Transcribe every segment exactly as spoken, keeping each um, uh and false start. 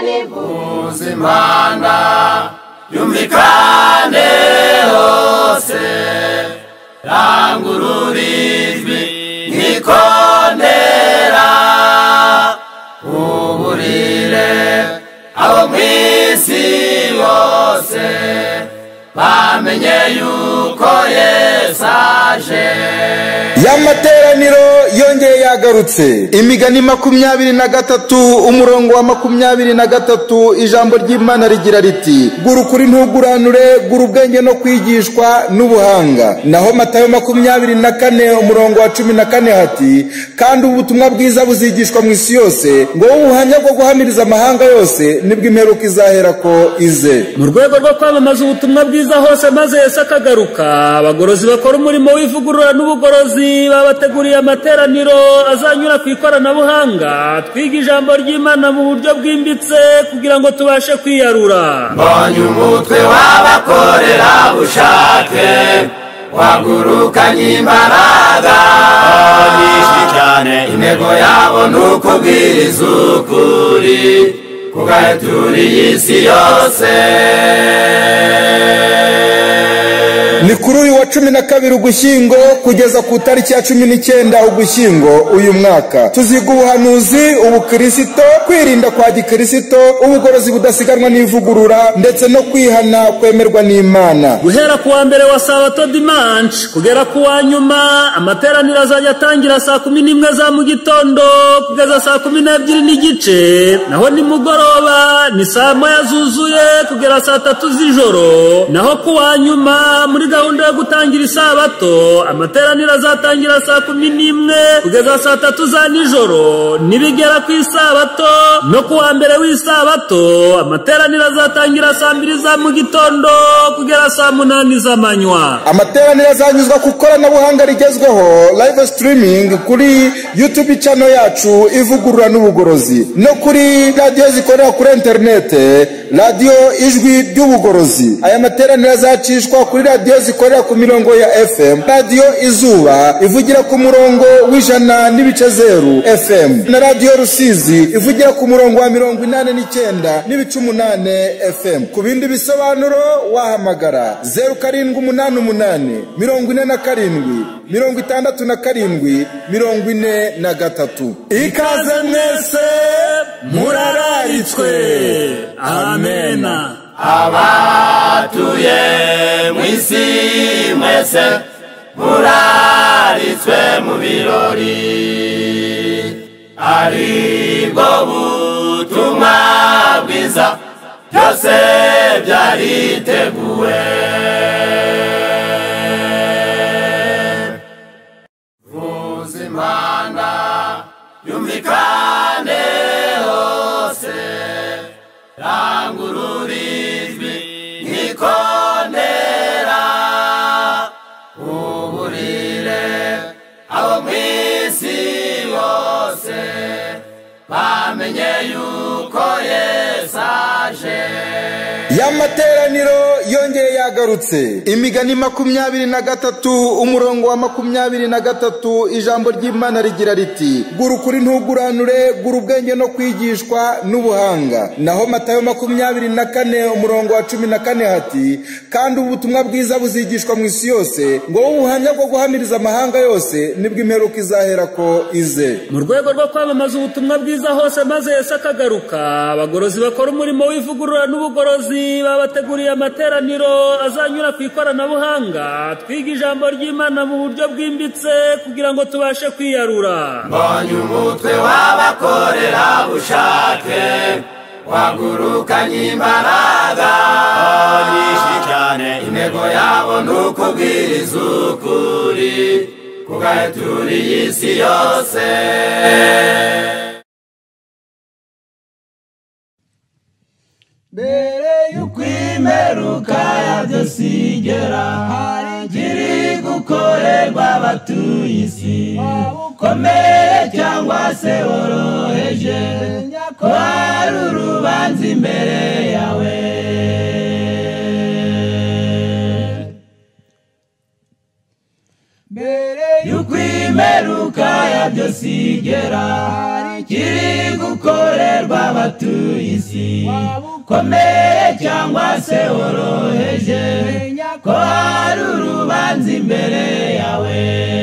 nivuza impanda yumvikane hose rangurura ijwi nkikondera uburire abo mw'isi bose bamenye yuko Yesu aje. Y'amateraniro yongeye yagarutse. Imigani makumyabiri na gatatu umurongo wa makumyabiri na gatatu ijambo ry'Imana rigira riti gura ukuri ntuguranure, gura ubwenge no kwigishwa n'ubuhanga. Naho Matayo makumyabiri na kane umurongo wa cumi na kane hati kandi ubutumwa bwiza buzigishwa mu isi yose ngo ubuhamya bwo guhamiriza amahanga yose nibwo imperuka izahera ko ize. Mu rwego rwo kwamamaza ubutumwa bwiza hose maze Yesu akagaruka, abagorozi bakora umurimo w'ivugurura n'ubugorozi babateguriye amateraniro azanyura ku ikoranabuhanga twiga ijambo ry'Imana mu buryo bwimbitse kugira ngo tubashe kwiyarura. Mbonye umutwe w'abakorera bushake wagurukanye imbaraga nyinshi cyane, intego yabo ni ukubwiriza ukuri kugaheturiye isi yose. Ni kuri uyu wa cumi na kabiri Ugushyingo kugeza ku tariki ya cumi n'icyenda Ugushyingo uyu mwaka tuziga ubuhanuzi, ubukristo, kwirinda kwa gikristo, ubugorozi budasiganwa n'ivugurura ndetse no kwihana kwemerwa n'Imana. Guhera ku wa mbere wa Sabato dimanche kugera ku wa nyuma amateraniro azajya atangira saa kumi n'imwe za mu gitondo kugeza saa kumi n'ebyiri n'igice, naho nimugoroba ni saa moya zuzuye kugera saa tatu z'ijoro. Naho ku wa nyuma muri gahunda yo gutangira isabato amateraniro azatangira saa kumi n'imwe kugeza saa tatu za nijoro. Nibigera ku isabato no ku wa mbere w'isabato amateraniro azatangira saa mbiri za mu gitondo kugera saa munani z'amanywa. Amateraniro azanyuzwa ku ikoranabuhanga rigezweho live streaming kuri YouTube channel yacu ivugurura n'ubugorozi, no kuri radio zikorera kuri internet radio ijwi ry'ubugorozi. Aya materaniro azacishwa kuri radio zikorera ku mirongo ya F M, radio Izuba ivugira ku murongo w'ijana n'ibice zeru F M, na radio Rusizi ivugira ku murongo wa mirongo inane n'icyenda n'ibice umunane F M. Ku bindi bisobanuro wahamagara zeru karindwi umunani umunani mirongo ine na karindwi mirongo itandatu na karindwi mirongo ine na gatatu. Ikaze mwese murararitswe. Amena. Abatuye mw'isi mwese muraritswe mu birori, aribwo butumwa bwiza byose byariteguwe. Vuza impanda yumvikane hose rangurura ijwi nkikondera uburire abo mw'isi bose bamenye yuko Yesu aje. Y'amateraniro yongeye yagarutse. Imigani makumyabiri na gatatu umurongo wa makumyabiri na gatatu ijambo ry'Imana rigira riti gura ukuri ntuguranure, gura ubwenge no kwigishwa n'ubuhanga. Naho Matayo makumyabiri na kane umurongo wa cumi na kane hati kandi ubutumwa bwiza buzigishwa mu isi yose ngo ubuhamya bwo guhamiriza amahanga yose nibwo imperuka izahera ko ize. Mu rwego rwo kwamamaza ubutumwa bwiza hose maze Yesu akagaruka, abagorozi bakora umurimo w'ivugurura n'ubugorozi babateguriye amateraniro azanyura ku ikoranabuhanga twiga ijambo ry'Imana mu buryo bwimbitse kugira ngo tubashe kwiyarura. Mbonye umutwe w'abakorera bushake wagurukanye imbaraga nyinshi cyane, intego yabo ni ukubwiriza ukuri kugaheturiye isi yose. Mbere y'uko imperuka yabyo sigera hari gukorerwa abatuye isi, ukomeye cyangwa se woroheje ko hari urubanza imbere yawe. Mbere y'uko imperuka yabyo sigera hari gukorerwa abatuye isi komeye cyangwa se woroheje ko hari urubanza imbere yawe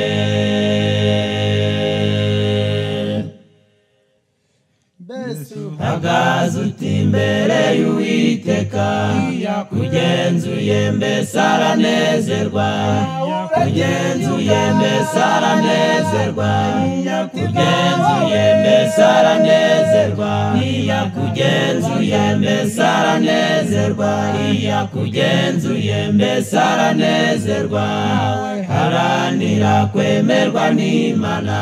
hagaze uti imbere y'Uwiteka kugenzuye mbese aranezerwa kugenzuye mbese aranezerwa kugenzuye mbese aranezerwa kugenzuye mbese aranezerwa kugenzuye mbese aranezerwa haranira kwemerwa n'Imana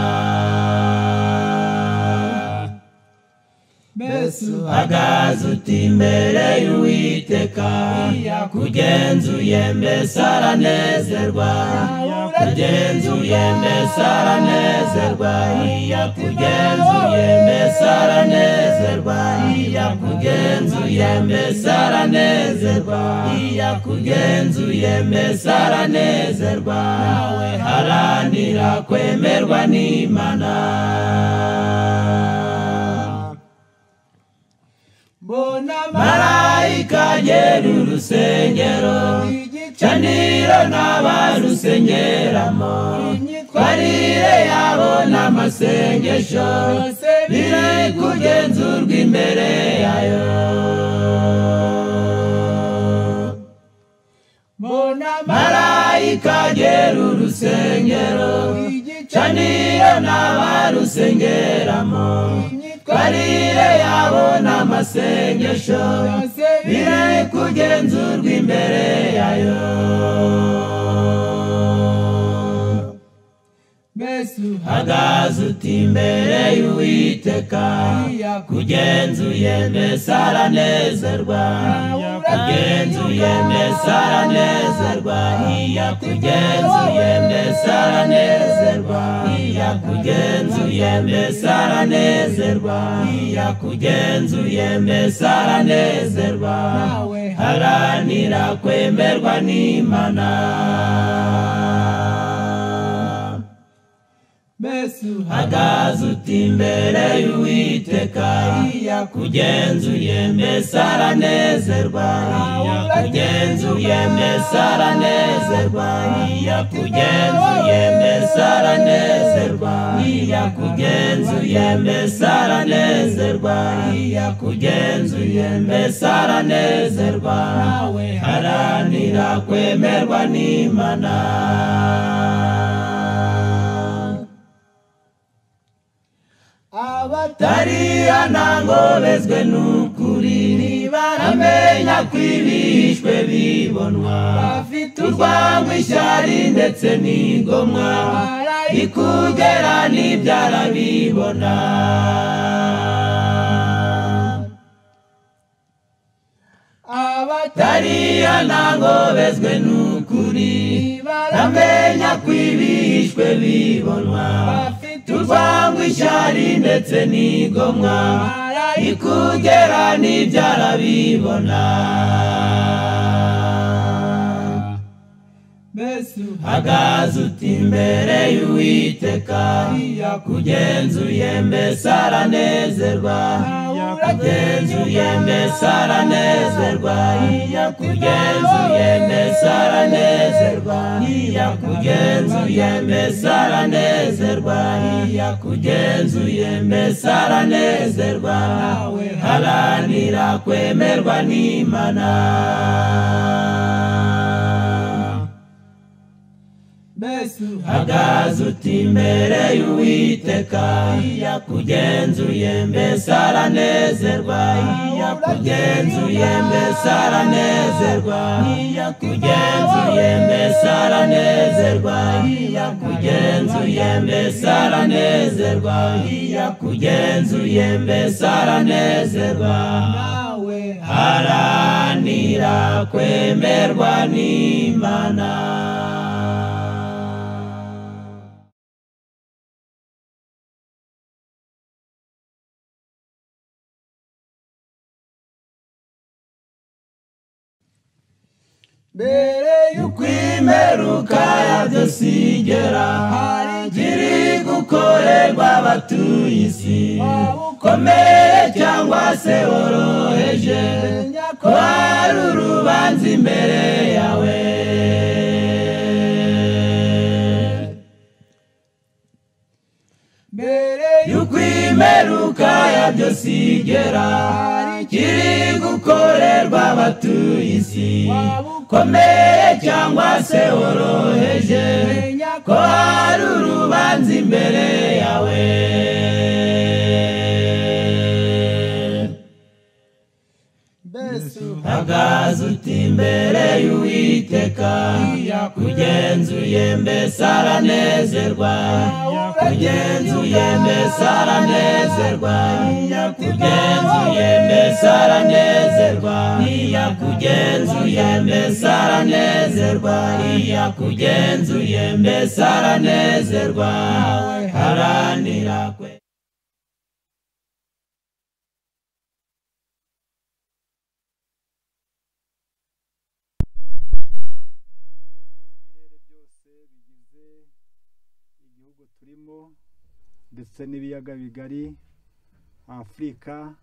hagaze uti imbere y'Uwiteka kugenzuye mbese aranezerwa kugenzuye mbese aranezerwa kugenzuye mbese aranezerwa kugenzuye mbese aranezerwa kugenzuye mbese aranezerwa haranira kwemerwa n'Imana marayika agera urusengero igicaniro n'abarusengeramo twarire yabona amasengesho biri kugenzurwa imbere yayo marayika agera urusengero igicaniro n'abarusengeramo twarire yabona amasengesho biri kugenzurwa imbere yayo hagaze uti imbere y'Uwiteka kugenzuye mbese aranezerwa kugenzuye mbese aranezerwa kugenzuye mbese aranezerwa kugenzuye mbese aranezerwa kugenzuye mbese aranezerwa haranira kwemerwa n'Imana hagaze uti imbere y'Uwiteka kugenzuye mbese aranezerwa kugenzuye mbese aranezerwa kugenzuye mbese aranezerwa kugenzuye mbese aranezerwa kugenzuye mbese aranezerwa haranira kwemerwa n'Imana abatariya ntangobezwe n'ukuri ntibaramenya ko ibihishwe bibonwa bafite urwango ishyari ndetse n'igomwa ikugera n'ibyarabibona abatariya ntangobezwe n'ukuri ntibaramenya ko ibihishwe bibonwa urwango ishyari ndetse n'igomwa ikugera n'ibyarabibona hagaze uti imbere y'Uwiteka kugenzuye mbese aranezerwa kugenzuye mbese aranezerwa kugenzuye mbese aranezerwa kugenzuye mbese aranezerwa kugenzuye mbese aranezerwa haranira kwemerwa n'Imana hagaze uti imbere y'Uwiteka kugenzuye mbese aranezerwa kugenzuye mbese aranezerwa kugenzuye mbese aranezerwa kugenzuye mbese aranezerwa kugenzuye mbese aranezerwa haranira kwemerwa n'Imana mbere y'uko imperuka yabyo sigera hari ikiri gukorerwa abatuye isi ukomeye cyangwa se woroheje ko hari urubanza imbere yawe mbere y'uko imperuka yabyo sigera kiri gukorerwa abatuye isi ukomeye cyangwa se woroheje ko hari urubanza imbere yawe hagaze uti imbere y'Uwiteka kugenzuye mbese aranezerwa kugenzuye mbese aranezerwa kugenzuye mbese aranezerwa kugenzuye mbese aranezerwa kugenzuye mbese aranezerwa haranira kwe turimo ndetse n'ibiyaga bigari Afurika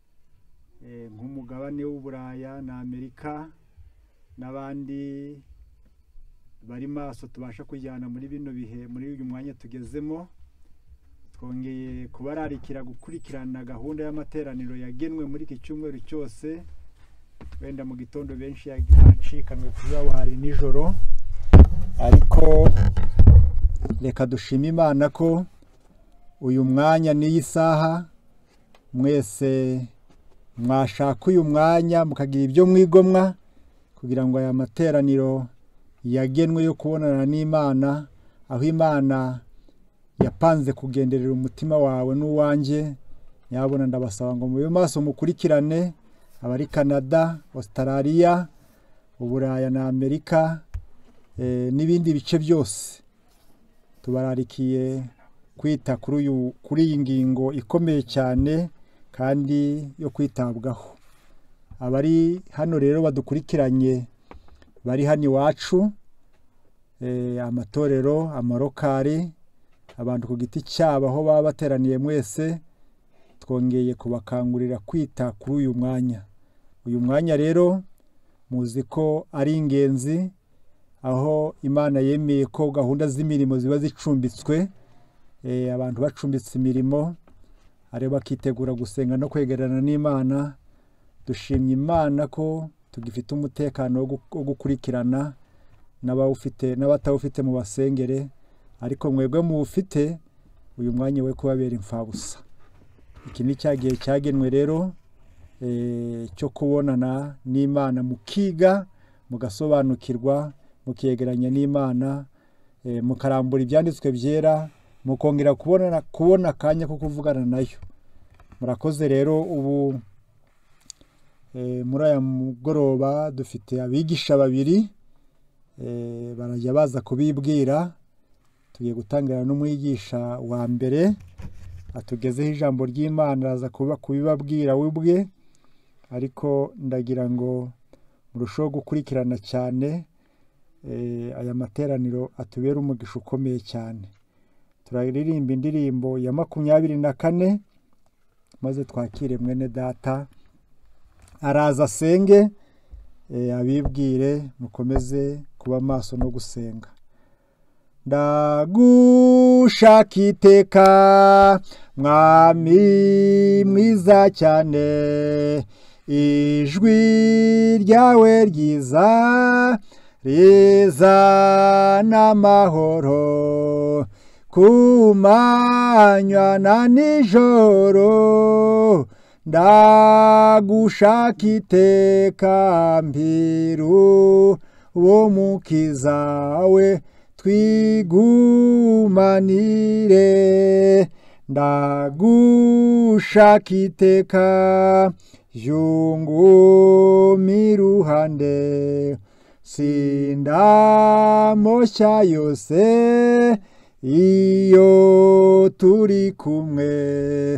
nk'umugabane w'Uburaya na Amerika n'abandi bari maso tubasha kujyana muri bino bihe muri uyu mwanya tugezemo twongeye kubararikira gukurikirana gahunda y'amateraniro yagenwe muri iki cyumweru cyose wenda mu gitondo benshi yacikanwe kuzaho hari nijoro ariko reka dushima Imana ko uyu mwanya n'iyi saha mwese mwashaka uyu mwanya mukagira ibyo mwigomwa kugira ngo aya materaniro yagenwe yo kubonana n'Imana aho Imana yapanze kugenderera umutima wawe n'uwanjye nyabona ndabasaba ngo mube maso mukurikirane abari Canada, Australia, Uburaya na Amerika e, n'ibindi bice byose tubararikiye kwita kuri uyu kuri iyi ngingo ikomeye cyane kandi yo kwitabwaho abari hano rero badukurikiranye bari hano iwacu e, amatorero amarokari abantu ku giti cyabo aho baba bateraniye mwese twongeye kubakangurira kwita kuri uyu mwanya uyu mwanya rero muzi ko ari ingenzi aho Imana yemeye ko gahunda z'imirimo ziba zicumbitswe e, abantu bacumbitse imirimo ari bakitegura gusenga no kwegerana n'Imana dushimye Imana ko tugifite umutekano wo gukurikirana n'abawufite n'abatawufite mu basengere ariko mwebwe mu ufite uyu mwanya we kubabera imfabusa iki ni cyagiye cyagenwe rero e, cyo kubonana n'Imana mukiga mugasobanukirwa mukiyegeranya n'Imana e, mukarambura ibyanditswe byera mukongera kubona kubona kanya ko kuvugana nayo murakoze rero ubu e, muri aya mugoroba dufite abigisha babiri e, barajya baza kubibwira tugiye gutangira n'umwigisha wa mbere atugezeho ijambo ry'Imana araza kuba kubibabwira wibwe ariko ndagira ngo murushaho gukurikirana cyane aya materaniro atubera umugisha ukomeye cyane turaririmba indirimbo ya makumyabiri na kane maze twakire mwene data araza asenge abibwire mukomeze kuba maso no gusenga ndagushaka iteka mwami mwiza cyane ijwi ryawe ryiza riza n'amahoro kumanywa na nijoro ndagushaka iteka mpiru wo mukiza we twigumanire ndagushaka iteka jungumiruhande sindamoshya yose iyo turi kumwe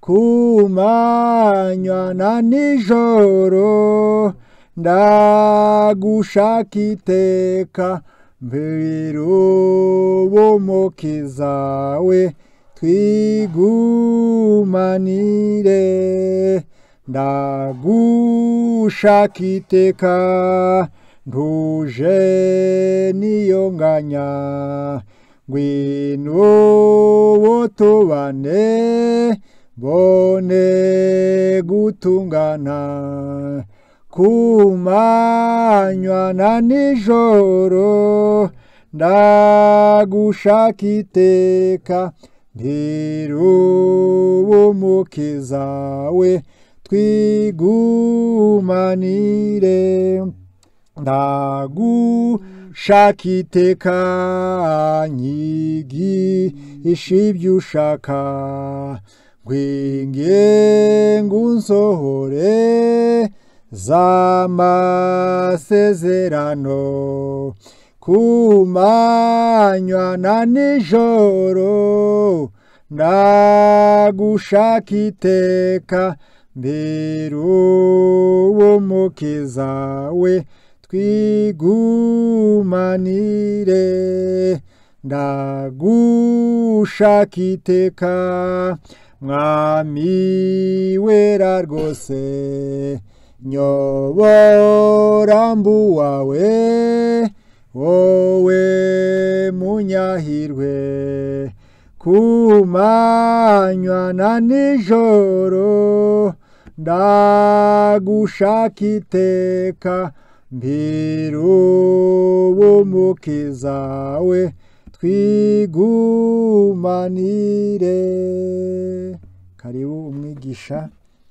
kumanywa na nijoro ndagushaka iteka mbiru bumukiza we twigumanire ndagushaka iteka ntuje niyonganya ngwino wotobane bone gutungana kumanywa na nijoro ndagushaka iteka ntirubumukiza we twigumanire ndagushaka iteka nyigisha ibyo ushaka ngwinge ngunsohore z'amasezerano kumanywa na nijoro ndagushaka iteka ntirubumukiza we twigumanire ndagushaka iteka mwami wera rwose nyobora mbu wawe wowe munyahirwe kumanywa na nijoro ndagushaka iteka ntirubumukiza we twigumanire. Karibu umwigisha.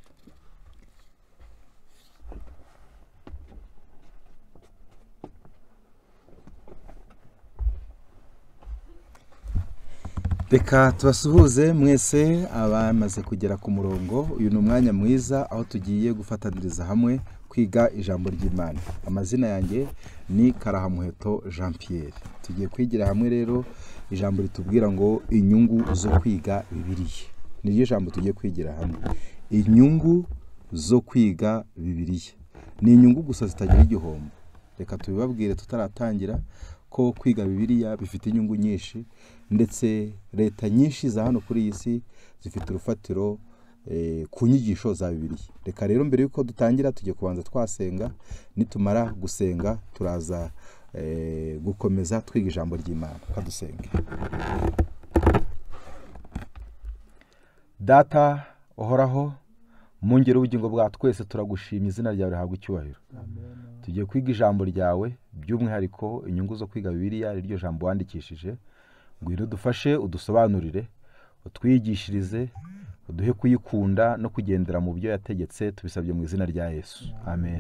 Reka tubasuhuze mwese abamaze kugera ku murongo. Uyu ni umwanya mwiza aho tugiye gufataniriza hamwe kwiga ijambo ry'Imana. Amazina yanjye ni Karahamuheto Jean Pierre. Tugiye kwigira hamwe rero ijambo ritubwira ngo inyungu zo kwiga Bibiliya. Niryo jambo tugiye kwigira hamwe. Inyungu zo kwiga Bibiliya. Ni inyungu gusa zitagira igihombo. Reka tubibabwire tutaratangira ko kwiga Bibiliya bifite inyungu nyinshi, ndetse leta nyinshi za hano kuri iyi si zifite urufatiro eh, ku nyigisho za Bibiliya. Reka rero mbere yuko dutangira tujye kubanza twasenga, nitumara gusenga turaza eh, gukomeza twiga ijambo ry'Imana. Kadusenge. Data uhoraho, mungere ubugingo bwa twese turagushimira, izina ryawe rihabwa icyubahiro. Tugiye kwiga ijambo ryawe, by'umwihariko inyungu zo kwiga Bibiliya, iryo jambo wandikishije. Ngwino dufashe udusobanurire, utwigishirize, uduhe kuyikunda no kugendera mu byo yategetse, tubisabye mu izina rya Yesu. Amen.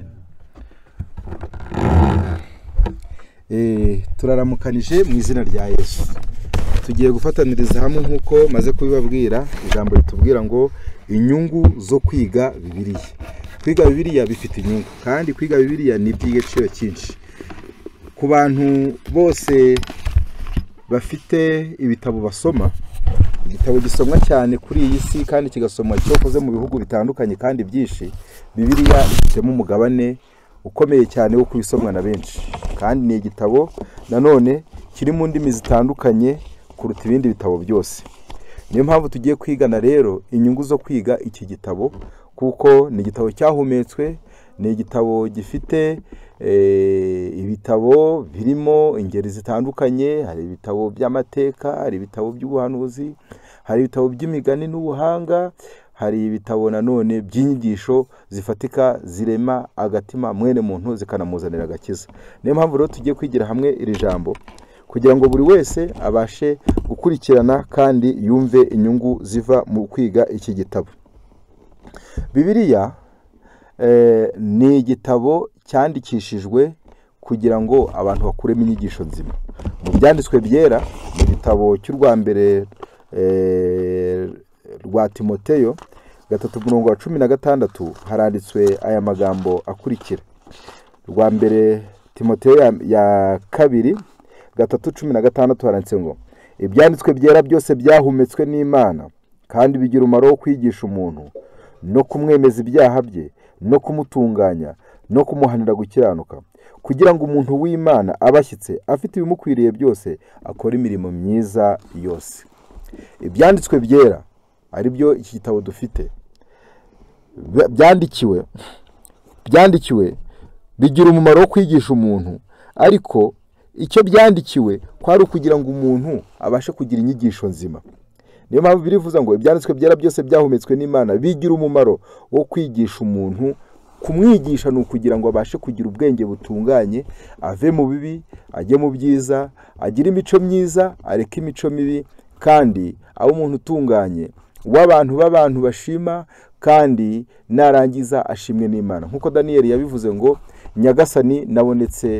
Eh, turaramukanije mu izina rya Yesu. Tugiye gufataniriza hamwe nkuko maze kubibabwira, ijambo ritubwira ngo inyungu zo kwiga Bibiliya. Kwiga Bibiliya bifite inyungu, kandi kwiga Bibiliya ni iby'igiciro cyinshi. Ku bantu bose bafite ibitabo basoma, igitabo gisomwa cyane kuri iyi si kandi kigasomwa cyokoze mu bihugu bitandukanye kandi byinshi, Bibiliya ifitemo umugabane ukomeye cyane wo kubisomwa na benshi. Kandi ni igitabo nanone kiri mu ndimi zitandukanye kuruta ibindi bitabo byose. Niyo mpamvu tugiye kwigana rero inyungu zo kwiga iki gitabo, kuko ni igitabo cyahumetswe, ni igitabo gifite eh, ibitabo birimo ingeri zitandukanye. Hari ibitabo by'amateka, hari ibitabo by'ubuhanuzi, hari ibitabo by'imigani n'ubuhanga, hari ibitabo nanone by'inyigisho zifatika zirema agatima mwene muntu zikanamuzanira agakiza. Niyo mpamvu rero tugiye kwigira hamwe iri jambo kugira ngo buri wese abashe gukurikirana kandi yumve inyungu ziva mu kwiga iki gitabo. Bibiliya eh, ni igitabo cyandikishijwe kugira ngo abantu bakuremo inyigisho nzima. Mu byanditswe byera, mu gitabo cy'urwa mbere eh, rwa Timoteyo gatatu murongo wa cumi na gatandatu haranditswe aya magambo akurikira. Rwa mbere Timoteyo ya, ya kabiri gatatu cumi na gatandatu haranditse ngo ibyanditswe byera byose byahumetswe n'Imana kandi bigira umumaro wo kwigisha umuntu no kumwemeza ibyaha bye no kumutunganya no kumuhanira gukiranuka, kugira ngo umuntu w'Imana abashyitse afite ibimukwiriye byose akora imirimo myiza yose. ibyanditswe byera ari byo iki gitabo dufite byandikiwe byandikiwe bigira umumaro wo kwigisha umuntu, ariko icyo byandikiwe kwari ukugira ngo umuntu abashe kugira inyigisho nzima. Niyo mpamvu birivuza ngo ibyanditswe byera byose byahumetswe n'Imana bigira umumaro wo kwigisha umuntu. Kumwigisha ni ukugira ngo abashe kugira ubwenge butunganye, ave mu bibi ajye mu byiza, agire imico myiza areke imico mibi, kandi abe umuntu utunganye w'abantu b'abantu bashima, kandi narangiza ashimwe n'Imana. Nk'uko Daniyeli yabivuze ngo Nyagasani nabonetse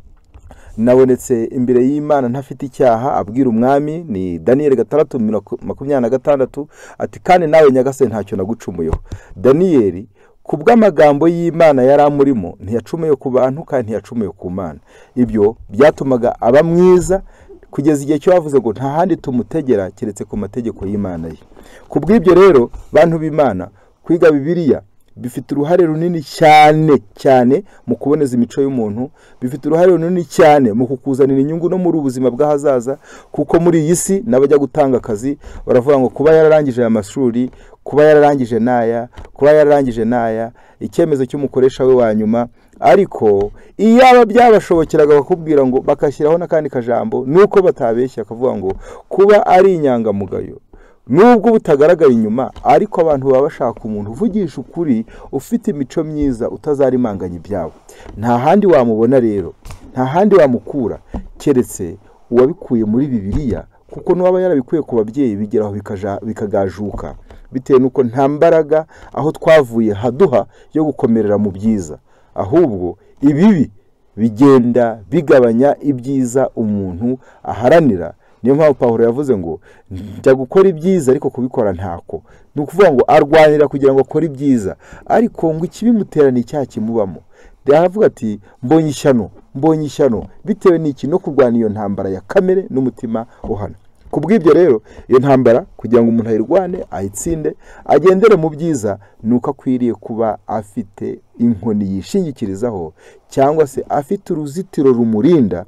nabonetse imbere y'Imana ntafite icyaha, abwira umwami, ni Daniyeli gatandatu makumyabiri na gatandatu, ati kandi nawe Nyagasani ntacyo nagucumuyeho. Daniyeli kubw'amagambo y'Imana yari amurimo ntiyacumuye ku bantu kandi ntiyacumuye ku Mana. Ibyo byatumaga aba mwiza kugeza igihe cyo bavuze ngo nta handi tumutegera keretse ku mategeko y'Imana ye. Kubw'ibyo rero bantu b'Imana, kwiga Bibiliya bifite uruhare runini cyane cyane mu kuboneza imico y'umuntu, bifite uruhare runini cyane mu kukuzanira inyungu no muri ubuzima bw'ahazaza, kuko muri iyi si n'abajya gutanga akazi baravuga ngo kuba yararangije aya mashuri, kuba yararangije naya, kuba yararangije naya, icyemezo cy'umukoresha we wa nyuma. Ariko iyaba byabashobokeraga bakubwira ngo bakashyiraho n'akandi kajambo, nuko batabeshya akavuga ngo kuba ari inyangamugayo nubwo butagaragara inyuma, ariko abantu baba bashaka umuntu uvugisha ukuri, ufite imico myiza, utazarimanganya ibyabo. Nta handi wamubona rero, nta handi wamukura keretse uwabikuye muri Bibiliya, kuko n'uwaba yarabikuye ku babyeyi bigeraho bikagajuka, bitewe n'uko nta mbaraga aho twavuye haduha yo gukomerera mu byiza, ahubwo ibibi bigenda bigabanya ibyiza umuntu aharanira. Niyo mpamvu Pawulo yavuze ngo njya gukora ibyiza ariko kubikora ntako. Ni ukuvuga ngo arwanira kugira ngo akore ibyiza, ariko ngo ikibimutera ni icyaha kimubamo. Aravuga ati mbonye ishyano mbonye ishyano bitewe n'iki? No kurwana iyo ntambara ya kamere n'umutima uhana. Kubw'ibyo rero iyo ntambara kugira ngo umuntu ayirwane ayitsinde agendere mu byiza, nuko akwiriye kuba afite inkoni yishingikirizaho, cyangwa se afite uruzitiro rumurinda,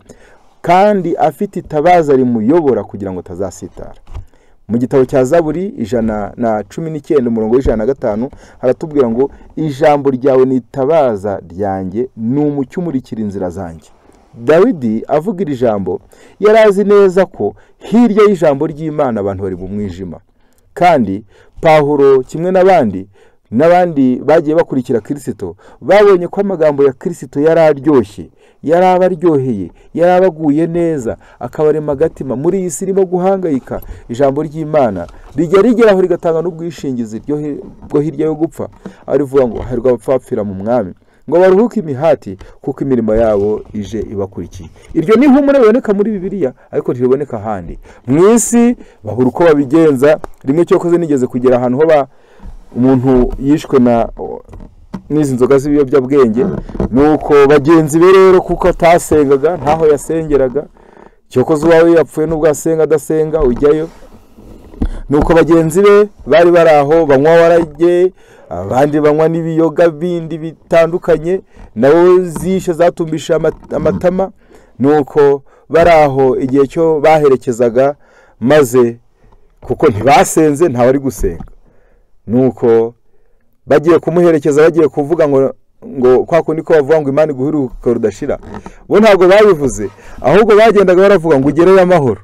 kandi afite itabaza rimuyobora kugira ngo atazasitara. Mu gitabo cya Zaburi ijana na cumi n'icyenda umurongo w'ijana na gatanu haratubwira ngo ijambo ryawe ni itabaza ryanjye, ni umucyo umurikira inzira zanjye. Dawidi avuga iri jambo yari azi neza ko hirya y'ijambo ry'Imana abantu bari mu mwijima, kandi Pawulo kimwe n'abandi n'abandi bagiye bakurikira Kristo babonye ko amagambo ya Kristo yari aryoshye, yari abaryoheye, yari abaguye neza, akabarema agatima. Muri iyi si irimo guhangayika, ijambo ry'Imana rijya rigeraho rigatanga n'ubwishingizi bwo hirya yo gupfa, arivuga ngo hahirwa abapfapfira mu mwami, ngo baruhuke imihati kuko imirimo yabo ije ibakurikiye. Iryo ni ihumure riboneka muri Bibiliya, ariko ntiriboneka ahandi. Mu isi babura uko babigenza. Rimwe cyokoze nigeze kugera ahantu ho ba umuntu yishwe na n'izi nzoga z'ibiyobyabwenge, nuko bagenzi be rero kuko atasengaga ntaho yasengeraga, cyokoze uwawe yapfuye n'ubwo asenga adasenga ujyayo, nuko bagenzi be bari baraho banywa warage, abandi banywa n'ibiyoga bindi bitandukanye, nabo zishe zatumbisha amatama, nuko baraho igihe cyo baherekezaga, maze kuko ntibasenze ntawe ari gusenga, nuko bagiye kumuherekeza bagiye kuvuga ngo ngo kwa kundi ko bavuga ngo Imana iguheruka rudashira, bo ntabwo babivuze, ahubwo bagendaga baravuga ngo ugereyo amahoro.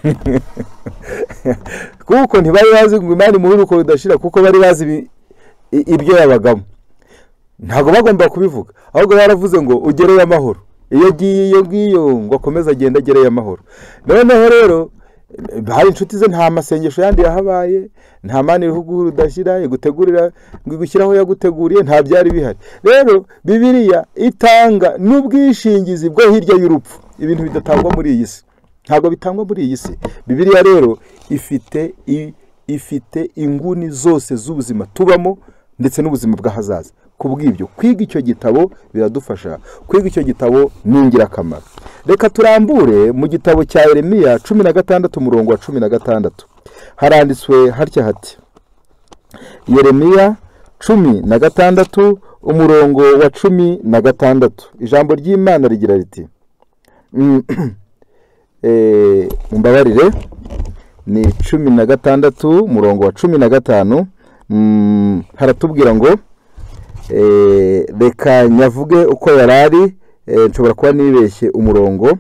Kuko ntibari bazi ngo Imana imuheruka rudashira, kuko bari bazi ibyo yabagamo, ntabwo bagomba kubivuga, ahubwo baravuze ngo ugereyo amahoro. Iyo giye iyo ngiyo ngo akomeze agenda agereyo amahoro. Noneho rero hari inshuti ze nta masengesho yandi yahabaye, nta Mana iriho rudashira igutegurira ngo igushyiraho yaguteguriye, nta byari bihari. Rero Bibiliya itanga n'ubwishingizi bwo hirya y'urupfu, ibintu bidatangwa muri iyi si, ntabwo bitangwa muri iyi si. Bibiliya rero ifite ifite inguni zose z'ubuzima tubamo ndetse n'ubuzima bw'ahazaza. Kubw'ibyo kwiga icyo gitabo biradufasha, kwiga icyo gitabo ni ingirakamaro. Reka turambure mu gitabo cya Yeremiya cumi na gatandatu umurongo wa cumi na gatandatu. Haranditswe hatya hati, Yeremiya cumi na gatandatu umurongo wa cumi na gatandatu. Ijambo ry'Imana rigira riti, mumbabarire, ni cumi na gatandatu murongo wa cumi na gatanu. mm, haratubwira ngo eh, reka nyavuge uko yarari. eh, nshobora kuba nibeshye umurongo.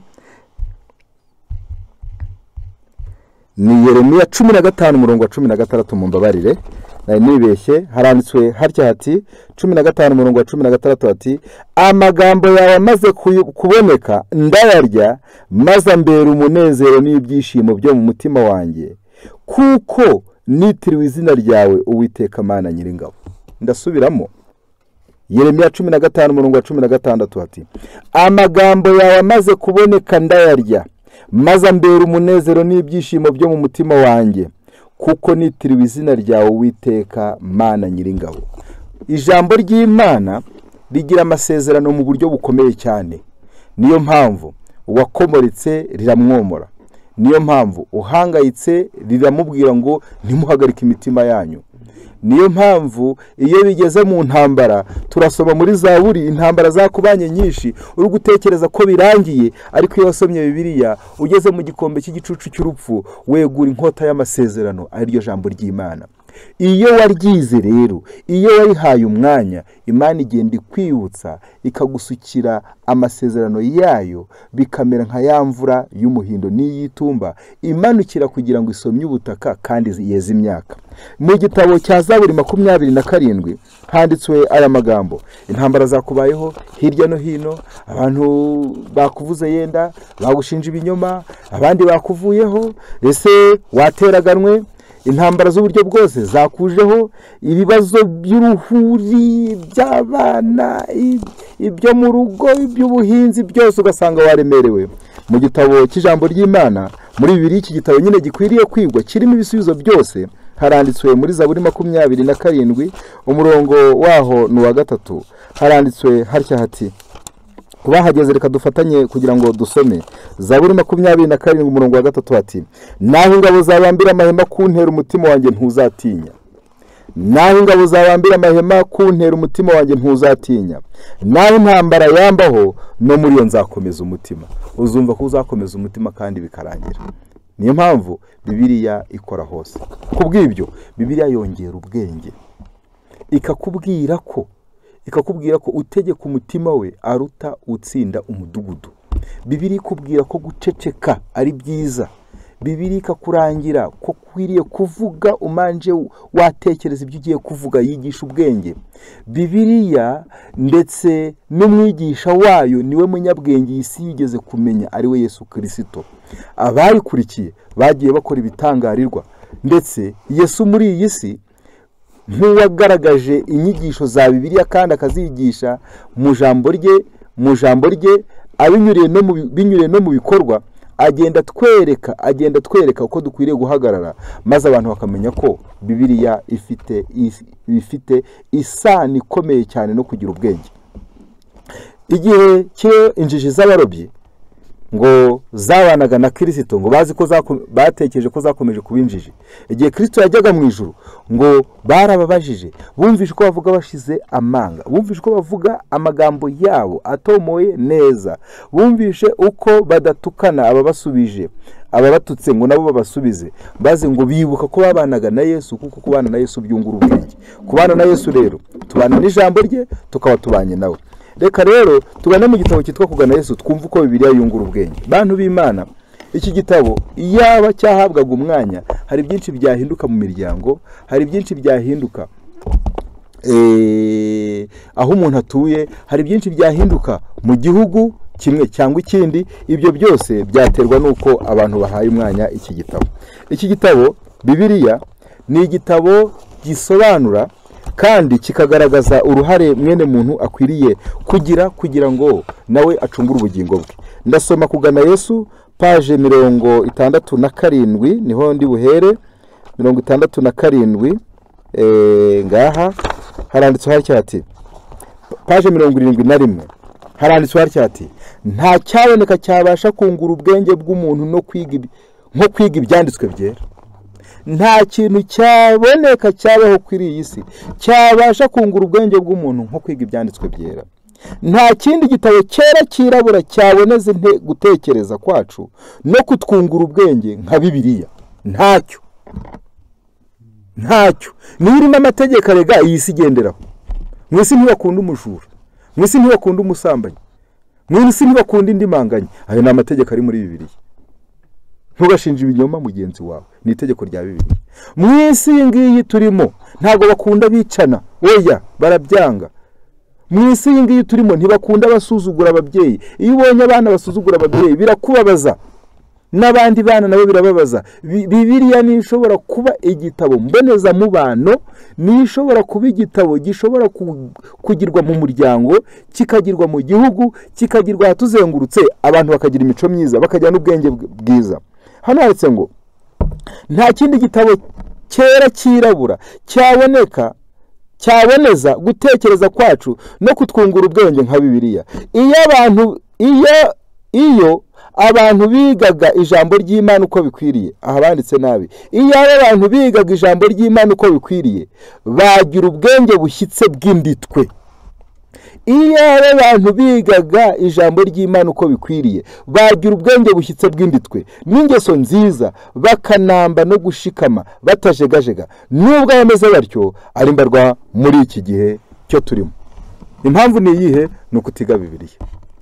Ni Yeremiya cumi na gatanu murongo wa cumi na gatandatu, mumbabarire nari nibeshye. Haranditswe hatya hati cumi na gatanu murongo wa cumi na gatandatu hati, amagambo yawe amaze kuboneka ndayarya, maze ambera umunezero n'ibyishimo byo mu mutima wanjye, kuko nitiriwe izina ryawe Uwiteka Mana Nyiringabo. Ndasubiramo, Yeremiya cumi na gatanu murongo wa cumi na gatandatu hati, amagambo yawe amaze kuboneka ndayarya, maze ambera umunezero n'ibyishimo byo mu mutima wanjye, kuko nitiriwe izina ryawe Uwiteka Mana Nyiringabo. Ijambo ry'Imana rigira amasezerano mu buryo bukomeye cyane. Niyo mpamvu uwakomoritse riramwomora. Niyo mpamvu uhangayitse riramubwira ngo ntimuhagarike imitima yanyu. Niyo mpamvu iyo bigeze mu ntambara, turasoma muri Zaburi, intambara zakubanye nyinshi uri gutekereza ko birangiye, ariko iyo wasomye Bibiliya ugeze mu gikombe cy'igicucu cy'urupfu, wegura inkota y'amasezerano, ari ryo jambo ry'Imana. Iyo waryize rero, iyo warihaye umwanya, Imana igenda ikwibutsa, ikagusukira amasezerano yayo, bikamera nka ya mvura y'umuhindo n'iyitumba imanukira kugira ngo isomye ubutaka kandi yeze imyaka. Mu gitabo cya Zaburi makumyabiri na karindwi handitswe aya magambo: intambara zakubayeho hirya no hino, abantu bakuvuze yenda, bagushinja ibinyoma, abandi bakuvuyeho, ese wateraganwe, intambara z'uburyo bwose zakujeho, ibibazo by'uruhuri, by'abana, ibyo mu rugo, iby'ubuhinzi, byose ugasanga waremerewe. Mu gitabo cy'ijambo ry'Imana, muri Bibiliya, iki gitabo nyine gikwiriye kwigwa, kirimo ibisubizo byose. Haranditswe muri Zaburi makumyabiri na karindwi umurongo waho ni uwa gatatu. Haranditswe hatya hati, kubahageze reka dufatanye kugira ngo dusome. Zaburi makumyabiri na karindwi umurongo wa gatatu hati, naho ingabo zabambira amahema kuntera umutima wanjye ntuzatinya. Naho ingabo zabambira amahema kuntera umutima wanjye ntuzatinya. Naho intambara yambaho, no muri yo nzakomeza umutima. Uzumva ko uzakomeza umutima kandi bikarangira. Niyo mpamvu Bibiliya ikora hose. Kubw'ibyo Bibiliya yongera ubwenge, ikakubwira ko ikakubwira ko utegeka umutima we aruta utsinda umudugudu. Bibiliya ikubwira ko guceceka ari byiza. Bibiliya ikakurangira ko kwiriye kuvuga umanje watekereza ibyo ugiye kuvuga, yigisha ubwenge. Bibiliya ndetse n'umwigisha wayo niwe munyabwenge isi yigeze kumenya, ari we Yesu Kristo. Abayikurikiye bagiye bakora ibitangarirwa, ndetse Yesu muri iyi si nk'uwagaragaje inyigisho za Bibiliya kandi akazigisha mu jambo rye mu jambo rye abinyuriye no mu binyuriye no mu bikorwa, agenda twereka agenda twereka uko dukwiriye guhagarara, maze abantu bakamenya ko Bibiliya ifite ifite isano ikomeye cyane no kugira ubwenge. Igihe cye injiji z'abarobyi ngo zabanaga na Kristo, ngo bazi ko batekereje ko zakomeje kubinjiji. Igihe Kristo yajyaga mu ijuru, ngo barababajije, bumvishe ko bavuga bashize amanga, bumvishe ko bavuga amagambo yabo atomoye neza, bumvishe uko badatukana ababasubije, ababatutse ngo nabo babasubize, baze ngo bibuka ko babanaga na Yesu, kuko kubana na Yesu byungura ubwenge. Kubana na Yesu rero, tubana n'ijambo rye, tukaba tubanye nawe. Reka rero tugane mu gitabo cyitwa Kugana Yesu, twumva uko Bibiliya yungura ubwenge. Bantu b'Imana, iki gitabo yaba cyahabwaga umwanya, hari byinshi byahinduka mu miryango, hari byinshi byahinduka eh aho umuntu atuye, hari byinshi byahinduka mu gihugu kimwe cyangwa ikindi. Ibyo byose byaterwa nuko abantu bahaye umwanya iki gitabo. Iki gitabo Bibiliya ni igitabo gisobanura kandi kikagaragaza uruhare mwene muntu akwiriye kugira kugira ngo nawe acungure ubugingo bwe. Ndasoma Kugana Yesu page mirongo itandatu na karindwi, niho ndi buhere. Mirongo itandatu na karindwi eh ngaha haranditswe hatya hati, page mirongo irindwi na rimwe haranditswe hatya hati, nta cyaboneka cyabasha kungura ubwenge bw'umuntu no kwiga nko kwiga ibyanditswe byera. Nta kintu cyaboneka cyabaho kuri iyi si cyabasha kungura ubwenge bw'umuntu nko kwiga ibyanditswe byera. Nta kindi gitabo cyera kirabura cyaboneze nte gutekereza kwacu no kutwungura ubwenge nka Bibiliya. ntacyo ntacyo niba irimo amategeko arega iyi si igenderaho. mu isi ntibakunda umujura, mu isi ntibakunda umusambanyi, mu isi ntibakunda indi manganya. ayo ni amategeko ari muri Bibiliya. ntugashinje ibinyoma mugenzi wawe, ni itegeko rya Bibiliya. mu isi iyi ngiyi turimo ntabwo bakunda bicana, oya barabyanga. mu isi iyi ngiyi turimo ntibakunda basuzugura ababyeyi. iyo ubonye abana basuzugura ababyeyi birakubabaza, n'abandi bana nabo birababaza. Bibiliya ni ishobora kuba igitabo mbonezamubano, ni ishobora kuba igitabo gishobora kugirwa mu muryango, kikagirwa mu gihugu, kikagirwa ahatuzengurutse, abantu bakagira imico myiza, bakagira n'ubwenge bwiza. hano handitse ngo nta kindi gitabo cyera cyirabura cyaboneka cyaboneza gutekereza kwacu no kutwungura ubwenge nka Bibiliya. iyo abantu iyo iyo abantu bigaga ijambo ry'Imana uko bikwiriye, aha banditse nabi, iyo abantu bigaga ijambo ry'Imana uko bikwiriye bagira ubwenge bushyitse bw'inditwe. iyo abantu bigaga ijambo ry'Imana uko bikwiriye bagira ubwenge bushyitse bw'inditwe n'ingeso nziza, bakanamba no gushikama batajegajega. nubwo bameze batyo ari mbarwa muri iki gihe cyo turimo. impamvu ni iyihe? ni ukutiga Bibiliya.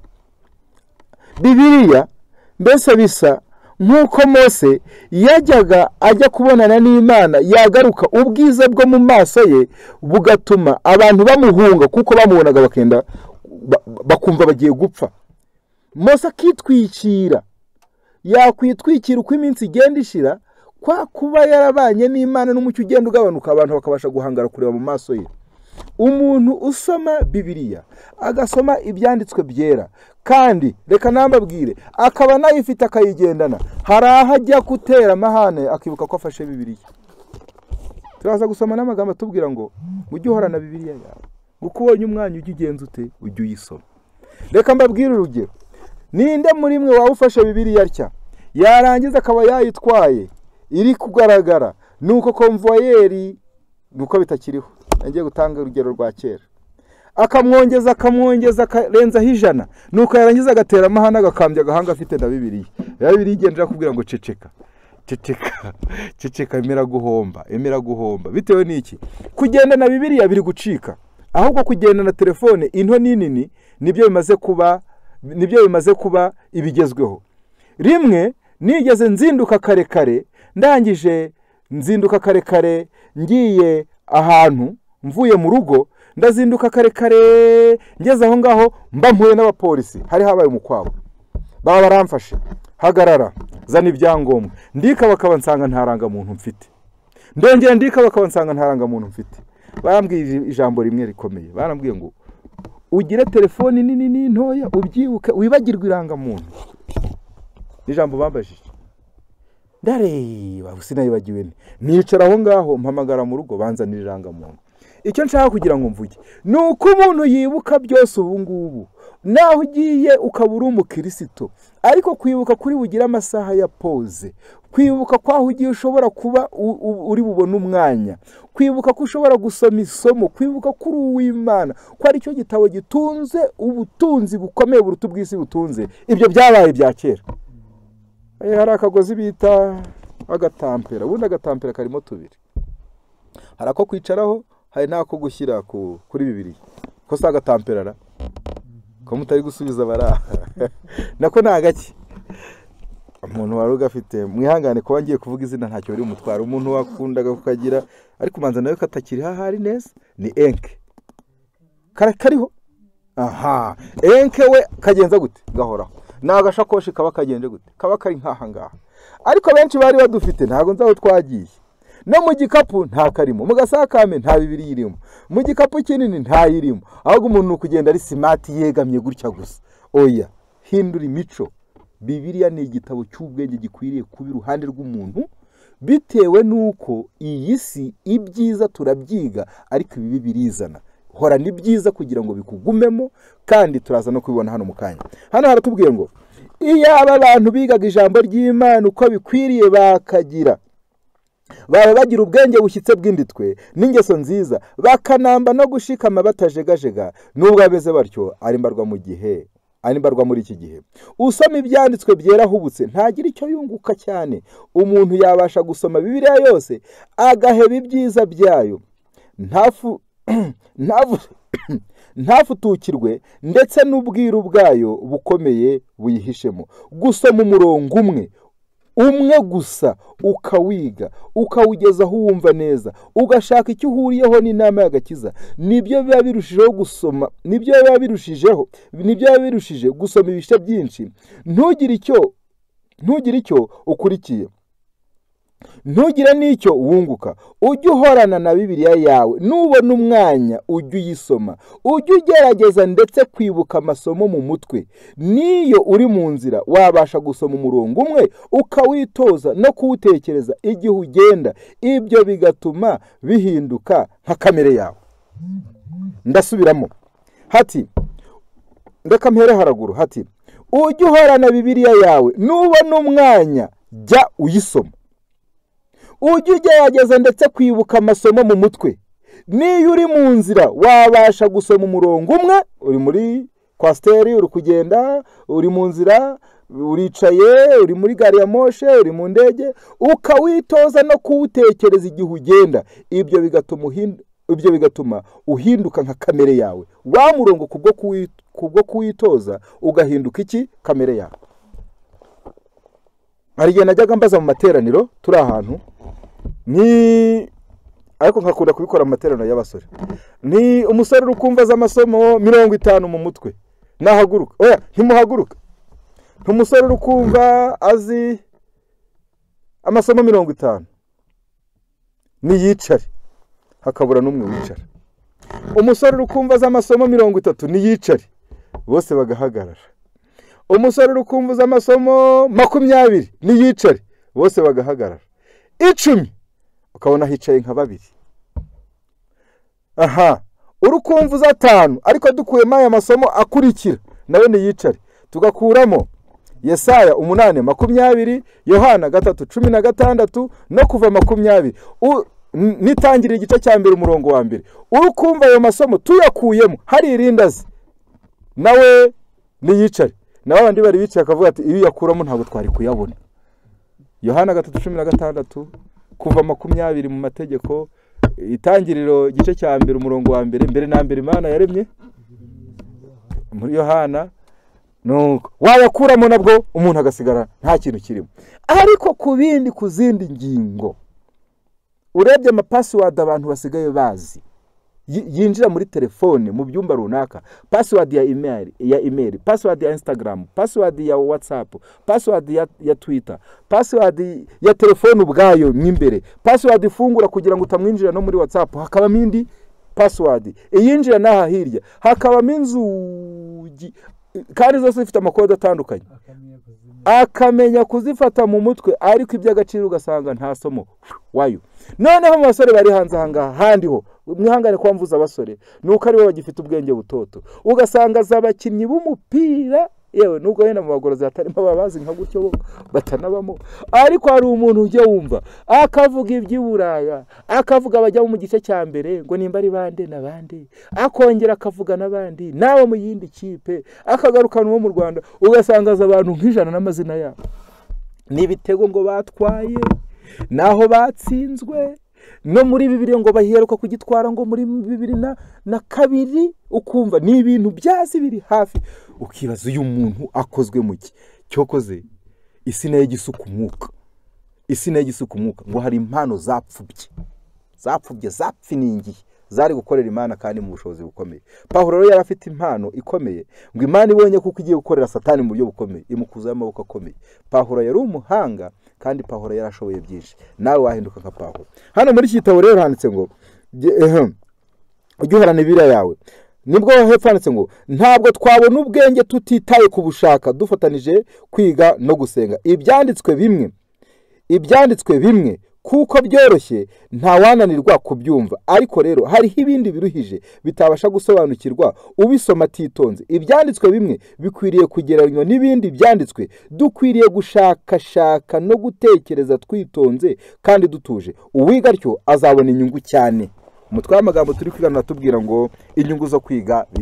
Bibiliya mbese bisa nk'uko Mose yajyaga ajya kubonana n'Imana, yagaruka ubwiza bwo mu maso ye bugatuma abantu bamuhunga kuko bamubonaga bakenda bakumva bagiye gupfa. Mose akitwikira, yakwitwikira uko iminsi igenda ishira, kwa kuba yarabanye n'Imana n'umucyo ugenda ugabanuka, abantu bakabasha guhangara kureba mu maso ye. umuntu usoma Bibiliya agasoma ibyanditswe byera, kandi reka nambabwire akaba nayifite akayigendana, hari aho ajya gutera amahane akibuka ko afashe Bibiliya. turaza gusoma n'amagambo atubwira ngo ujye uhorana Bibiliya yawe, kuko ubonye umwanya ujye ugenza ute, ujye uyisoma. reka mbabwire urugero. ninde muri mwe waba ufashe Bibiliya atya, yarangiza akaba yayitwaye iri kugaragara, nuko konvoyeri nuko bitakiriho, ngiye gutanga urugero rwa kera, akamwongeza akamwongeza akarenzaho ijana, nuko yarangiza agatera amahane agakambya agahanga afite na Bibiliya. Bibiliya igendera kubwira ngo ceceka ceceka ceceka, emera guhomba emera guhomba. bitewe n'iki? kugenda na Bibiliya biri gucika, ahubwo kugenda na telefone into nini nibyo bimaze kuba nibyo bimaze kuba ibigezweho. rimwe nigeze nzinduka kare kare, ndangije nzinduka kare kare ngiye ahantu, mvuye mu rugo ndazinduka kare kare, ngeze aho ngaho mba mpuye n'abapolisi, hari habaye umukwabo, baba baramfashe, hagarara zana ibyangombwa. ndika bakaba nsanga ntaranga muntu mfite, ndongera ndika bakaba nsanga ntaranga muntu mfite. barambwiye ijambo rimwe rikomeye, barambwiye ngo ugire telefoni nini n'intoya ubyibuke wibagirwe iranga muntu. ijambo bambajije ndareba sinayibagiwe, nicara aho ngaho mpamagara mu rugo banzanira iranga muntu. icyo nshaka kugira ngo mvuge ni uko umuntu yibuka byose ubu ngubu, naho ugiye ukaba uri umukristo, ariko kwibuka kuri bugira amasaha ya pause, kwibuka kwaho ugiye ushobora kuba uri bubone umwanya, kwibuka ko ushobora gusoma isomo, kwibuka kuri uw'Imana, ko ari cyo gitabo gitunze ubutunzi bukomeye buruta ubw'isi butunze. ibyo byabaye bya kera. hari akagozi bita agatampera, ubundi agatampera karimo tubiri, hari ako kwicaraho, hari n'ako gushyira kuri Bibiliya. ko si agatamperara ko mutari gusubiza bara nako nta gake. umuntu wari ugafite mwihangane ko wangiye kuvuga izina ntacyo biri umutwaro, umuntu wakundaga kukagira ariko umanza nawe katakiri hahari neza, ni enke kare kariho. aha enke we kagenza gute? gahoraho. ni agashakoshi kaba kagenje gute? kaba kari nk'aha ngaha. ariko benshi bari badufite ntago nzaho twagiye. no mu gikapu nta karimo, mu gasakame nta Bibiliya irimo, mu gikapu kinini nta irimo, ahubwo umuntu kugenda ari smart yegamye gutya gusa. oya, hindura imico. Bibiliya ni igitabo cy'ubwenge gikwiriye kuba iruhande rw'umuntu, bitewe nuko iyi si ibyiza turabyiga, ariko ibi birizana. hora ni byiza kugira ngo bikugumemo, kandi turaza no kubibona hano mu kanya. hano haratubwiye ngo iyo aba bantu bigaga ijambo ry'Imana uko bikwiriye bakagira baba bagira ubwenge bushyitse bw'inditwe n'ingeso nziza, bakanamba no gushikama batajegajega, nubwo abeze batyo ari mbarwa mu gihe ari mbarwa muri iki gihe. Usoma ibyanditswe byera ahubutse ntagira icyo yunguka cyane. Umuntu yabasha gusoma Bibiliya yose agaheba ibyiza byayo, ntafu ntavu ntafutukirwe ndetse n'ubwiru bwayo bukomeye buyihishemo. Gusoma umurongo umwe umwe gusa ukawiga ukawugeza aho wumva neza, ugashaka icyo uhuriyeho n'inama y'agakiza, nibyo biba birushijeho gusoma nibyo biba birushijeho nibyo biba birushije gusoma ibice byinshi. Ntugire icyo ntugire icyo ukurikiye, ntugire n'icyo wunguka. Ujye uhorana na Bibiliya yawe, nubona umwanya ujye uyisoma, ujye ugerageza ndetse kwibuka amasomo mu mutwe. Niyo uri mu nzira wabasha gusoma umurongo umwe ukawitoza no kuwutekereza igihe ugenda, ibyo bigatuma bihinduka nka kamere yawe. Ndasubiramo hati, ndeka mpere haraguru hati, ujye uhorana Bibiliya yawe, nubona umwanya jya uyisoma, ujye ugerageza ndetse kwibuka amasomo mu mutwe. Niyo uri mu nzira wabasha gusoma umurongo umwe, uri muri kwasiteri, uri kugenda, uri mu nzira, uricaye, uri muri gari ya moshe, uri mu ndege, ukawitoza no kuwutekereza igihe ugenda. Ibyo bigatuma uhinduka ibyo bigatuma uhinduka nka kamere yawe. Wa murongo kubwo kuwitoza ugahinduka iki? Kamere yawe. Hari igihe najyaga mbaza mu materaniro turi ahantu, ni ariko nkakunda kubikora mu materaniro y'abasore, ni umusore uri kumva z'amasomo mirongo itanu mu mutwe, nahaguruka oya ntimuhaguruka. Umusore uri kumva azi amasomo mirongo itanu niyicare, hakabura n'umwe wicara. Umusore uri kumva z'amasomo mirongo itatu niyicare, bose bagahagarara. Umusore uri kumva z'amasomo makumyabiri niyicare, bose bagahagarara. Icumi ukabona hicaye nka babiri. Aha, uri kumva za tanu ariko dukuyemo aya masomo akurikira nawe niyicare, tugakuramo Yesaya umunane makumyabiri, Yohana gatatu cumi na gatandatu no kuva makumyabiri. Nitangira igice cya mbere umurongo wa mbere, uri kumva ayo masomo tuyakuyemo hari irindazi, nawe niyicare. Nawe abandi bari bicaye akavuga ati iyo yakuramo ntabwo twari kuyabona. Yohana gatatu cumi na gatandatu kuva makumyabiri mu mategeko, itangiriro igice cya mbere umurongo wa mbere, mbere na mbere Imana yaremye. Muri Yohana nuko wayakuramo nabwo umuntu agasigara nta kintu kirimo. Ariko ku bindi ku zindi ngingo, urebye ama password abantu basigaye bazi, yinjira muri telefone mu byumba runaka, password ya email ya email, password ya Instagram, password ya WhatsApp, password ya, ya Twitter, password ya telefone ubwayo mwimbere, password ifungura kugira ngo utamwinjira no muri WhatsApp, hakaba mindi password iyinjira naha hirya, hakaba minzugi, kandi zose zifite amakode atandukanye, akamenya kuzifata mu mutwe. Ariko iby'agaciro ugasanga nta somo wayo. Noneho mu basore bari hanze ahangaha handiho, mwihangane kwa mvuza abasore, nuko ari bo bagifite ubwenge butoto, ugasanga z'abakinnyi b'umupira, yewe nubwo wenda mu bagorozi hatarimo ababazi nka gutyo batanabamo, ariko hari umuntu ujye wumva akavuga iby'Iburaya, akavuga abajya mu gice cya mbere ngo nimba ari bande na bande, akongera akavuga n'abandi nawe mu yindi kipe, akagarukana uwo mu Rwanda, ugasanga abantu nk'ijana n'amazina yabo, n'ibitego ngo batwaye, naho batsinzwe, no muri Bibiliya ngo baheruka kugitwara ngo muri bibiri na, na kabiri, ukumva ni ibintu byazi biri hafi, ukibaza uyu muntu akozwe muki. Cyokoze isi nayo gisuka umwuka, isi nayo gisuka umwuka, ngo hari impano zapfubye zapfubye zapfiningiye zari gukorera Imana kandi mu bushobozi bukomeye. Pawulo rero yari afite impano ikomeye, ngo Imana ibonye kuko igiye gukorera Satani mu buryo bukomeye, imukuzaho amaboko akomeye. Pawulo yari umuhanga kandi Pawulo yarashoboye byinshi, nawe wahinduka nka Pawulo. Hano muri iki gitabo rero handitse ngo ujye uhorana Bibiliya yawe. Nibwo hepfo handitse ngo ntabwo twabona ubwenge tutitaye ku bushaka, dufatanije kwiga no gusenga. Ibyanditswe bimwe ibyanditswe bimwe kuko byoroshye ntawananirwa kubyumva, ariko rero hariho ibindi biruhije bitabasha gusobanukirwa ubisoma atitonze. Ibyanditswe bimwe bikwiriye kugereranywa n'ibindi byanditswe, dukwiriye gushakashaka no gutekereza twitonze kandi dutuje. Uwiga atyo azabona inyungu cyane. Umutwe w'amagambo turi kwigana natubwira ngo inyungu zo kwiga Bibiliya.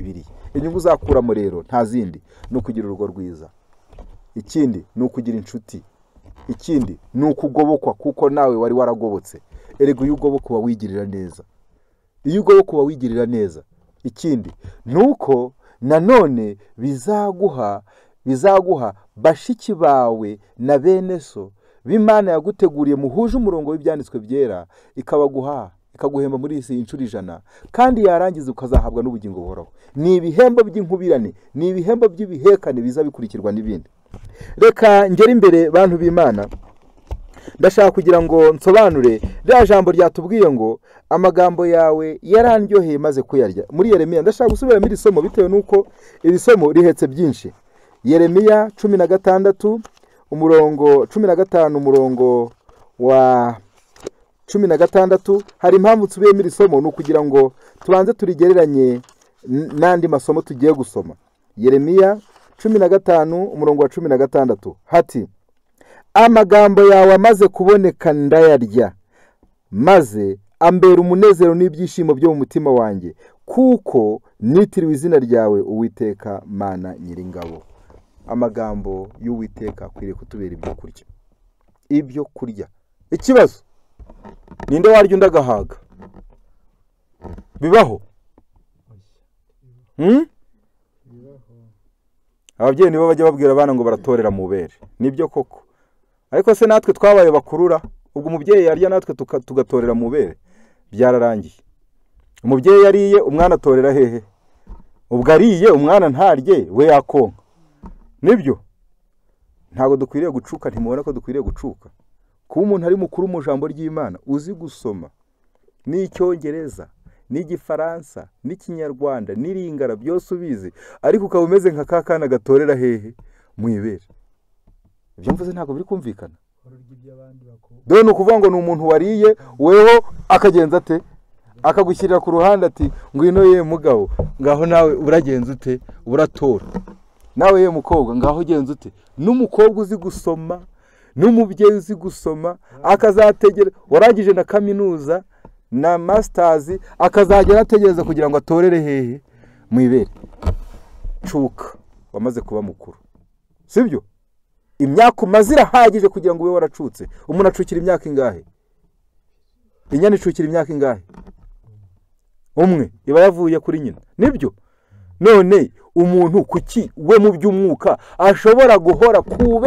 inyungu uzakuramo rero nta zindi ni ukugira urugo rwiza, ikindi ni ukugira inshuti, ikindi ni ukugobokwa kuko nawe wari waragobotse. Erega iyo ugoboka uba wigirira neza, iyo ugoboka uba wigirira neza. Ikindi ni uko nanone bizaguha bizaguha bashiki bawe na bene so b'Imana yaguteguriye muhuje umurongo w'ibyanditswe byera, ikabaguha ikaguhemba muri isi inshuro ijana, kandi yarangiza ukazahabwa n'ubugingo buhoraho. Ni ibihembo by'inkubirane, ni ibihembo by'ibihekane biza bikurikirwa n'ibindi. Reka ngere imbere bantu b'Imana, ndashaka kugira ngo nsobanure rya jambo ryatubwiye ngo amagambo yawe yarandyoheye maze kuyarya. Muri Yeremiya, ndashaka gusubira muri somo bitewe nuko iri somo rihetse byinshi. Yeremiya cumi na gatandatu umurongo cumi na gatanu umurongo wa cumi na gatandatu. Hari impamvu nsubiye muri somo, no kugira ngo tubanze turigereranye n'andi masomo tugiye gusoma. Yeremiya cumi na gatanu umurongo wa cumi na gatandatu hati: amagambo yawe amaze kuboneka ndayarya, maze ambera umunezero n'ibyishimo byo mu mutima wanjye, kuko nitiriwe izina ryawe Uwiteka Mana Nyiringabo. Amagambo y'Uwiteka akwiriye kutubera ibyo kurya, ibyo kurya. Ikibazo, ninde warya undi agahaga? Bibaho? Hmm? Ababyeyi nibo bajya babwira abana ngo baratorera mu bere. Nibyo koko. Ariko se natwe twabaye bakurura, ubwo umubyeyi yarya natwe tugatorera mu bere? Byararangiye. Umubyeyi yariye, umwana atorera hehe? Ubwo ariye umwana ntarye we yakonka. Nibyo? Ntago dukwiriye gucuka, ntimubona ko dukwiriye gucuka. Kuba umuntu ari mukuru mu jambo ry'Imana, uzi gusoma n'Icyongereza, n'Igifaransa, n'Ikinyarwanda, n'Iringara, byose ubizi, ariko ukaba umeze nka kakana gatorera hehe? Mu ibere. Ibyo mvuze ntago biri kumvikana. Dore ni ukuvuga ngo ni umuntu wariye, weho akagenza ate? Akagushyirira ku ruhande ati ngwino ye mugabo, ngaho nawe uragenza ute? Uratora. Nawe ye mukobwa, ngaho ugenza ute? N'umukobwa uzi gusoma, n'umubyeyi uzi gusoma, akazategera warangije na kaminuza na masters, akazagera ategereza kugira ngo atorere hehe? Mu ibere. Cuka, wamaze kuba mukuru. Sibyo? Imyaka umaze irahagije kugira ngo ube waracutse. Umuntu acukira imyaka ingahe? Inyana icukira imyaka ingahe? Umwe iba yavuye kuri nyina. Nibyo? None umuntu kuki we mu by'umwuka ashobora guhora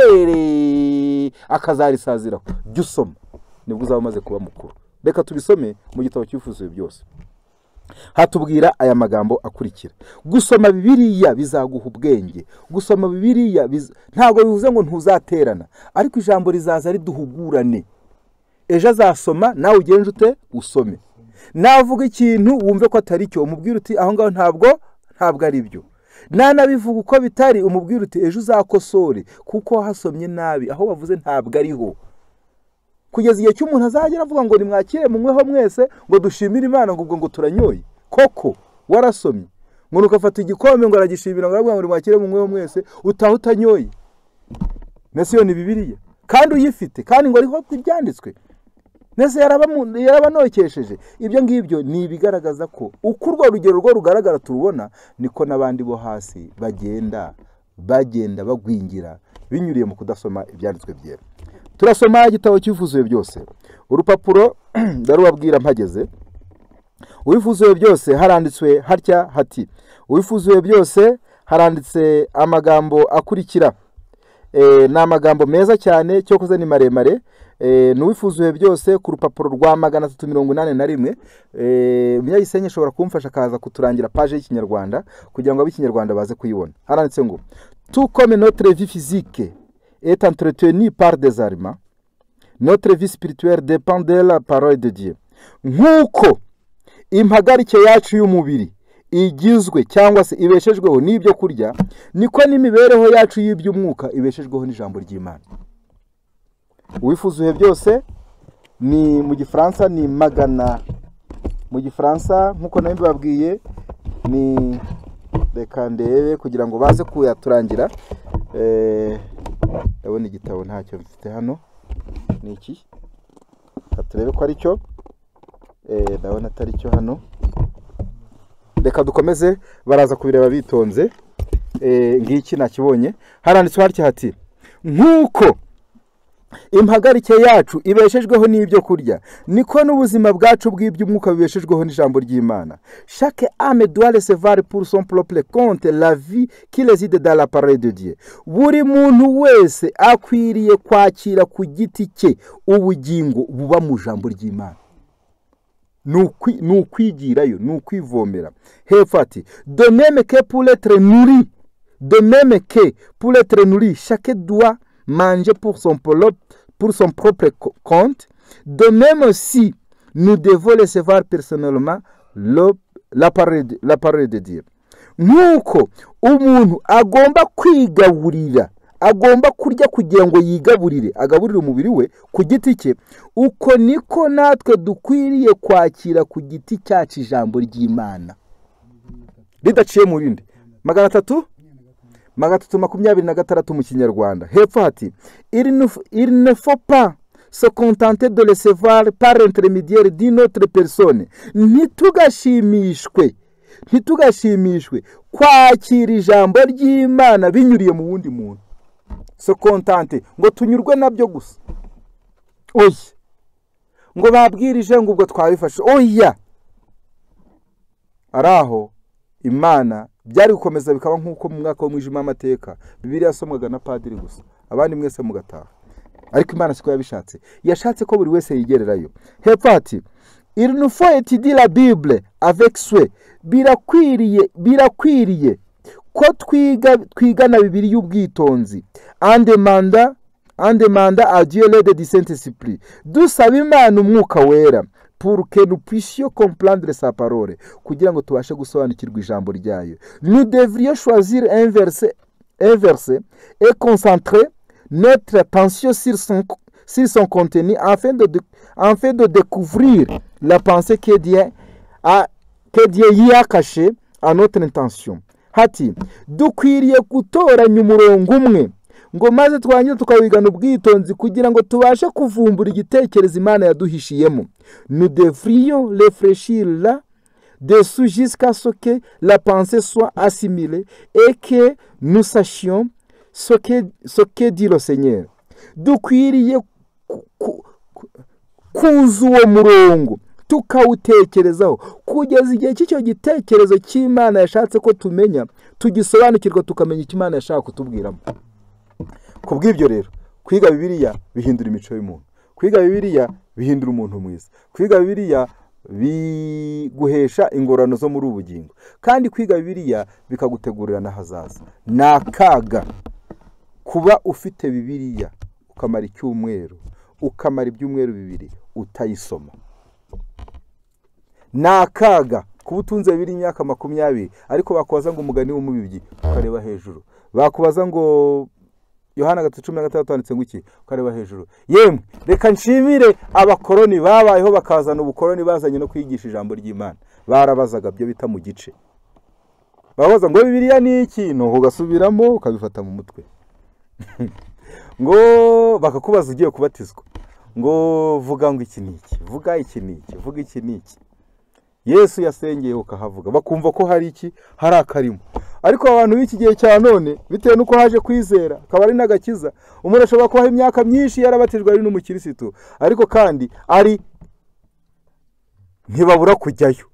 kubere akazarisaziraho? Jya usoma nibwo uzaba umaze kuba mukuru. Reka tubisome mu gitabo cy'Ifuzuye byose. Hatubwira aya magambo akurikira: gusoma Bibiliya bizaguha ubwenge. Gusoma Bibiliya biz... ntabwo bivuze ngo ntuzaterana, ariko ijambo rizaza riduhugurane. Ejo azasoma nawe ugenje ute? Usome. Navuga ikintu wumve ko atari cyo, umubwira uti aho ngaho ntabwo ntabwo ari byo. Nanabivuga uko bitari, umubwira uti ejo uzakosore kuko hasomye nabi, aho wavuze ntabwo ariho. Kugeza igihe cy'umuntu azagera avuga ngo nimwakire mumweho mwese ngo dushimire Imana ngo ubwo ngo turanyoye. Koko warasomye ngo nukafata igikombe ngo aragishimira ngo aravuga ngo nimwakire mumweho mwese utaho utanyoye. Nese yo ni Bibiliya kandi uyifite, kandi ngo ariho ibyanditswe. Nese yarabanokesheje. Ibyo ngibyo ni ibigaragaza ko ukurwa rugero rwo rugaragara turubona, niko nabandi bo hasi bagenda bagenda bagwingira binyuriye mu kudasoma ibyanditswe byera. Turasoma igitabo cy'Ifuzuye byose. Urupapuro ndarubabwira mpageze. Uwifuzuye byose haranditswe hatya hati: Uwifuzuye byose haranditse amagambo akurikira. E, na amagambo meza cyane, cyo kuze ni maremare. E, n'Uwifuzuye byose ku rupapuro rwa magana atatu mirongo inani na rimwe. E, Munyagisenyi ashobora kumfasha akaza kuturangira page y'Ikinyarwanda kugira ngo ab'Ikinyarwanda baze kuyibona. Haranditse ngo: tout comme notre vie physique est entretenu par des aliments, notre vie spirituelle dépend de la parole de Dieu. Nkuko impagarike yacu y'umubiri igizwe cyangwa se ibeshejweho n'ibyo kurya, niko n'imibereho yacu y'iby'umwuka ibeshejweho n'ijambo ry'Imana. Uwifuzuye byose ni mu Gifaransa ni magana, mu Gifaransa nkuko nayo mbabwiye ni, reka ndebe kugira ngo baze kuyaturangira. Eh, ndabona igitabo ntacyo mfite hano. Ni iki? Katurebe ko ari cyo. Eh, ndabona atari cyo hano. reka dukomeze baraza kubireba bitonze. Eh, ngiki nakibonye haranditswe hatya hati nkuko impagarike yacu ibeshejweho n'ibyo kurya niko n'ubuzima bwacu bw'iby'umwuka bibeshejweho n'ijambo ry'Imana. Chaque âme doit recevoir pour son propre compte la vie qui réside dans la parole de Dieu. Buri muntu wese akwiriye kwakira ku giti cye ubugingo buba mu jambo ry'Imana. Nukwi nukwigirayo nukwivomera. Hepfo ati de même que pour être nourri de même que pour être nourri chacun doit manger pour son propre pour son propre compte. De même aussi nous devons recevoir personnellement le, la parole de, la parole de Dieu. Nuko umuntu agomba kwigaburira agomba kurya kugira ngo yigaburire agaburire umubiri we ku giti cye, uko niko natwe dukwiriye kwakira ku giti cyacu ijambo ry'Imana ridaciye mu bindi. magana atatu magana atatu makumyabiri na gatandatu mu Kinyarwanda. Hepfo hati il ne faut pas se contenter de recevoir par intermédiaire d'une autre personne. Ntitugashimishwe ntitugashimishwe kwakira ijambo ry'Imana binyuriye mu wundi muntu. Se contenter ngo tunyurwe nabyo gusa. Oya ngo babwirije ngo ubwo twabifashe. Oya araho Imana byari gukomeza bikaba nkuko mu mwaka w'umwijima amateka Bibiliya yasomwaga na padiri gusa abandi mwese mugataha, ariko Imana siko yabishatse, yashatse ko buri wese yigererayo. Hepfo ati il nous faut étudier la Bible avec souhait. Birakwiriye birakwiriye ko twiga twigana Bibiliya y'ubwitonzi en demanda en demanda à Dieu l'aide du Saint-Esprit. Dusaba Imana umwuka wera pour que nous puissions comprendre sa parole, kugira ngo tubashe gusobanukirwa ijambo ryayo. Nous devrions choisir un verset un verset et concentrer notre attention sur son sur son contenu afin de afin de découvrir la pensée que Dieu a que Dieu y a cachée à notre intention. Hati dukwiriye gutoranya umurongo umwe ngo maze twanye tukawigana ubwitonzi kugira ngo tubashe kuvumbura igitekerezo Imana yaduhishiyemo. Nous devrions réfléchir là dessous jusqu'à ce que la pensée soit assimilée et que nous sachions ce que ce que dit le Seigneur. Dukwiriye kuza uwo murongo tukawutekerezaho kugeza igihe cy'icyo gitekerezo cy'Imana yashatse ko tumenya tugisobanukirwa tukamenya icyo Imana yashaka kutubwiramo. Kubw'ibyo rero kwiga Bibiliya bihindura imico y'umuntu, kwiga Bibiliya bihindura umuntu mwiza, kwiga Bibiliya biguhesha ingorano zo muri ubugingo, kandi kwiga Bibiliya bikagutegurira n'ahazaza. Nakaga kuba ufite Bibiliya ukamara icyumweru ukamara ibyumweru bibiri utayisoma. Nakaga kuba utunze Bibiliya imyaka makumyabiri ariko bakubaza ngo umugani w'umubibyi ukareba hejuru, bakubaza ngo Yohana gatatu cumi na gatandatu handitse ngo iki ukareba hejuru. Yemwe reka nshimire abakoroni babayeho bakazana ubukoroni bazanye no kwigisha ijambo ry'Imana. Barabazaga byo bita mu gice, babaza ngo Bibiliya ni iki, no ugasubiramo ukabifata mu mutwe. Ngo bakakubaza ugiye kubatizwa ngo vuga ngo iki niki, vuga iki niki, vuga iki niki. Yesu yasengeye ukahavuga bakumva ko hari iki, hari akarimo. Ariko abantu b'iki gihe cya none bitewe nuko haje kwizera akaba ari n'agakiza, umuntu ashobora kubaho imyaka myinshi yarabatijwe ari n'umukirisitu ariko kandi ari ntibabura kujyayo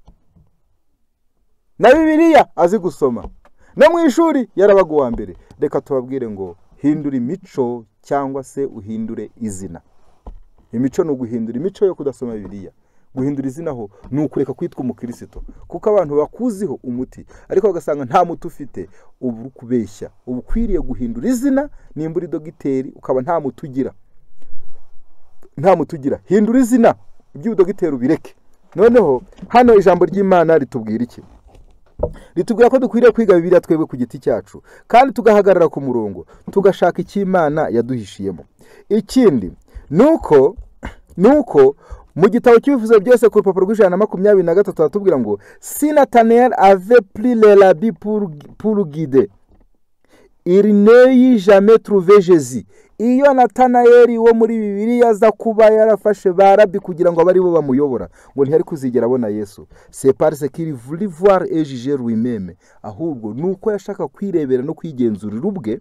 na Bibiliya azi gusoma, no mu ishuri yarabaga uwa mbere. Reka tubabwire ngo hindura imico cyangwa se uhindure izina. Imico no guhindura imico yo kudasoma Bibiliya. Guhindura izina ho ni ukureka kwitwa umukristo, kuko abantu bakuziho umuti ariko bagasanga nta muti ufite. Ubu kubeshya, ubu kwiriye guhindura izina. Nimba uri dogiteri ukaba nta muti ugira, nta muti ugira, hindura izina, iby'ubudogiteri ubireke. Noneho hano ijambo ry'Imana ritubwira iki? Ritubwira ko dukwiriye kwiga Bibiliya twebwe ku giti cyacu, kandi tugahagarara ku murongo tugashaka icyo Imana yaduhishiyemo. Ikindi nuko nuko mu gitabo cy'ibivuzo byose ku rupapuro rw'ijana na makumyabiri na gatatu batubwira ngo si Nathanaël avait pris les habits pour pour guider, il n'eut jamais trouvé Jésus. iyo Natanayeli wo muri Bibiliya aza kuba yarafashe ba Rabi kugira ngo abari bo bamuyobora ngo ntiyari kuzigera abona Yesu. C'est parce qu'il voulait voir et juger lui-même, ahubwo nuko yashaka kwirebera no kwigenzurira ubwe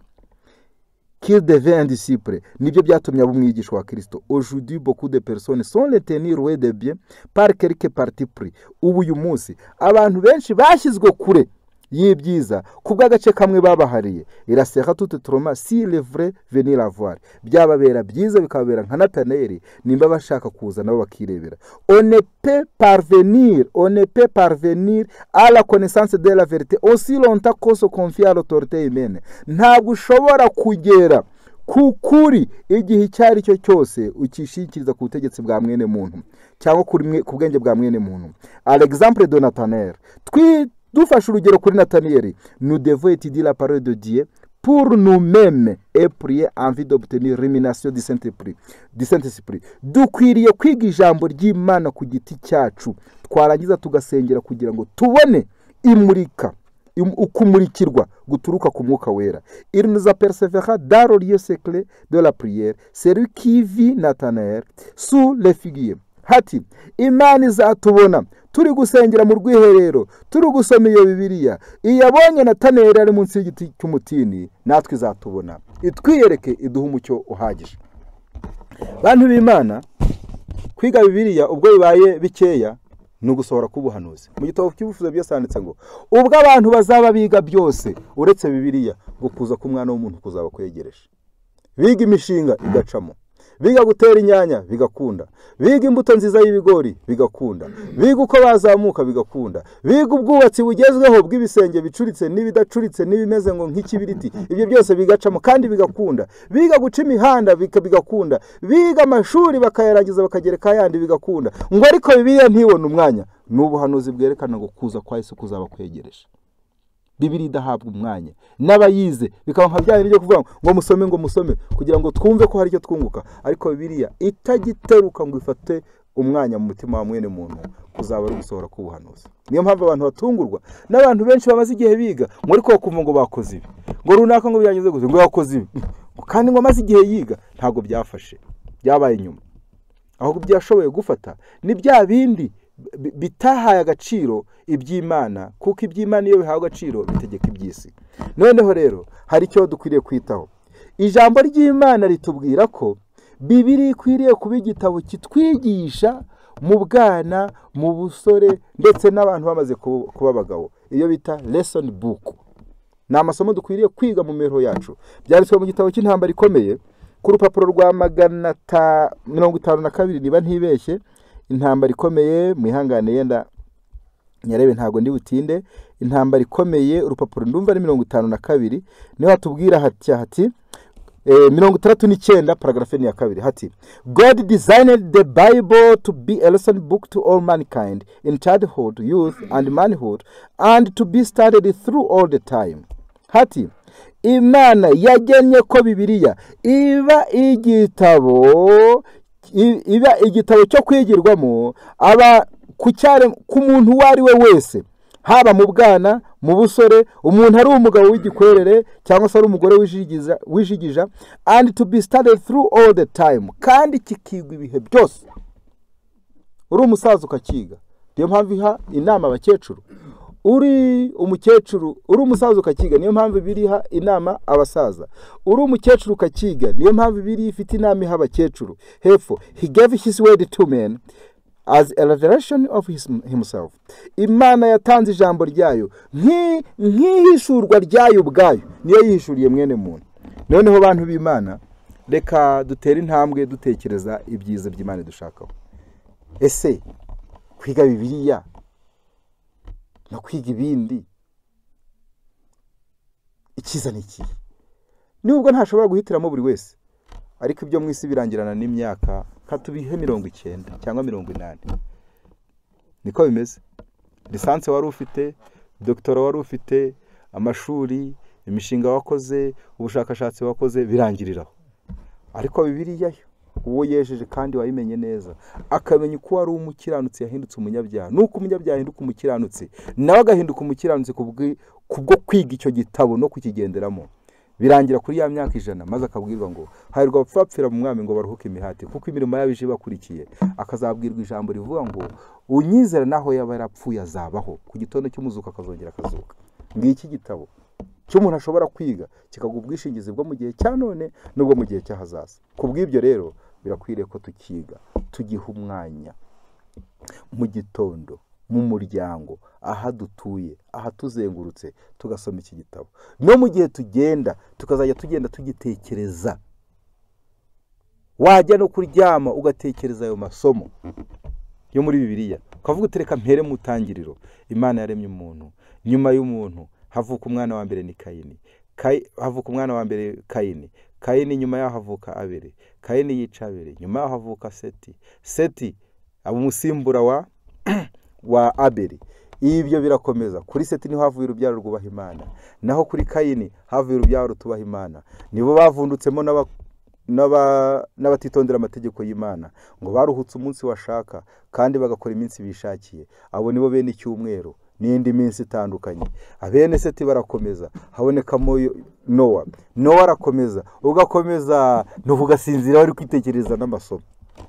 qu'il devient un disciple. Nibyo byatumye abo umwigisha wa Kristo. Aujourd'hui beaucoup de personnes sont les tenir loin de bien par quelques partis pris. Ubu uyu munsi abantu benshi bashyizwe kure y'ibyiza kubw'agace kamwe babahariye. Iraseka toute trauma si le vrai venir la voir. Byababera byiza bikabera nka Natanayeli nimba bashaka kuza nabo bakirebera. On ne peut parvenir, on ne peut parvenir à la connaissance de la vérité aussi longtemps qu'on se confie à l'autorité humaine. Ntabwo ushobora kugera kukuri igihe icyari cyo cyose ukishikiriza ku butegetsi bwa mwene muntu cyangwa ku bwenge bwa mwene muntu. À l'exemple de Nathanaël, twi dufashe urugero kuri Natanayeli, nous devons étudier la parole de Dieu pour nous-mêmes et prier en vue d'obtenir rémunération du Saint-Esprit. Du Saint-Esprit. Dukwiriye kwiga ijambo ry'Imana ku giti cyacu, twarangiza tugasengera kugira ngo tubone imurika ukumurikirwa guturuka ku mwuka wera. Il nous apercevra dans le lieu secret de la prière, celui qui vit Nathanaël sous les figuiers. Hati Imana izatubona turi gusengera mu rwiherero, turi gusoma iyo Bibiliya. Iyabonye Natanayeli ari munsi y'igiti cy'umutini, natwe izatubona, itwiyereke, iduha umucyo uhagije. Bantu b'Imana, kwiga Bibiliya ubwo bibaye bikeya no gusohora kubuhanuzi. Mu gitabo cy'ubufuzo byasanditse ngo ubwo abantu bazaba biga byose uretse Bibiliya, ngo kuza ku mwana w'umuntu kuzaba kwegereje. Biga imishinga igacamo, biga gutera inyanya bigakunda, biga imbuto nziza y'ibigori bigakunda, biga uko bazamuka bigakunda, biga ubwubatsi bugezweho bw'ibisenge bicuritse n'ibidacuritse n'ibimeze ngo nk'ikibiriti, ibyo byose bigacamo kandi bigakunda, biga guca imihanda bigakunda, biga amashuri bakayarangiza bakagereka yandi bigakunda. Ngo ariko Bibiliya ntibone umwanya, n'ubuhanuzi bwerekana ngo kuza kwa Yesu kuzaba kwegereje. Bibiliya idahabwa umwanya n'abayize bikaba nka byari byo kuvuga ngo musome ngo musome kugira ngo twumve ko hari icyo twunguka, ariko Bibiliya itagiteruka ngo ifate umwanya mu mutima wa mwene muntu kuzaba ari gusohora kubuhanuzi. Niyo mpamvu abantu batungurwa n'abantu benshi bamaze igihe biga ngo ariko bakumva ngo bakoze ibi, ngo runaka ngo byangize gusa ngo yakoze ibi, kandi ngo amaze igihe yiga ntago byafashe, byabaye inyuma. Ahubwo byashoboye gufata ni bya bindi bitahaye agaciro iby'Imana, kuko iby'Imana iyo bihawe agaciro bitegeka iby'isi. Noneho rero hari icyo dukwiriye kwitaho. Ijambo ry'Imana ritubwira ko Bibiliya ikwiriye kuba igitabo kitwigisha mu bwana, mu busore, ndetse n'abantu bamaze kuba abagabo, iyo bita lesson book. Ni amasomo dukwiriye kwiga mu mibereho yacu. Byanditswe mu gitabo cy'Intambara Ikomeye ku rupapuro rwa magana mirongo itanu na kabiri niba ntibeshye. Intambara Ikomeye, mwihangane yenda nyarebe ntago ndi butinde. Intambara Ikomeye urupapuro ndumva ari mirongo itanu na kabiri, niho hatubwira hati hati eh, mirongo itandatu n'icyenda paragrafe ni ya kabiri hati God designed the Bible to be a lesson book to all mankind in childhood, youth and manhood, and to be studied through all the time. Hati Imana yagennye ko Bibiliya iba igitabo iba igitabo cyo kwigirwamo aba ku cyare ku muntu wari we wese, haba mu bwana, mu busore, umuntu ari umugabo w'igikwerere cyangwa se ari umugore wijigija wijigija, and to be studied through all the time, kandi kikigwa ibihe byose. Uri umusaza ukakiga, niyo mpamvu iha inama abakecuru. Uri umukecuru, uri umusaza ukakiga, niyo mpamvu biriha inama abasaza. Uri umukecuru ukakiga, niyo mpamvu biri ifite inama iha abakecuru. Hepfo, he gave his word to men as a revelation of his, himself. Imana yatanze ijambo ryayo nk'ihishurwa ryayo ubwayo, niyo yihishuriye mwene muntu. Noneho bantu b'Imana, reka dutere intambwe dutekereza ibyiza by'Imana dushakaho. Ese kwiga Bibiliya no kwiga ibindi ikiza niki? Nubwo ntashobora guhitiramo buri wese, ariko ibyo mwisi birangirana n'imyaka katubihe mirongo icyenda cyangwa mirongo inani. Niko bimeze. Lisansi wari ufite, doktora wari ufite, amashuri, imishinga wakoze, ubushakashatsi wakoze birangiriraho. Ariko Bibiliya yo uwo yejeje kandi wayimenye neza, akamenya uko wari umukiranutsi yahindutse umunyabyaha, nuko umunyabyaha ahinduka umukiranutsi, nawe agahinduka umukiranutsi kubwo kwiga icyo gitabo no kukigenderamo. birangira kuri ya myaka ijana, maze akabwirwa ngo hahirwa abapfapfira mu mwami ngo baruhuke imihati kuko imirimo yabo ije bakurikiye. Akazabwirwa ijambo rivuga ngo unyizera naho yaba yarapfuye azabaho, ku gitondo cy'umuzuko akazongera akazuka. Ngiki gitabo cy'umuntu ashobora kwiga kikaguha ubwishingizi bwo mu gihe cya none n'ubwo mu gihe cy'ahazaza. Kubw'ibyo rero birakwiriye ko tukiga, tugiha umwanya mu gitondo, mu muryango, aha dutuye, aha tuzengurutse, tugasoma iki gitabo. No mu gihe tugenda tukazajya tugenda tugitekereza, wajya no kuryama ugatekereza ayo masomo yo muri Bibiliya, ukavuga utereka mpere mu tangiriro. Imana yaremye umuntu, nyuma y'umuntu havuka umwana wa mbere ni Kayini, havuka umwana wa mbere Kayini, Kayini nyuma yaho havuka Abeli, Kayini yica Abeli, nyuma yaho havuka Seti, Seti aba umusimbura wa wa Abeli. Ibyo birakomeza, kuri Seti niho havuye urubyaro rwubaha Imana, naho kuri Kayini havuye urubyaro rutubaha Imana. Nibo bavundutsemo n'aba n'abatitondera amategeko y'Imana, ngo baruhutse umunsi washaka kandi bagakora iminsi bishakiye. Abo nibo bene icyumweru n'indi minsi itandukanye. Abene Seti barakomeza, habonekamo Nowa. Nowa arakomeza, ugakomeza ntuvugasinzira wari kwitekereza n'amasomo,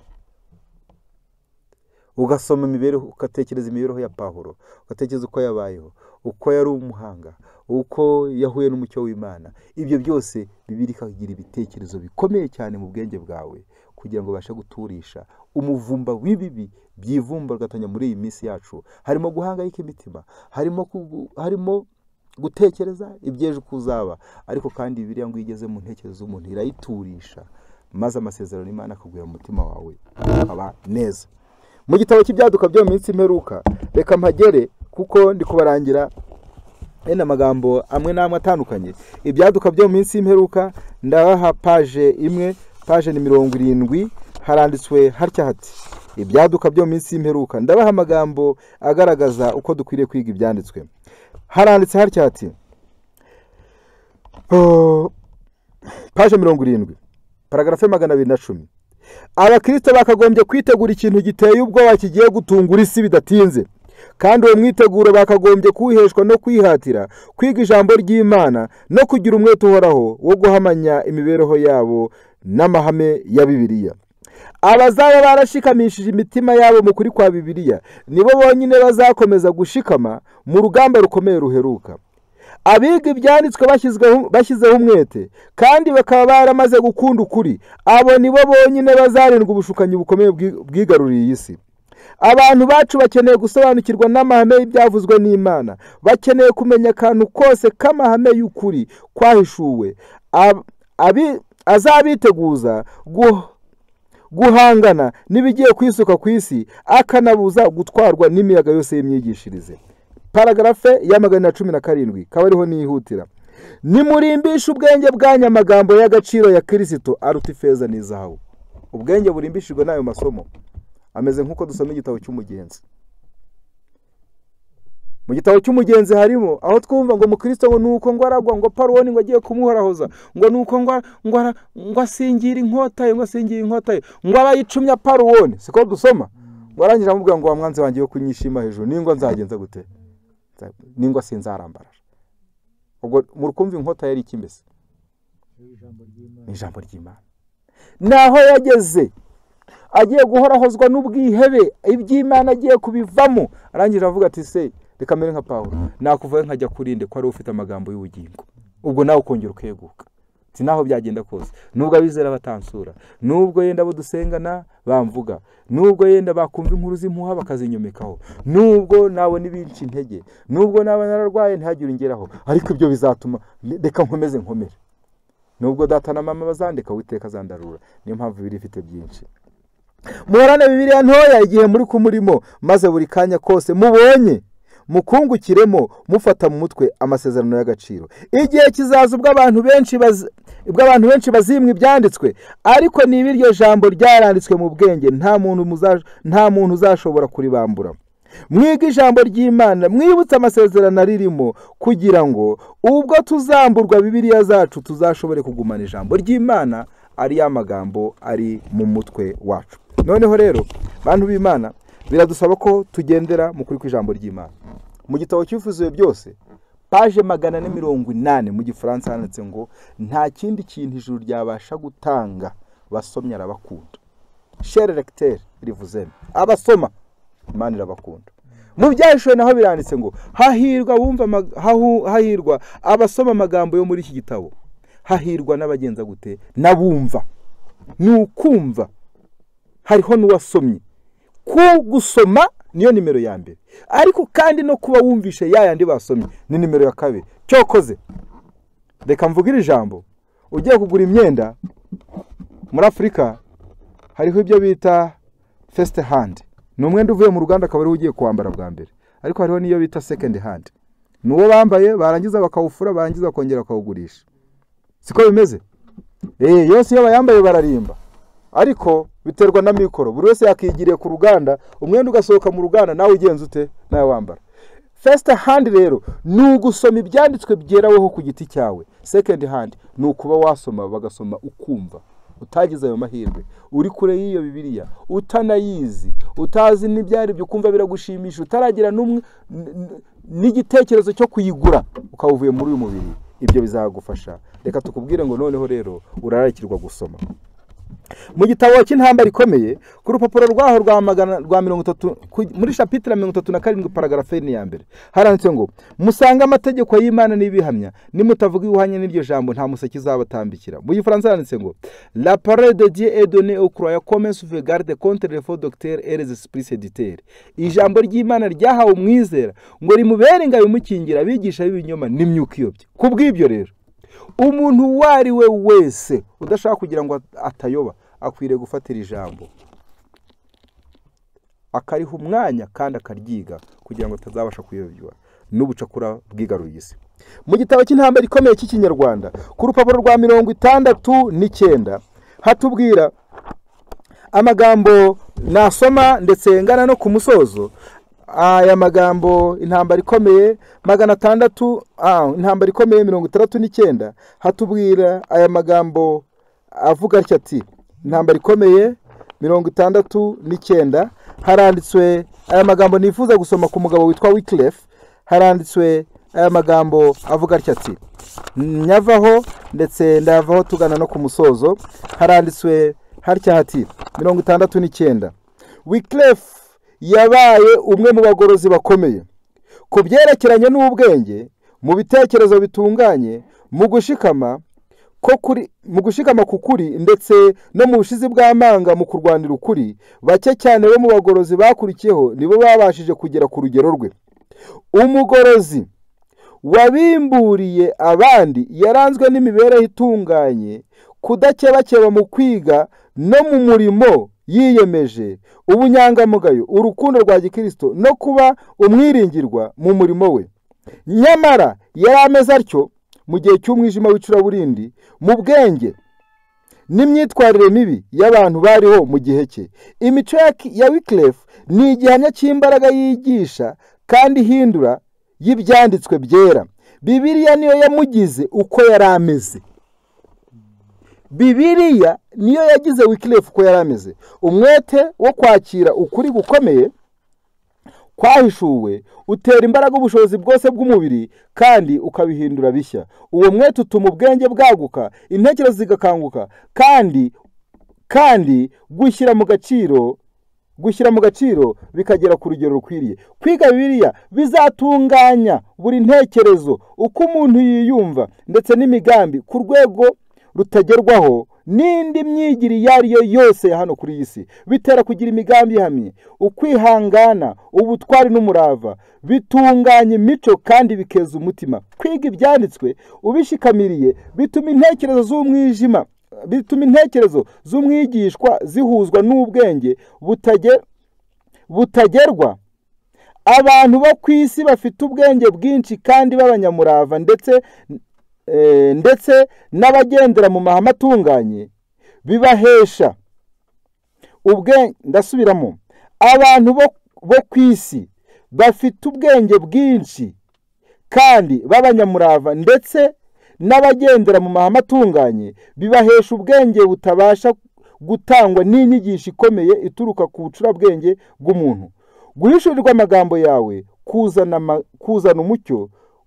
ugasoma imibereho, ugatekereza imibereho ya Pawulo, ugatekereza uko yabayeho, uko yari umuhanga, uko yahuye n'umucyo w'Imana. Ibyo byose Bibiliya ikagira ibitekerezo bikomeye cyane mu bwenge bwawe, kugira ngo ubashe guturisha umuvumba w'ibibi byivumba gatanya muri iyi minsi yacu. Harimo guhangayika imitima, harimo harimo gutekereza ibyeje kuzaba, ariko kandi Bibiliya ngo igeze mu ntekerezo z'umuntu irayiturisha, maze amasezerano y'Imana akagwira mu mutima wawe akaba neza. Mu gitabo cy'ibyaduka byo mu minsi imperuka, reka mpagere kuko ndi kubarangira ena amagambo amwe n'amwe atandukanye. Ibyaduka byo mu minsi imperuka ndabaha page imwe, page ni mirongo irindwi, haranditswe hatya hati ibyaduka byo mu minsi imperuka. Ndabaha amagambo agaragaza uko dukwiriye kwiga ibyanditswe. Haranditse hatya hati oh, page mirongo irindwi, paragrafe magana abiri na cumi. Abakristo bakagombye kwitegura ikintu giteye ubwoba kigiye gutungura isi bidatinze, kandi uwo mwiteguro bakagombye kuwiheshwa no kwihatira kwiga ijambo ry'Imana no kugira umwete uhoraho wo guhamanya imibereho yabo n'amahame ya Bibiliya. Abazaba barashikamishije imitima yabo mu kuri kwa Bibiliya nibo bonyine bazakomeza gushikama mu rugamba rukomeye ruheruka. Abiga ibyanditswe bashyizeho umwete kandi bakaba baramaze gukunda ukuri, abo nibo bonyine bazarindwa ubushukanyi bukomeye bwigaruriye isi. Abantu bacu bakeneye gusobanukirwa n'amahame y'ibyavuzwe n'Imana, bakeneye kumenya akantu kose k'amahame y'ukuri kwahishuwe. Abi azabiteguza guhangana n'ibigiye kwisuka ku isi, akanabuza gutwarwa n'imiyaga yose y'imyigishirize. Paragrafe ya magana na cumi na karindwi kabariho nihutira. Nimurimbisha ubwenge bwanyu amagambo y'agaciro ya Kristo aruta ifeza n'izahabu. Ubwenge burimbishijwe n'ayo masomo ameze nk'uko dusoma igitabo cy'umugenzi. Mu gitabo cy'umugenzi harimo aho twumva ngo mu Kristo ngo nuko ngo aragwa, ngo Paroni ngo agiye kumuhorahoza, ngo nuko ngo ngo ngo asingira inkota ye, ngo asingira inkota ye, ngo abayicumya Paroni. Siko dusoma ngo arangije amubwira ngo wamwanze wangiye kunyishima hejuru, ningwa nzagenza gute, ningwa sinzarambara. Ubwo murukumva inkota yari ikimbese, ijambo ry'Imana. Naho yageze agiye guhorahozwa n'ubwihebe, iby'Imana agiye kubivamo, arangije avuga ati se reka mere nka Pawulo, nakuvaye nkajya kurinde ko ari ufite amagambo y'ubugingo. Ubwo nawe ukongera ukeguka. Sinaho byagenda kose, nubwo abizera batansura, nubwo yenda bo dusengana bamvuga, nubwo yenda bakumva inkuru z'impuha bakazinyomekaho, nubwo nabona ibinci intege, nubwo naba nararwaye ntihagire ingeraho, ariko ibyo bizatuma reka nkomeze nkomere. Nubwo data na mama bazandeka, Uwiteka azandarura. Niyo mpamvu biri ifite byinshi. Muhorane Bibiliya ntoya igihe muri ku murimo, maze buri kanya kose mubonye mukungukiremo mufata mu mutwe amasezerano y'agaciro. Igihe kizaza ubwo abantu benshi ubwo abantu benshi bazimwe ibyanditswe, ariko niba iryo jambo ryaranditswe mu bwenge, nta muntu muzaje nta muntu uzashobora kuribambura. Mwiga ijambo ry'Imana, mwibutse amasezerano ririmo, kugira ngo ubwo tuzamburwa Bibiliya zacu tuzashobore kugumana ijambo ry'Imana, ari ya magambo ari mu mutwe wacu. Noneho rero bantu b'Imana, biradusaba ko tugendera mu kuri kw'ijambo ry'Imana. Mu gitabo cy'Ifuzuye byose paje magana ane mirongo inani mu gifaransa handitse ngo nta kindi kintu ijuru ryabasha gutanga basomye arabakunda. Chere lecteur rivuze abasoma Imana irabakunda. Mu byahishwe naho biranditse ngo hahirwa bumva hahirwa abasoma amagambo yo muri iki gitabo, hahirwa n'abagenza gute nabumva. Nukumva hariho n'uwasomye. Ku gusoma niyo nimero ya mbere, ariko kandi no kuba wumvishe ya yandi basomye ni nimero ya kabiri. Cyokoze reka mvugira ijambo, ugiye kugura imyenda muri Afrika hariho ibyo bita first hand. Ni umwenda uvuye mu ruganda akaba ari ugiye kwambara bwa mbere, ariko hariho niyo bita second hand. Nuwo bambaye barangiza bakawufura, barangiza bakongera bakawugurisha. Siko bimeze? Eh, yose iyo bayambaye bararimba, ariko biterwa na mikoro. Buri wese yakigiriye ku ruganda, umwenda ugasohoka mu ruganda nawe ugenza ute nawe wambara. First hand rero ni ugusoma ibyanditswe byeraweho ku giti cyawe. Second hand ni ukuba wasoma bagasoma ukumva. Utagize ayo mahirwe, uri kure y'iyo Bibiliya, utanayizi, utazi n'ibyari byo kumva biragushimisha, utaragira n'umwe n'igitekerezo cyo kuyigura, ukavuye muri uyu mubiri, ibyo bizagufasha. Reka tukubwire ngo noneho rero urararikirwa gusoma. Mu gitabo cy'intambara ikomeye ku rupapuro rwaho rwa magana rwa mirongo itatu muri chapitre mirongo itatu na karindwi paragrafe ni ya mbere haranditse ngo musanga amategeko y'Imana n'ibihamya nimutavuga ibuhanye n'iryo jambo nta museki zabatambikira. Mu gifaransa haranditse ngo la parole de Dieu est donnée aux croyants comme sauvegarde contre les faux docteurs et les esprits séditaires. Ijambo ry'Imana ryahawe umwizera ngo rimubere ngayo mukingira abigisha b'ibinyoma n'imyuka iyobye. Kubw'ibyo rero umuntu wari we wese udashaka kugira ngo atayoba akwiriye gufatira ijambo akariha umwanya kandi akaryiga kugira ngo atazabasha kuyobywa n'ubucakura bwigaruye isi. Mu gitabo cy'intambara ikomeye cy'Ikinyarwanda ku rupapuro rwa mirongo itandatu n'icyenda hatubwira amagambo nasoma ndetse ngana no ku musozo. Aya magambo intambara ikomeye magana atandatu ah intambara ikomeye mirongo itandatu n'icyenda hatubwira aya magambo avuga ati intambara ikomeye mirongo itandatu n'icyenda haranditswe aya magambo nifuza gusoma ku mugabo witwa Wycliffe. Haranditswe aya magambo avuga ati nyavaho ndetse ndavaho tugana no ku musozo. Haranditswe harya hati mirongo itandatu n'icyenda Wycliffe yabaye umwe mu bagorozi bakomeye ku byerekeranye n'ubwenge, mu bitekerezo bitunganye, mu gushikama ko kuri mu gushikama kukuri ndetse no mu bushizi bw'amanga mu kurwanira ukuri. Bake cyane bo mu bagorozi bakurikiyeho nibo babashije kugera ku rugero rwe. Umugorozi wabimburiye abandi yaranzwe n'imibereho itunganye, kudakebakeba mu kwiga no mu murimo yiyemeje, ubunyangamugayo, urukundo rwa gikristo no kuba umwiringirwa mu murimo we. Nyamara yari ameze atyo mu gihe cy'umwijima w'icuraburindi, mu bwenge n'imyitwarire mibi y'abantu bariho mu gihe cye. Imico ya Wycliffe ni igihamya cy'imbaraga yigisha kandi hindura y'ibyanditswe byera. Bibiliya niyo yamugize uko yari ameze. Bibiliya niyo yagize Wycliffe uko yari ameze. Umwete wo kwakira ukuri gukomeye kwahishuwe utera imbaraga ubushobozi bwose bw'umubiri kandi ukabihindura bishya. Uwo mwete utuma ubwenge bwaguka, intekerezo zigakanguka kandi kandi gushyira mu gaciro gushyira mu gaciro bikagera ku rugero rukwiriye. Kwiga Bibiliya bizatunganya buri ntekerezo, uko umuntu yiyumva ndetse n'imigambi ku rwego rutagerwaho n'indi myigiri yari yo yose hano kuri iyi si. Bitera kugira imigambi ihamye, ukwihangana, ubutwari n'umurava. Bitunganya imico kandi bikeza umutima. Kwiga ibyanditswe ubishikamiriye bituma intekerezo z'umwijima bituma intekerezo z'umwigishwa zihuzwa n'ubwenge butager butagerwa. Abantu bo ku isi bafite ubwenge bwinshi kandi b'abanyamurava ndetse e, ndetse n'abagendera mu mahame atunganye bibahesha ubwenge. Ndasubiramo, abantu bo bo ku isi bafite ubwenge bwinshi kandi b'abanyamurava ndetse n'abagendera mu mahame atunganye bibahesha ubwenge butabasha gutangwa n'inyigisho ikomeye ituruka ku bucurabwenge bw'umuntu. Guhishurirwa amagambo yawe kuzana kuzana umucyo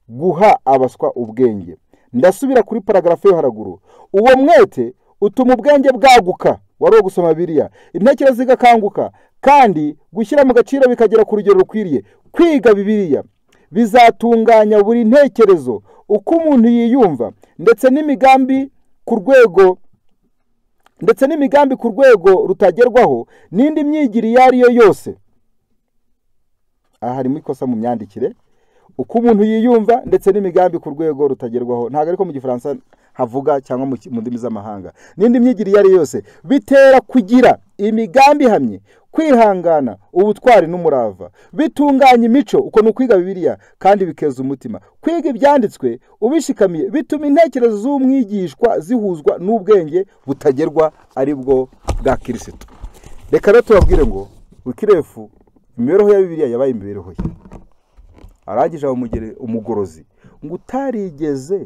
guha abaswa ubwenge. Ndasubira kuri paragrafe yo haraguru. Uwo mwete utuma ubwenge bwaguka, wari wo gusoma Bibiliya, intekerezo zigakanguka, kandi gushyira mu gaciro bikagera ku rugero rukwiriye. Kwiga Bibiliya bizatunganya buri ntekerezo, uko umuntu yiyumva, ndetse n'imigambi ku rwego ndetse n'imigambi ku rwego rutagerwaho n'indi myigire iyo ari yo yose. Aha harimo ikosa mu myandikire, uko umuntu yiyumva ndetse n'imigambi ku rwego rutagerwaho, ntabwo ariko mu Gifaransa havuga cyangwa mu ndimi z'amahanga. N'indi myigire iyo ari yo yose bitera kugira imigambi ihamye, kwihangana, ubutwari n'umurava. Bitunganya imico, uko ni ukwiga Bibiliya, kandi bikeza umutima. Kwiga ibyanditswe ubishikamiye bituma intekerezo z'umwigishwa zihuzwa n'ubwenge butagerwa ari bwo bwa Kristo. Reka rero tubabwire ngo Wycliffe imibereho ya Bibiliya yabaye imibereho ye. Arangije abamugere umugorozi ngo utarigeze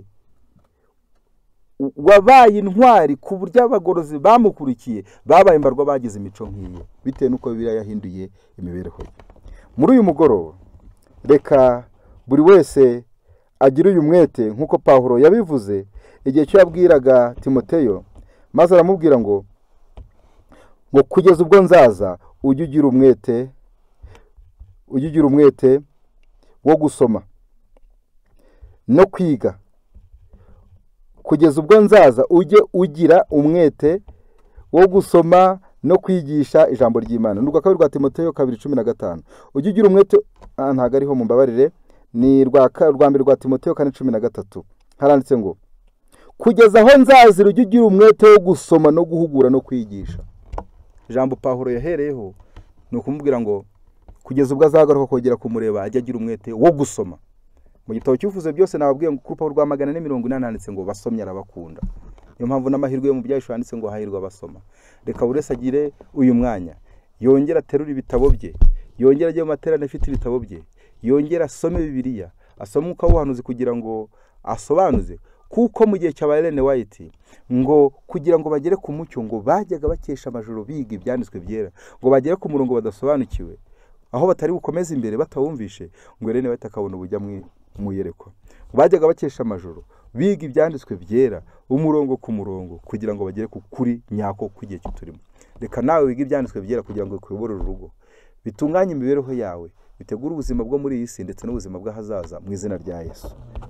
wabaye intwari ku buryo abagorozi bamukurikiye babaye imbarwa bagize imico nk'iye, bitewe n'uko Bibiliya yahinduye imibereho ye. Muri uyu mugoroba reka buri wese agira uyu mwete nk'uko Pawulo yabivuze igihe cyo yabwiraga Timoteyo, maze aramubwira ngo ngo kugeza ubwo nzaza ujye ugira umwete ujye ugira umwete wo gusoma no kwiga. Kugeza ubwo nzaza ujye ugira umwete wo gusoma no kwigisha ijambo ry'Imana. N'urwa kabiri rwa Timoteyo kabiri cumi na gatanu. Ujye ugira umwete, ntago ariho mumbabarire, ni rwa rwa mbere rwa Timoteyo kane cumi na gatatu. Haranditse ngo kugeza aho nzazira ujye ugira umwete wo gusoma no guhugura no kwigisha. Ijambo Pawulo yahereyeho ni ukumubwira ngo kugeza ubwo azagaruka kongera kumureba ajya agira umwete wo gusoma. Mu gitabo cy'uvuze byose nababwiye ngo kuri Pawulo rwa magana ane mirongo inani handitse ngo basomye arabakunda. Niyo mpamvu n'amahirwe yo mu byahishwe handitse ngo hahirwa abasoma. Reka buri wese agire uyu mwanya, yongera aterura ibitabo bye, yongera ajye mu materaniro afite ibitabo bye, yongera asome Bibiliya, asome umwuka w'ubuhanuzi kugira ngo asobanuze. Kuko mu gihe cya Ellen White ngo kugira ngo bagere ku mucyo ngo bajyaga bakesha amajoro biga ibyanditswe byera, ngo bagere ku murongo badasobanukiwe, aho batari bukomeze imbere batawumvishe, ngo Ellen White akabona ubujya mu yerekwa. Bajyaga bakesha amajoro biga ibyanditswe byera umurongo ku murongo kugira ngo bagere ku kuri nyako kw'igihe cy'uturimo. Reka nawe wiga ibyanditswe byera kugira ngo ukuyobore urugo, bitunganye imibereho yawe, bitegure ubuzima bwo muri iyi si ndetse n'ubuzima bw'ahazaza mu izina rya Yesu.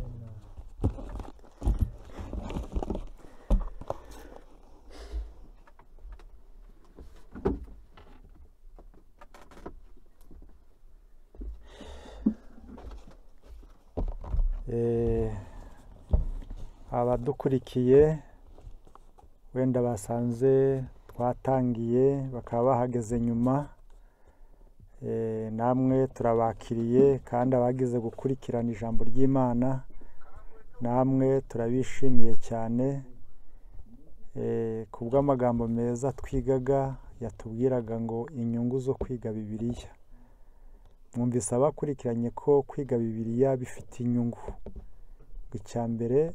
Abadukurikiye wenda basanze twatangiye bakaba bahageze nyuma, namwe turabakiriye, kandi abagize gukurikirana ijambo ry'Imana namwe turabishimiye cyane ku bw'amagambo meza twigaga yatubwiraga ngo inyungu zo kwiga Bibiliya. Mwumvise abakurikiranye ko kwiga Bibiliya bifite inyungu. Icya mbere,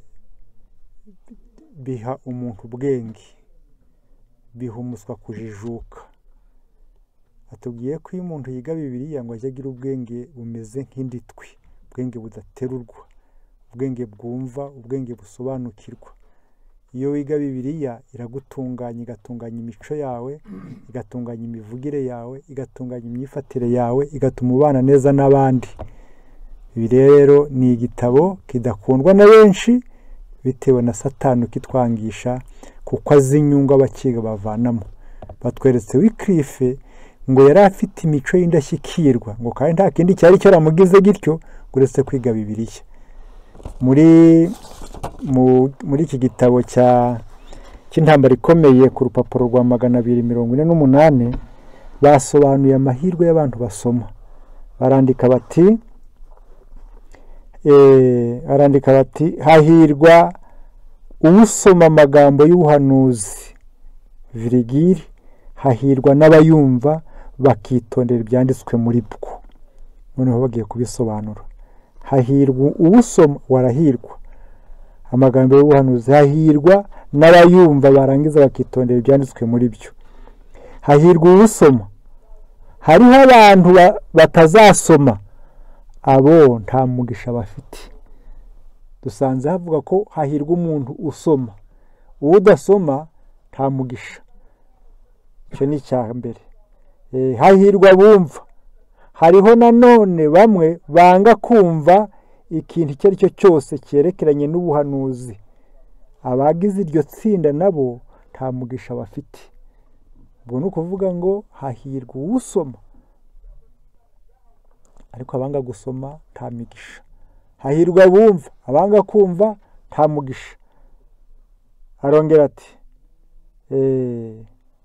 biha umuntu ubwenge, biha umuswa kujijuka. Atubwiye ko iyo umuntu yiga Bibiliya ngo ajye agira ubwenge bumeze nk'inditwi, ubwenge budaterurwa, ubwenge bwumva, ubwenge busobanukirwa. Iyo wiga Bibiliya iragutunganya, igatunganya imico yawe, igatunganya imivugire yawe, igatunganya imyifatire yawe, igatuma ubana neza n'abandi. Ibi rero ni igitabo kidakundwa na benshi bitewe na Satani kitwangisha, kuko azi inyungu abakiga bavanamo. Batweretse Wycliffe ngo yari afite imico y'indashyikirwa, ngo kandi nta kindi cyari cyaramugize gityo uretse kwiga Bibiliya. Muri muri iki gitabo cya cy'intambara ikomeye ku rupapuro rwa magana abiri mirongo ine n'umunani basobanuye amahirwe y'abantu basoma. Barandika bati eh arandika bati hahirwa usoma amagambo y'ubuhanuzi Virgile, hahirwa n'abayumva bakitondera ibyanditswe muri bwo. Noneho bagiye kubisobanura. Hahirwa usoma, warahirwa amagambo y'ubuhanuzi, hahirwa n'abayumva barangiza bakitondera ibyanditswe muri byo. Hahirwa usoma. Hariho abantu batazasoma, abo nta mugisha bafite. dusanze havuga ko hahirwa umuntu usoma, udasoma nta mugisha. Icyo ni icya mbere. E, hahirwa bumva. Hariho nanone bamwe banga kumva ikintu icyo ari cyo cyose cyerekeranye n'ubuhanuzi. Abagize iryo tsinda nabo nta mugisha bafite. Ubwo ni ukuvuga ngo hahirwa usoma, ariko abanga gusoma nta migisha. Hahirwa bumva, abanga kumva nta mugisha. Arongera ati eh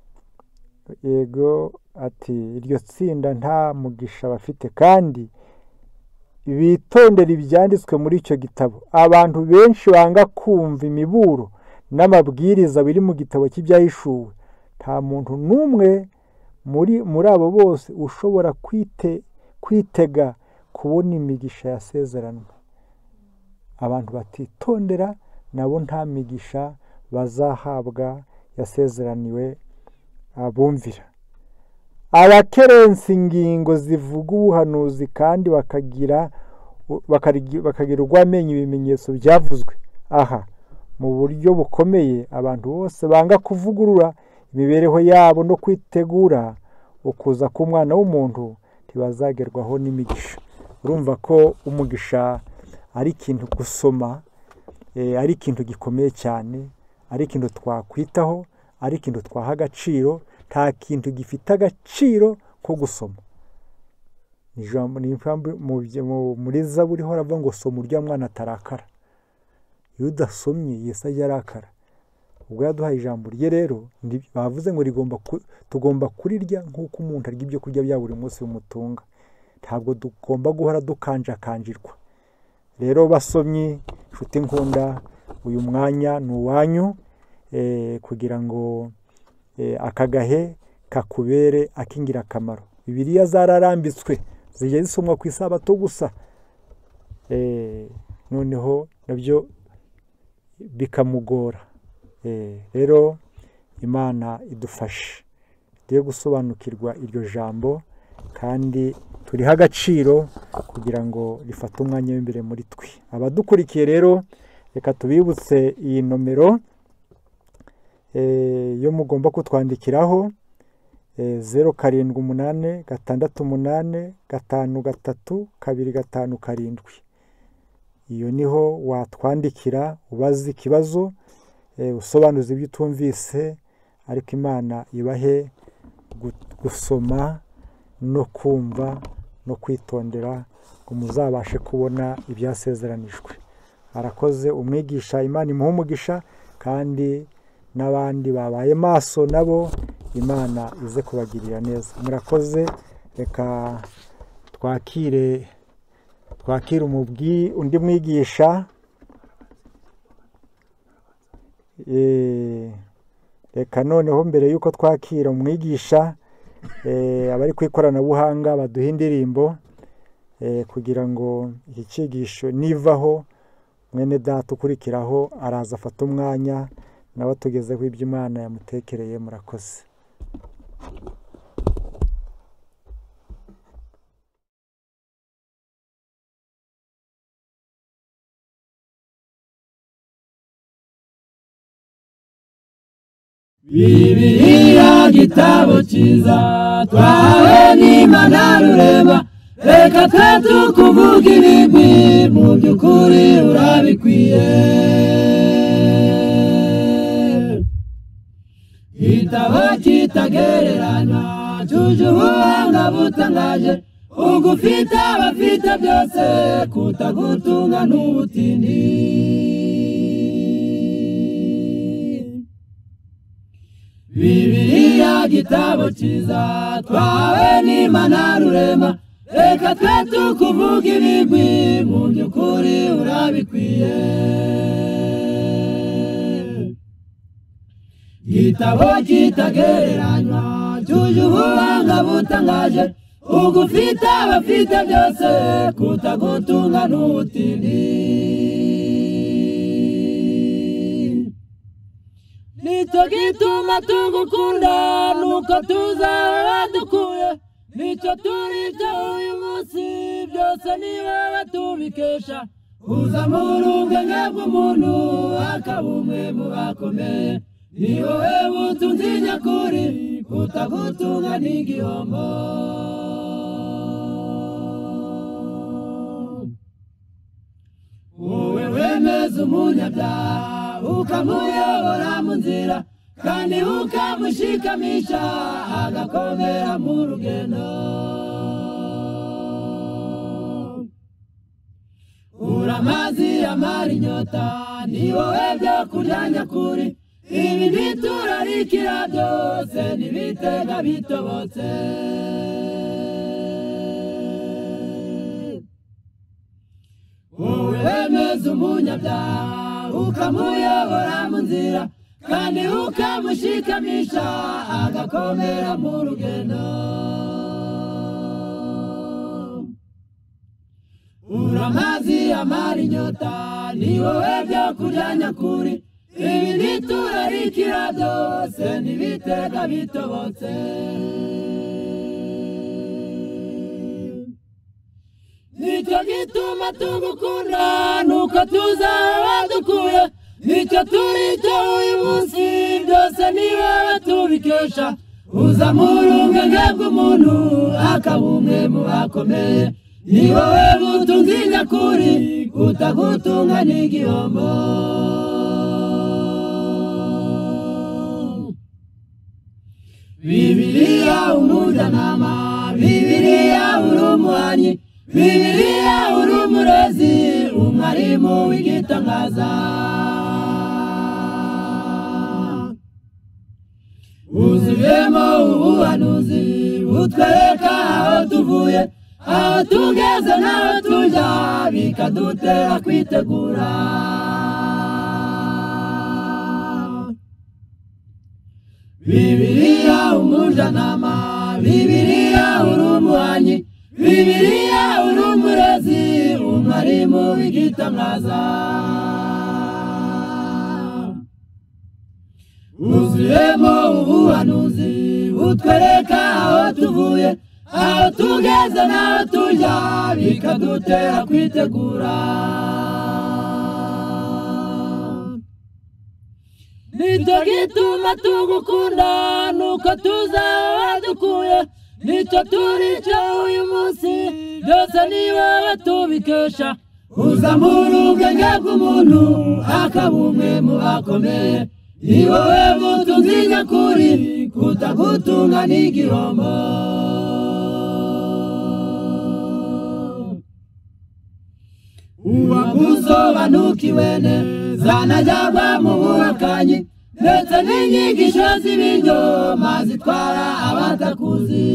yego ati iryo tsinda nta mugisha bafite, kandi bitondera ibyanditswe muri icyo gitabo. Abantu benshi banga kumva imiburo n'amabwiriza biri mu gitabo cy'ibyahishuwe. Nta muntu n'umwe muri muri abo bose ushobora kwite kwitega kubona imigisha yasezeranwe. Abantu batitondera nabo nta migisha bazahabwa yasezeraniwe abumvira. Abakerensa ingingo zivuga ubuhanuzi kandi bakagira bakagira urwamenyo ibimenyetso byavuzwe aha mu buryo bukomeye, abantu bose banga kuvugurura imibereho yabo no kwitegura ukuza k'umwana w'umuntu ntibazagerwaho n'imigisha. Urumva ko umugisha ari ikintu gusoma, e, ari ikintu gikomeye cyane, ari ikintu twakwitaho, ari ikintu twaha agaciro. Nta kintu gifite agaciro ko gusoma. Ijambo ni muri Zaburi horavuga ngo soma urya mwana atarakara. Iyo udasomye Yesu ajya arakara. Ubwo yaduhaye ijambo rye rero bavuze ngo rigomba tugomba kurirya nk'uko umuntu arya ibyo kurya bya buri munsi bimutunga. Ntabwo tugomba guhora dukanjakangirwa. Rero basomyi, nshuti nkunda, uyu mwanya ni uwanyu, e, kugira ngo e, akagahe kakubere akingirakamaro. Bibiliya zararambitswe zijya zisomwa ku isabato gusa, e, noneho nabyo bikamugora. E, rero Imana idufashe tugiye gusobanukirwa iryo jambo, kandi turiha agaciro kugira ngo rifate umwanya w'imbere muri twe. Abadukurikiye rero, reka tubibutse iyi nomero e, yo mugomba kutwandikiraho, e, zeru karindwi umunani gatandatu umunani gatanu gatatu kabiri gatanu karindwi. Iyo niho watwandikira ubaza ikibazo, e, usobanuza ibyo utumvise, ariko Imana ibahe gusoma no kumva no kwitondera ngo muzabashe kubona ibyasezeranijwe. Arakoze umwigisha, Imana imuhe umugisha, kandi n'abandi babaye maso nabo Imana ize kubagirira neza. Murakoze. Reka twakire twakire umubwi undi mwigisha. Eh reka noneho mbere yuko twakira umwigisha, eh abari ku ikoranabuhanga baduha indirimbo, eh kugira ngo iki cyigisho nivaho mwene data ukurikiraho araza afata umwanya nawe tugezeho ibyo Imana yamutekereye. Murakoze. Bibiliya gitabo cyiza twahawe n'Imana rurema, reka twe tukuvuga ibigwi, mu by'ukuri urabikwiye. Igitabo kitagereranywa cyuje ubuhanga butangaje, ugufite abafite byose, kutagutunga n'ubutindi. Bibiliya gitabo cyiza twahawe n'Imana rurema, reka twe tukuvuga ibigwi, mu by'ukuri urabikwiye. Igitabo kitagereranywa cyuje ubuhanga butangaje, ugufite abafite byose, kutagutunga n'ubutindi. Nicyo gituma tugukunda, nuko tuzaba dukuye, nicyo turi cyo uyu munsi, byose ni wowe tubikesha. uzamura ubwenge bw'umuntu akaba umwe mu bakomeye ni wowe butunzi nyakuri kutagutunga n'igihombo wowe wemeza umunyabyaha ukamuyobora mu nzira kandi ukamushikamisha agakomera mu rugendo uramazi amara inyota ni wowe byo kurya nyakuri ibi ntiturarikira byose ntibitega bitobotse wowe wemeza umunyabyaha ukamuyobora mu nzira kandi ukamushikamisha agakomera mu rugendo uramazi amara inyota ni wowe byo kurya nyakuri ibi ntiturarikira byose ntibitega bitobotse nicyo gituma tugukunda nuko tuzaba dukuye nicyo turi cyo uyu munsi byose ni wowe tubikesha uzamura ubwenge bw'umuntu akaba umwe mu bakomeye ni wowe butunzi nyakuri kutagutunga n'igihombo Bibiliya umujyanama Bibiliya uri umuhanyi Bibiliya uri umurezi umwarimu w'igitangaza uzuyemo ubuhanuzi butwereka aho tuvuye aho tugeze n'aho tujya bikadutera kwitegura Bibiliya umujyanama Bibiliya uri umuhanyi Bibiliya uri umurezi umwarimu w'igitangaza uzuyemo ubuhanuzi butwereka aho tuvuye aho tugeze n'aho tujya bikadutera kwitegura nicyo gituma tugukunda nuko tuzaba dukuye nicyo turi cyo uyu munsi byose ni wowe tubikesha uzamura ubwenge bw'umuntu akaba umwe mu bakomeye ni wowe butunzi nyakuri kutagutunga n'igihombo uwagusobanukiwe neza najyagwa mu buhakanyi ndetse n'inyigisho z'ibinyoma zitwara abatakuzi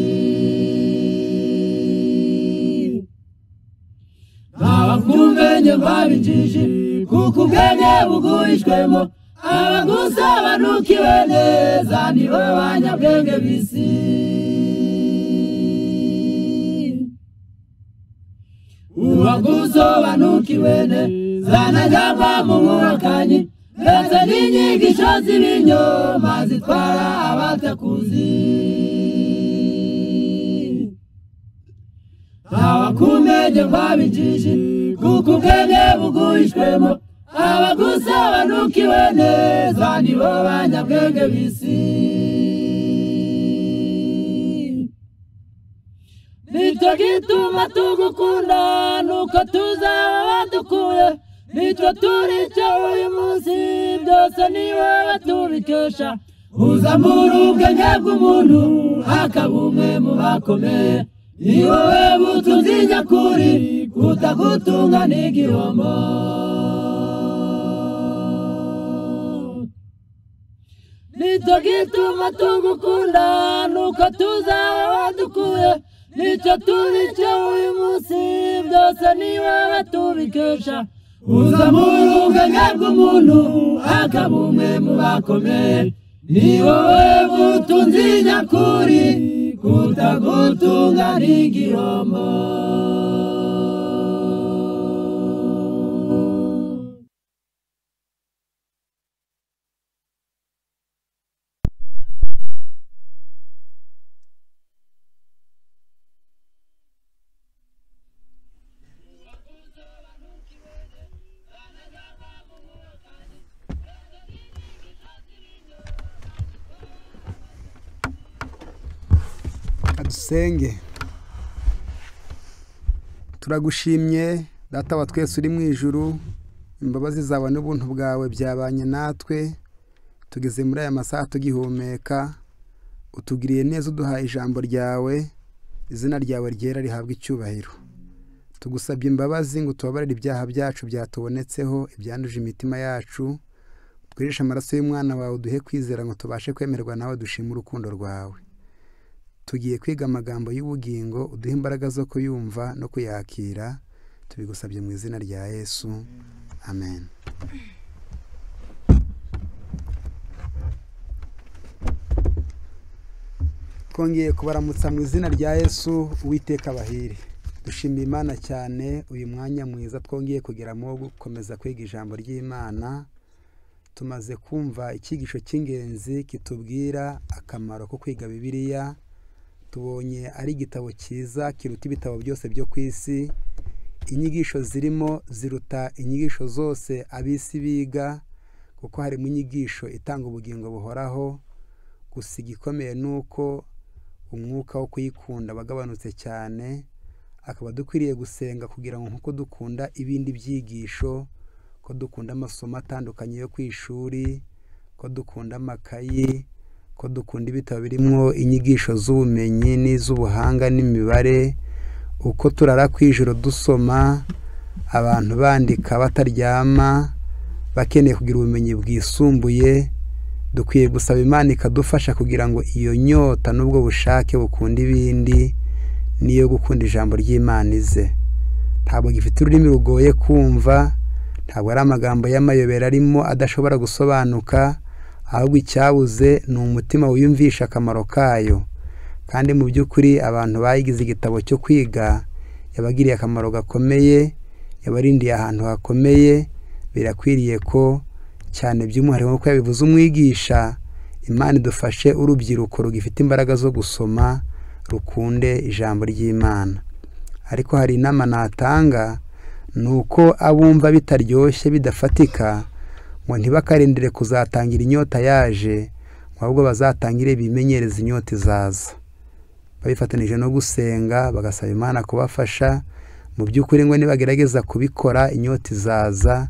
abakumenye babinjije kuko ubwenge buguhishwemo abagusobanukiwe neza nibo banyabwenge b'isi uwagusobanukiwe neza najyagwa mu buhakanyi ndetse n'inyigisho z'ibinyoma zitwara abatakuzi abakumenye babinjije kuko ubwenge buguhishwemo abagusobanukiwe neza nibo banyabwenge b'isi nicyo gituma tugukunda nuko tuzaba dukuye nicyo turi cyo uyu munsi byose ni wowe tubikesha uzamura ubwenge bw'umuntu akaba umwe mu bakomeye ni wowe butunzi nyakuri kutagutunga n'igihombo nicyo gituma tugukunda nuko tuzaba dukuye nicyo turi cyo uyu munsi byose ni wowe tubikesha uzamura ubwenge bw'umuntu akaba umwe mu bakomeye ni wowe butunzi nyakuri kutagutunga n'igihombo dusenge. Turagushimye data wa twese uri mu ijuru, imbabazi zawe n'ubuntu bwawe byabanye natwe tugeze muri aya masaha tugihumeka, utugiriye neza uduhaye ijambo ryawe, izina ryawe ryera rihabwa icyubahiro. Tugusabye imbabazi ngo tubabarire ibyaha byacu byatubonetseho ibyanduje imitima yacu, twirishe amaraso y'umwana wawe duhe kwizera ngo tubashe kwemerwa nawe dushima urukundo rwawe. Tugiye kwiga amagambo y'ubugingo, uduhe imbaraga zo kuyumva no kuyakira, tubigusabye mu izina rya Yesu, amen. Twongeye kubaramutsa mu izina rya Yesu, Uwiteka abahire. Dushimiye Imana cyane uyu mwanya mwiza twongeye kugeramo gukomeza kwiga ijambo ry'Imana. Tumaze kumva icyigisho cy'ingenzi kitubwira akamaro ko kwiga Bibiliya. Tubonye ari igitabo cyiza kiruta ibitabo byose byo ku isi. Inyigisho zirimo ziruta inyigisho zose abisi biga, kuko harimo inyigisho itanga ubugingo buhoraho. Gusa igikomeye nuko umwuka wo kuyikunda bagabanutse cyane, akaba dukwiriye gusenga kugira ngo nkuko dukunda ibindi byigisho, ko dukunda amasomo atandukanye yo ku ishuri, ko dukunda amakayi, ko dukunda ibitabo birimo inyigisho z'ubumenyi n'iz'ubuhanga n'imibare, uko turara ku ijoro dusoma, abantu bandika bataryama bakeneye kugira ubumenyi bwisumbuye. Dukwiye gusaba Imana ikadufasha kugira ngo iyo nyota n'ubwo bushake bukunda ibindi niyo gukunda ijambo ry'Imana ize. Ntabwo gifite ururimi rugoye kumva, ntabwo ari amagambo y'amayobera arimo adashobora gusobanuka, ahubwo icyabuze ni umutima wiyumvisha akamaro kayo. Kandi mu by'ukuri abantu bayigize igitabo cyo kwiga yabagiriye akamaro gakomeye, yabarindiye ahantu hakomeye. Birakwiriye ko cyane by'umwihariko nk'uko yabivuze umwigisha, Imana idufashe urubyiruko rugifite imbaraga zo gusoma rukunde ijambo ry'Imana. Ariko hari inama natanga, ni uko abumva bitaryoshye bidafatika ngo ntibakarindire kuzatangira inyota yaje, ahubwo bazatangire bimenyereza inyota izaza, babifatanije no gusenga bagasaba Imana kubafasha. Mu by'ukuri ngo nibagerageza kubikora inyota izaza,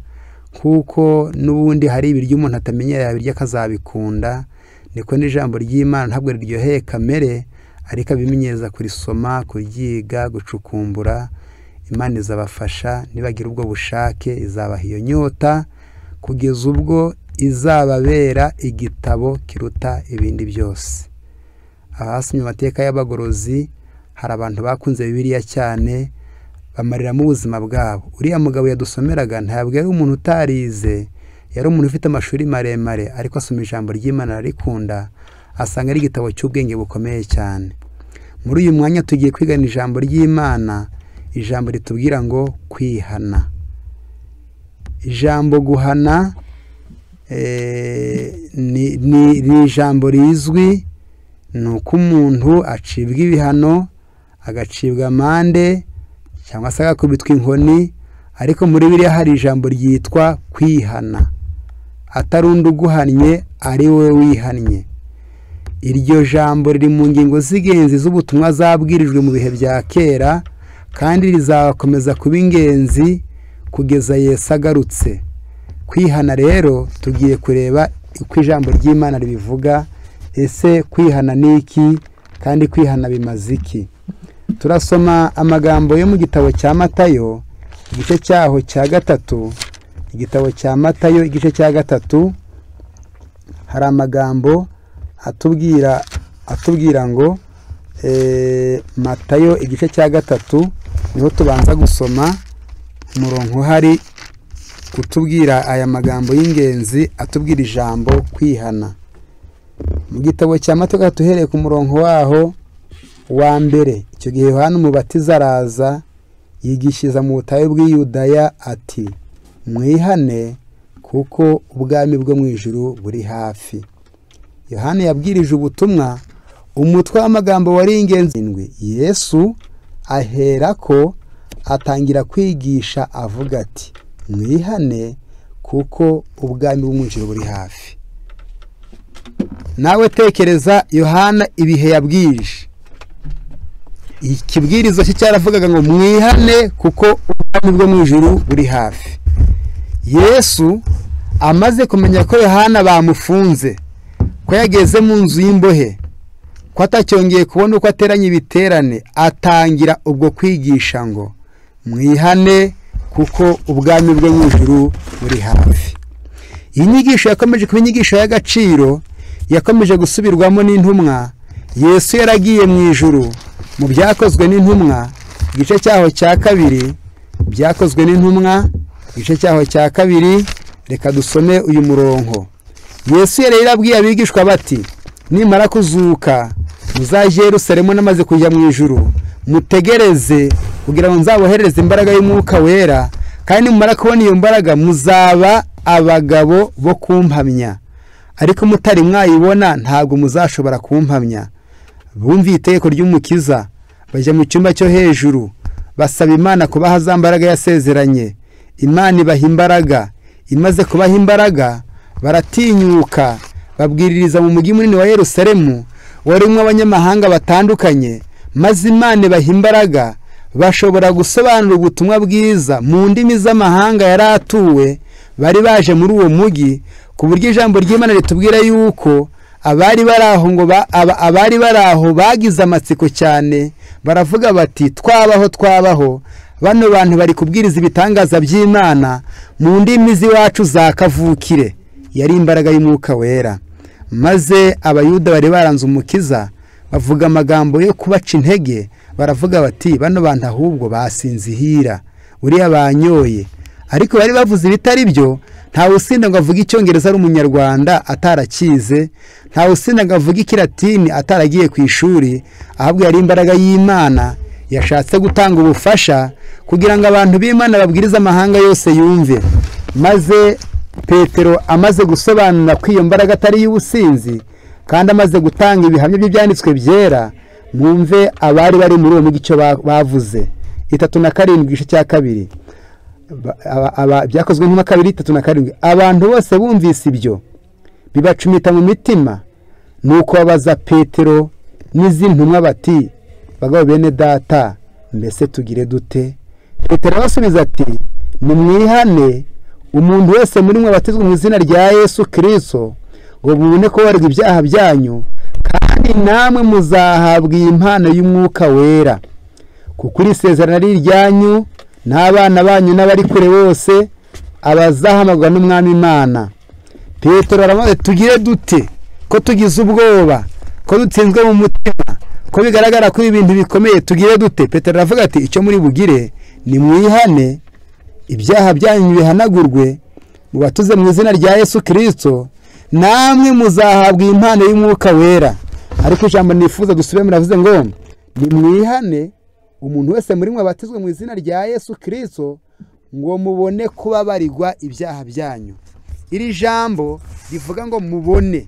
kuko n'ubundi hari ibiryo umuntu atamenyera yabirya akazabikunda. Niko n'ijambo ry'Imana ntabwo riryoheye kamere, ariko abimenyereza kurisoma, kuryiga, gucukumbura. Imana izabafasha, nibagira ubwo bushake izabaha iyo nyota kugeza ubwo izababera igitabo kiruta ibindi byose. Abasomye amateka y'abagorozi, hari abantu bakunze Bibiliya cyane bamariramo ubuzima bwabo. Uriya mugabo yadusomeraga ntabwo yari umuntu utarize, yari umuntu ufite amashuri maremare, ariko asoma ijambo ry'Imana ararikunda, asanga ari igitabo cy'ubwenge bukomeye cyane. Muri uyu mwanya tugiye kwigana ijambo ry'Imana, ijambo ritubwira ngo kwihana. Ijambo guhana e, ni, ni, ni ijambo rizwi, ni uko umuntu acibwa ibihano, agacibwa amande, cyangwa se agakubitwa inkoni. Ariko muri Bibiliya hari ijambo ryitwa kwihana, atari undi uguhannye, ari wowe wihannye. Iryo jambo riri mu ngingo z'ingenzi z'ubutumwa zabwirijwe mu bihe bya kera, kandi rizakomeza kuba ingenzi kugeza Yesu agarutse. Kwihana rero tugiye kureba uko ijambo ry'Imana ribivuga. Ese kwihana ni iki, kandi kwihana bimaze iki? Turasoma amagambo yo mu gitabo cya Matayo igice cyaho cya gatatu. Igitabo cya Matayo igice cya gatatu, hari amagambo atubwira atubwira ngo e, Matayo igice cya gatatu niho tubanza gusoma. Umurongo hari kutubwira aya magambo y'ingenzi atubwira ijambo kwihana. Mu gitabo cya Matayo tuhereye ku murongo waho wa mbere. Icyo gihe Yohana Umubatiza araza yigishiriza mu butayu bw'i Yudaya ati, mwihane kuko ubwami bwo mu ijuru buri hafi. Yohana yabwirije ubutumwa, umutwe w'amagambo wari ingenzi. Yesu aherako atangira kwigisha avuga ati, mwihane kuko ubwami bwo mu ijuru buri hafi. Nawe tekereza Yohana ibihe yabwirije. ikibwirizo cye cyaravugaga ngo mwihane kuko ubwami bwo mu ijuru buri hafi. Yesu amaze kumenya ko Yohana bamufunze, ko yageze mu nzu y'imbohe, ko atacyongeye kubona uko ateranya ibiterane, atangira ubwo kwigisha ngo mwihane kuko ubwami bwo mu ijuru buri hafi. Iyi nyigisho yakomeje kuba inyigisho y'agaciro, yakomeje gusubirwamo n'intumwa. Yesu yaragiye mu ijuru mu byakozwe n'intumwa igice cyaho cya kabiri, byakozwe n'intumwa igice cyaho cya kabiri. Reka dusome uyu murongo. Yesu yari yarabwiye abigishwa bati nimara kuzuka muzaje Yerusalemu namaze kujya mu ijuru, mutegereze kugira ngo nzaboherereze imbaraga y'umwuka wera, kandi mumara kubona iyo mbaraga muzaba abagabo bo kumpamya, ariko mutari mwayibona ntabwo muzashobora kumpamya. Bumviye itegeko ry'umukiza, bajya mu cyumba cyo hejuru, basaba Imana kubaha za mbaraga yasezeranye. Imana ibaha imbaraga. Imaze kubaha imbaraga, baratinyuka, babwiririza mu mujyi munini wa Yerusalemu warimo abanyamahanga batandukanye, maze Imana ibaha imbaraga, bashobora gusobanura ubutumwa bwiza mu ndimi z'amahanga yari atuwe bari baje muri uwo mujyi, ku buryo ijambo ry'Imana ritubwira yuko abari baraho ngo abari baraho bagize amatsiko cyane, baravuga bati twabaho twabaho, bano bantu bari kubwiriza ibitangaza by'Imana mu ndimi z'iwacu za kavukire. Yari imbaraga y'umwuka wera. Maze abayuda bari baranze umukiza bavuga amagambo yo kubaca intege, baravuga bati bano bantu ahubwo basinzihira, uriya banyoye. Ariko bari bavuze ibitari byo. Ntawe usinda ngo avuge icyongereza ari umunyarwanda atarakize, ntawe usinda ngo avuge ikilatini ataragiye ku ishuri, ahubwo yari imbaraga y'Imana yashatse gutanga ubufasha kugira ngo abantu b'Imana babwirize amahanga yose yumve. Maze Petero amaze gusobanura ko iyo mbaraga atari y'ubusinzi, kandi amaze gutanga ibihamya by'ibyanditswe byera, mwumve abari bari muri uwo mugico bavuze. itatu na karindwi igice cya kabiri, byakozwe nka kabiri itatu na karindwi. Abantu bose bumvise ibyo bibacumita mu mitima, nuko babaza Petero n'izindi ntumwa bati bagabo bene data, mbese tugire dute? Petero abasubiza ati nimwihane, umuntu wese muri mwe abatizwe mu izina rya Yesu Kristo ngo mubone ko warwa ibyaha byanyu, kandi namwe muzahabwa impano y'umwuka wera, kuko iri sezerano ari iryanyu n'abana banyu n'abari kure bose abazahamagwa n'Umwami Imana. Petero aravuga tugire dute ko tugize ubwoba, ko dutsinzwe mu mutima, ko bigaragara ko ibintu bikomeye, tugire dute? Petero aravuga ati icyo muri bugire ni mwihane, ibyaha byanyu bihanagurwe, mubatuze mu izina rya Yesu Kristo, namwe muzahabwa impano y'umwuka wera. Ariko ijambo nifuza dusubire muravuze ngo ni mwihane, umuntu wese muri mwe abatizwe mu izina rya Yesu Kristo ngo mubone kubabarirwa ibyaha byanyu. Iri jambo rivuga ngo mubone,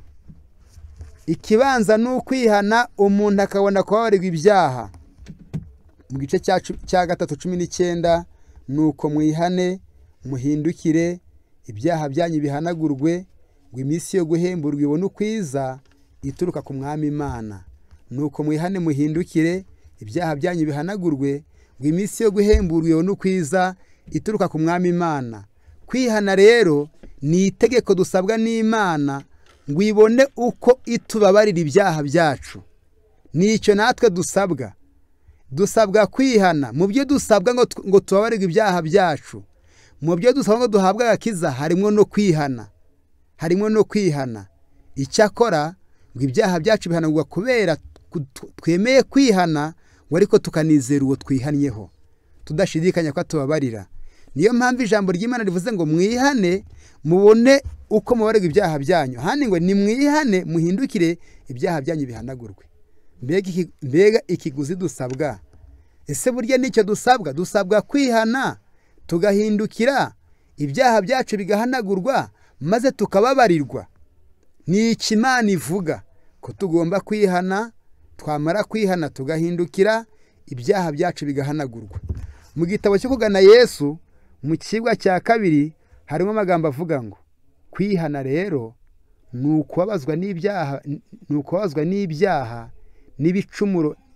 ikibanza ni ukwihana, umuntu akabona kubabarirwa ibyaha. Mu gice cya gatatu cumi n'icyenda, nuko mwihane muhindukire, ibyaha byanyu bihanagurwe, ngo iminsi yo guhemburwa ibone ukwiza ituruka ku Mwami Imana. Nuko mwihane muhindukire, ibyaha byanyu bihanagurwe, ngo iminsi yo guhemburwa ibone ukwiza ituruka ku Mwami Imana. Kwihana rero ni itegeko dusabwa n'Imana ngo ibone uko itubabarira ibyaha byacu. Nicyo natwe dusabwa. Dusabwa kwihana. Mu byo dusabwa ngo ngo tubabarirwe ibyaha byacu, mu byo dusabwa ngo duhabwe agakiza, harimo no kwihana. Harimo no kwihana. Icyakora ngo ibyaha byacu bihanagurwa kubera twemeye kwihana, ngo ariko tukanizera uwo twihannyeho, tudashidikanya ko tubabarira. Niyo mpamvu ijambo ry'Imana rivuze ngo mwihane mubone uko mubarirwa ibyaha byanyu. Handi ngo ni mwihane muhindukire, ibyaha byanyu bihanagurwe. Mbega ikiguzi dusabwa? Ese burya nicyo dusabwa? Dusabwa kwihana, tugahindukira, ibyaha byacu bigahanagurwa, maze tukababarirwa. Ni iki Imana ivuga? Ko tugomba kwihana, twamara kwihana tugahindukira, ibyaha byacu bigahanagurwa. Mu gitabo cyo kugana Yesu mu kigwa cya kabiri harimo amagambo avuga ngo kwihana rero ni ukubabazwa n'ibyaha, ni ukubabazwa n'ibyaha n'ibicumuro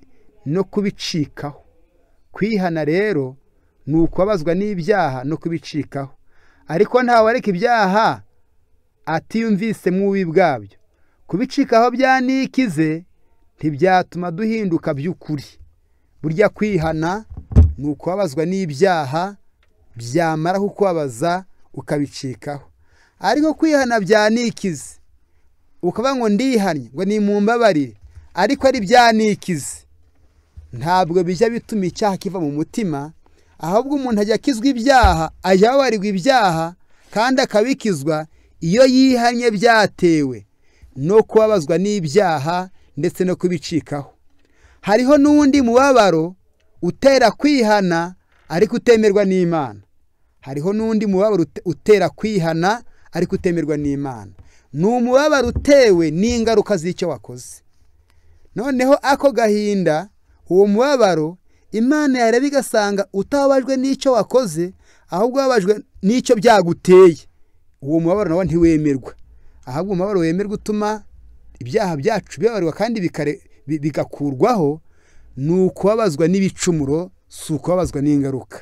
no kubicikaho. Kwihana rero ni ukubabazwa n'ibyaha no kubicikaho, ariko ntawareka ibyaha atiyumvise mu bubi bwabyo. Kubicikaho byanikize ntibyatuma duhinduka by'ukuri. Burya kwihana ni ukubabazwa n'ibyaha byamara kukubabaza ukabicikaho, ariko kwihana byanikize ukavuga ngo ndihannye ngo nimumbabarire, ariko ari byanikize, ntabwo bijya bituma icyaha kiva mu mutima, ahubwo umuntu ajya akizwa ibyaha, ajya ababarirwa ibyaha kandi akabikizwa iyo yihannye byatewe no kubabazwa n'ibyaha ndetse no kubicikaho. Hariho n'undi mubabaro utera kwihana ariko utemerwa n'Imana. Hariho n'undi mubabaro utera kwihana ariko utemerwa n'Imana. Ni umubabaro utewe n'ingaruka z'icyo wakoze. Noneho ako gahinda, uwo mubabaro, Imana yareba igasanga utababajwe n'icyo wakoze, ahubwo wababajwe n'icyo byaguteye. Uwo mubabaro nawo ntiwemerwa, ahubwo umubabaro wemerwa utuma ibyaha byacu bibabarwa kandi bigakurwaho, ni ukubabazwa n'ibicumuro, si ukubabazwa n'ingaruka.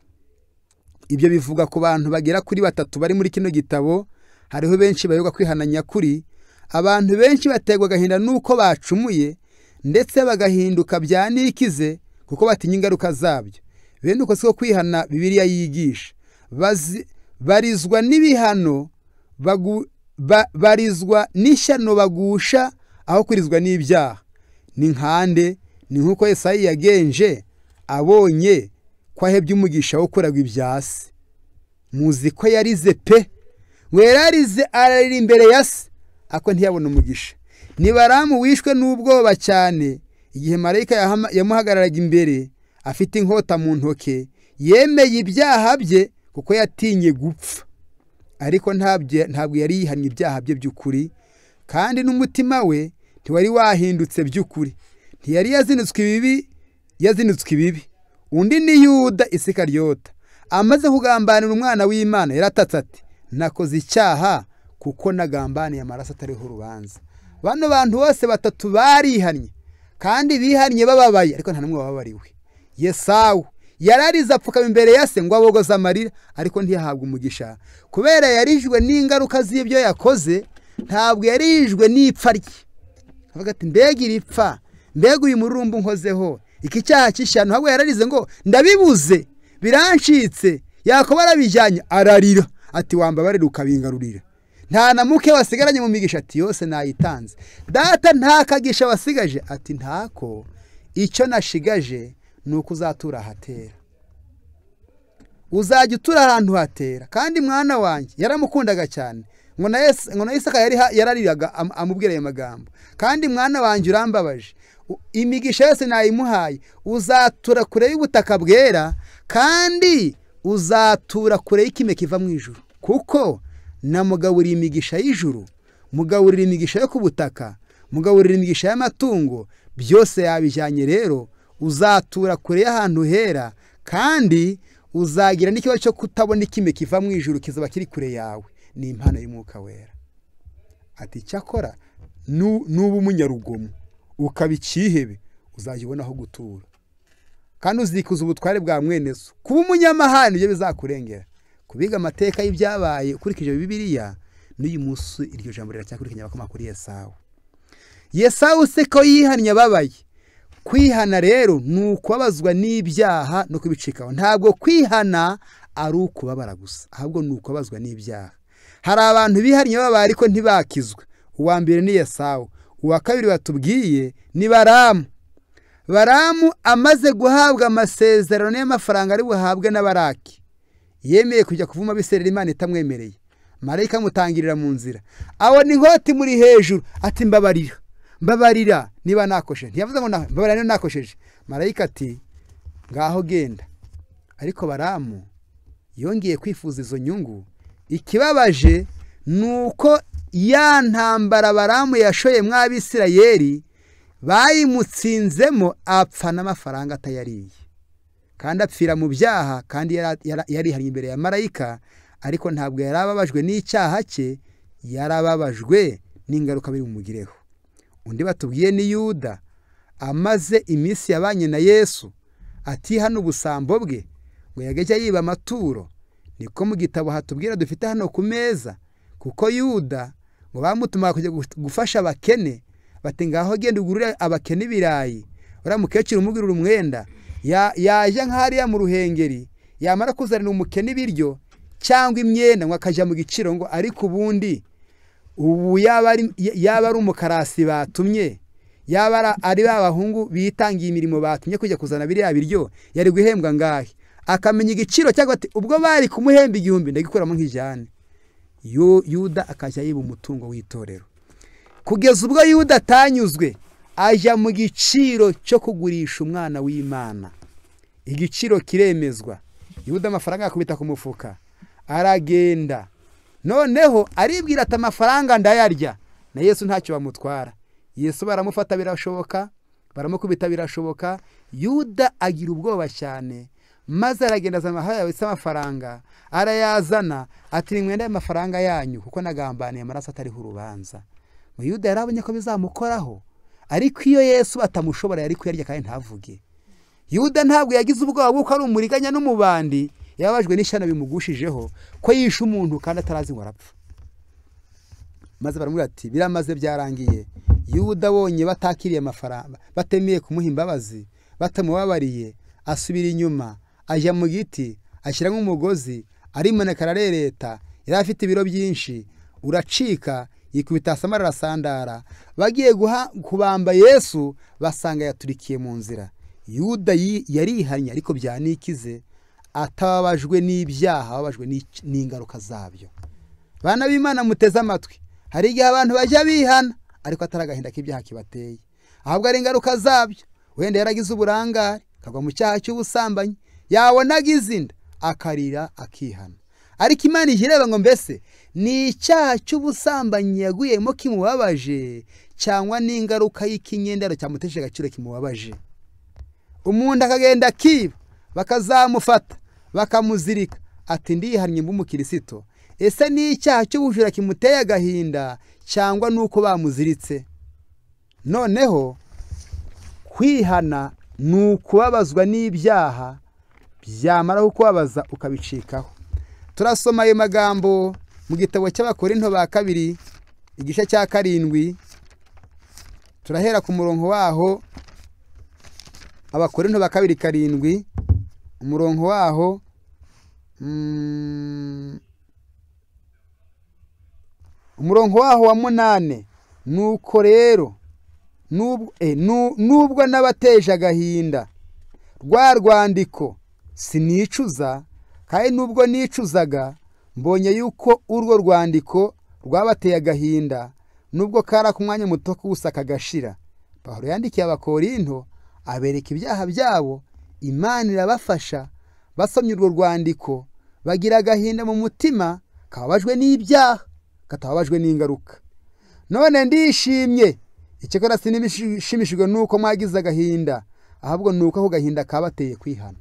Ibyo bivuga ku bantu bagera kuri batatu bari muri kino gitabo. Hariho benshi bayoga kwihana nyakuri. Abantu benshi bategwa agahinda nuko bacumuye ndetse bagahinduka byanikize kuko batinya ingaruka zabyo. Bene uko siko kwihana Bibiliya yigisha. Barizwa n'ibihano, ba, barizwa n'ishyano bagusha aho kurizwa n'ibyaha. Ni nkande, ni nkuko Yesayi yagenje abonye ko ahebye umugisha wo kuragwa ibyasi. Muzi ko yarize pe, werarize ararira imbere ya se, ako ntiyabona umugisha. Ni Baramu wishwe n'ubwoba cyane igihe marayika yamuhagararaga imbere afite inkota mu ntoke, yemeye ibyaha bye kuko yatinye gupfa, ariko ntabwo yari yihannye ibyaha bye by'ukuri, kandi n'umutima we ntiwari wahindutse by'ukuri. Ntiyari yazinutswe ibibi, yazinutswe ibibi. Undi ni Yuda Isikaryota, amaze kugambanira umwana w'Imana, yaratatse ati nakoze icyaha kuko nagambaniye amaraso atariho urubanza. Bano bantu bose batatu barihannye kandi bihannye bababaye, ariko nta numwe wababariwe. Yesawu yararize apfukama imbere ya se ngo abogoze amarira, ariko ntiyahabwa umugisha kubera yarijwe n'ingaruka z'ibyo yakoze, ntabwo yarijwe n'ipfa rye. Avuga ati mbega iripfa, mbega uyu mururumbu nkozeho, iki cyaha cy'ishyano, ahubwo yararize ngo ndabibuze, birancitse. Yakobo arabijyanye ararira ati wambabarira ukabingarurira. Nta na muke wasigaranye mu migisha, ati yose nayitanze. Data nta kagisha wasigaje, ati ntako, icyo nashigaje ni uko uzatura ahatera. Uzajya utura ahantu hatera. Kandi mwana wanjye yaramukundaga cyane, ngo na Isaka yarariraga amubwira ayo magambo, kandi mwana wanjye urambabaje, imigisha yose nayimuhaye, uzatura kure y'ubutaka bwera kandi uzatura kure y'ikime kiva mu ijuru, kuko namugaburira imigisha y'ijuru, mugaburira imigisha yo ku butaka, mugaburira imigisha y'amatungo, byose yabijyanye. Rero uzatura kure y'ahantu hera kandi uzagira n'ikibazo cyo kutabona ikime kiva mu ijuru kizaba kiri kure yawe. Ni impano y'Umwuka Wera. Ati cyakora nuba umunyarugomo ukaba ikihebe, uzajya ubona aho gutura kandi uzikuza ubutware bwa mwene so. Kuba umunyamahane ibyo bizakurengera. Kubiga amateka y'ibyabaye ukurikije Bibiliya, n'uyu munsi iryo jambo riracyakurikiranya abakoma kuri Yesawu. Yesawu se ko yihannye ababaye. Kwihana rero ni ukubabazwa n'ibyaha no kubicikaho. Ntabwo kwihana ari ukubabara gusa, ahubwo ni ukubabazwa n'ibyaha. Hari abantu bihannye babaye ariko ntibakizwe. Uwa mbere ni Yesawu, uwa kabiri batubwiye ni Baramu. Baramu amaze guhabwa amasezerano y'amafaranga ari buhabwe na Baraki, yemeye kujya kuvuma Abisirayeli Imana itamwemereye. Marayika amutangirira mu nzira, abona inkota muri hejuru, ati mbabarira, mbabarira niba nakosheje. Ntiyavuze ngo mbabarira niba nakosheje. Marayika ati ngaho genda. Ariko Baramu yongeye kwifuza izo nyungu. Ikibabaje nuko ya ntambara Baramu yashoye mwa Abisirayeli bayimutsinzemo, apfa n'amafaranga atayariye, kandi apfira mu byaha, kandi yarihannye imbere ya marayika. Ariko ntabwo yarababajwe n'icyaha cye, yarababajwe n'ingaruka biri bumugireho. Undi batubwiye ni Yuda. amaze iminsi yabanye na Yesu atihana ubusambo bwe ngo yagejya yiba amaturo, niko mu gitabo hatubwira dufite hano ku meza, kuko Yuda ngo bamutuma kujya gufasha abakene, bati ngaho genda ugurire abakene ibirayi, uriya mukecuru umugurira umwenda, yaje nk'ahariya mu ruhengeri yamara kuzanira umukene ibiryo cyangwa imyenda ngo akajya mu giciro, ngo ariko ubundi ubu yaba ari umukarasi batumye, yaba ari babahungu bitangiye imirimo batumye kujya kuzana biriya biryo, yari guhembwa ngahe? Akamenya igiciro cyangwa ati ubwo bari kumuhemba igihumbi ndagikuramo nk'ijane. Yuda akajya yiba umutungo w'itorero, kugeza ubwo Yuda atanyuzwe ajya mu giciro cyo kugurisha umwana w'Imana. Igiciro kiremezwa, Yuda amafaranga akubita ku mufuka, aragenda, noneho aribwira ati amafaranga ndayarya, na Yesu ntacyo bamutwara. Yesu baramufata birashoboka, baramukubita birashoboka. Yuda agira ubwoba cyane, maze aragenda azana yawe amafaranga, arayazana ati mwenda y'amafaranga yanyu kuko nagambaniye amaraso atariho urubanza. Ngo Yuda yarabonye ko bizamukoraho, ariko iyo Yesu batamushobora yari kuyarya kandi ntavuge. Yuda ntabwo yagize ubwoba bw'uko ari umuriganya n'umubandi, yababajwe n'ishyano bimugushijeho ko yishe umuntu kandi atarazi ngo arapfa. Maze baramubwira ati biramaze byarangiye. Yuda abonye batakiriye amafaranga, batemeye kumuha imbabazi, batamubabariye, asubira inyuma, ajya mu giti, ashyira nk'umugozi, arimaneka ararereta, yari afite ibiro byinshi, uracika, yikubita hasi arasandara. Bagiye kubamba Yesu basanga yaturikiye mu nzira. Yuda yarihanye ariko byanikize, atababajwe n'ibyaha, ababajwe n'ingaruka zabyo. Bana b'Imana muteze amatwi, hari igihe abantu bajya bihana ariko atari agahinda k'ibyaha kibateye, ahubwo ari ingaruka zabyo. Wenda yaragize uburangare akagwa mu cyaha cy'ubusambanyi, yabonaga izinda akarira akihana, ariko Imana ihireba ngo mbese ni icyaha cy'ubusambanyi yaguyemo kimubabaje cyangwa n'ingaruka y'ikinyendero cyamutesheje agaciro kimubabaje. Umuntu akagenda kiba, bakazamufata bakamuzirika, ati ndihannye mb'umukirisito, ese ni icyaha cy'ubujura kimuteye agahinda cyangwa nuko bamuziritse? Noneho kwihana ni ukubabazwa n'ibyaha, byamara kukubabaza ukabicikaho. Turasoma ayo magambo mu gitabo cy'Abakorinto ba kabiri igice cya karindwi, turahera ku murongo waho. Abakorinto ba kabiri karindwi, umurongo waho mm, umurongo waho wa munane. Nuko rero nubwo eh, nubwo nabateje agahinda rwa rwandiko sinicuza, kandi nubwo nicuzaga mbonye yuko urwo rwandiko rwabateye agahinda, nubwo kara ku mwanya muto kusa kagashira. Pawulo yandikiye Abakorinto abereka ibyaha byabo, Imana irabafasha. Basomye urwo rwandiko bagira agahinda mu mutima, kababajwe n'ibyaha, katababajwe n'ingaruka. None ndishimye, icyakora sinibishimishijwe nuko mwagize agahinda, ahubwo nuko ako gahinda kabateye kwihana.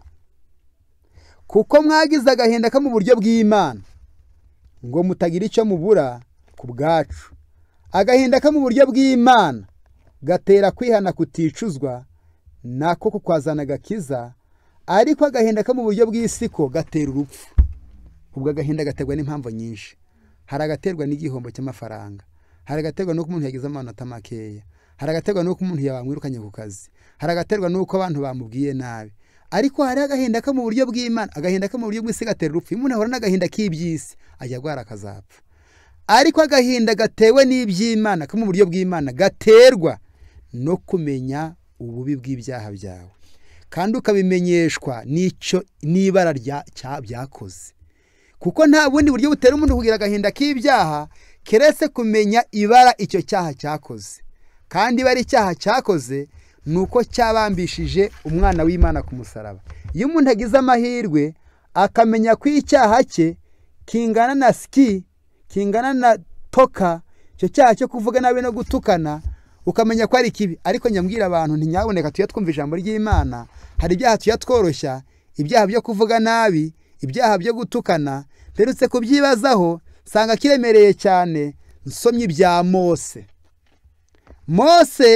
Kuko mwagize agahinda ka mu buryo bw'Imana, ngo mutagira icyo mubura ku bwacu. Agahinda ka mu buryo bw'Imana gatera kwihana kuticuzwa, nako kukwazana agakiza, ariko agahinda ka mu buryo bw'isiko gatera urupfu. Ubwo agahinda gaterwa n'impamvu nyinshi. Hari agaterwa n'igihombo cy'amafaranga, hari agaterwa nuko umuntu yagize amanota makeya, hari agaterwa nuko umuntu yabamwirukanye ku kazi, hari agaterwa nuko abantu bamubwiye nabi. Ariko hari agahinda ka mu buryo bw'Imana, agahinda ka mu buryo bw'isi gatera urupfu. Umuntu ahora n'agahinda k'ibyisi ajya gwara akazapfa. Ariko agahinda gatewe n'iby'Imana ka mu buryo bw'Imana gaterwa no kumenya ububi bw'ibyaha byawe, kandi ukabimenyeshwa n'icyo n'ibara rya byakoze. Kuko nta bundi buryo butera umuntu kugira agahinda k'ibyaha keretse kumenya ibara icyo cyaha cyakoze. Kandi ibara icyaha cyakoze nuko cyabambishije umwana w'Imana ku musaraba. Iyo umuntu agize amahirwe akamenya ko icyaha cye kingana na ski, kingana na toka, icyo cyaha cyo kuvuga nabi no gutukana, ukamenya ko ari kibi. Ariko nyambwira abantu ntinyaboneka tuya twumva ijambo ry'Imana, hari ibyaha tuya tworoshya, ibyaha byo kuvuga nabi, ibyaha byo gutukana. Mperutse kubyibazaho sanga kiremereye cyane. Nsomye ibya Mose. Mose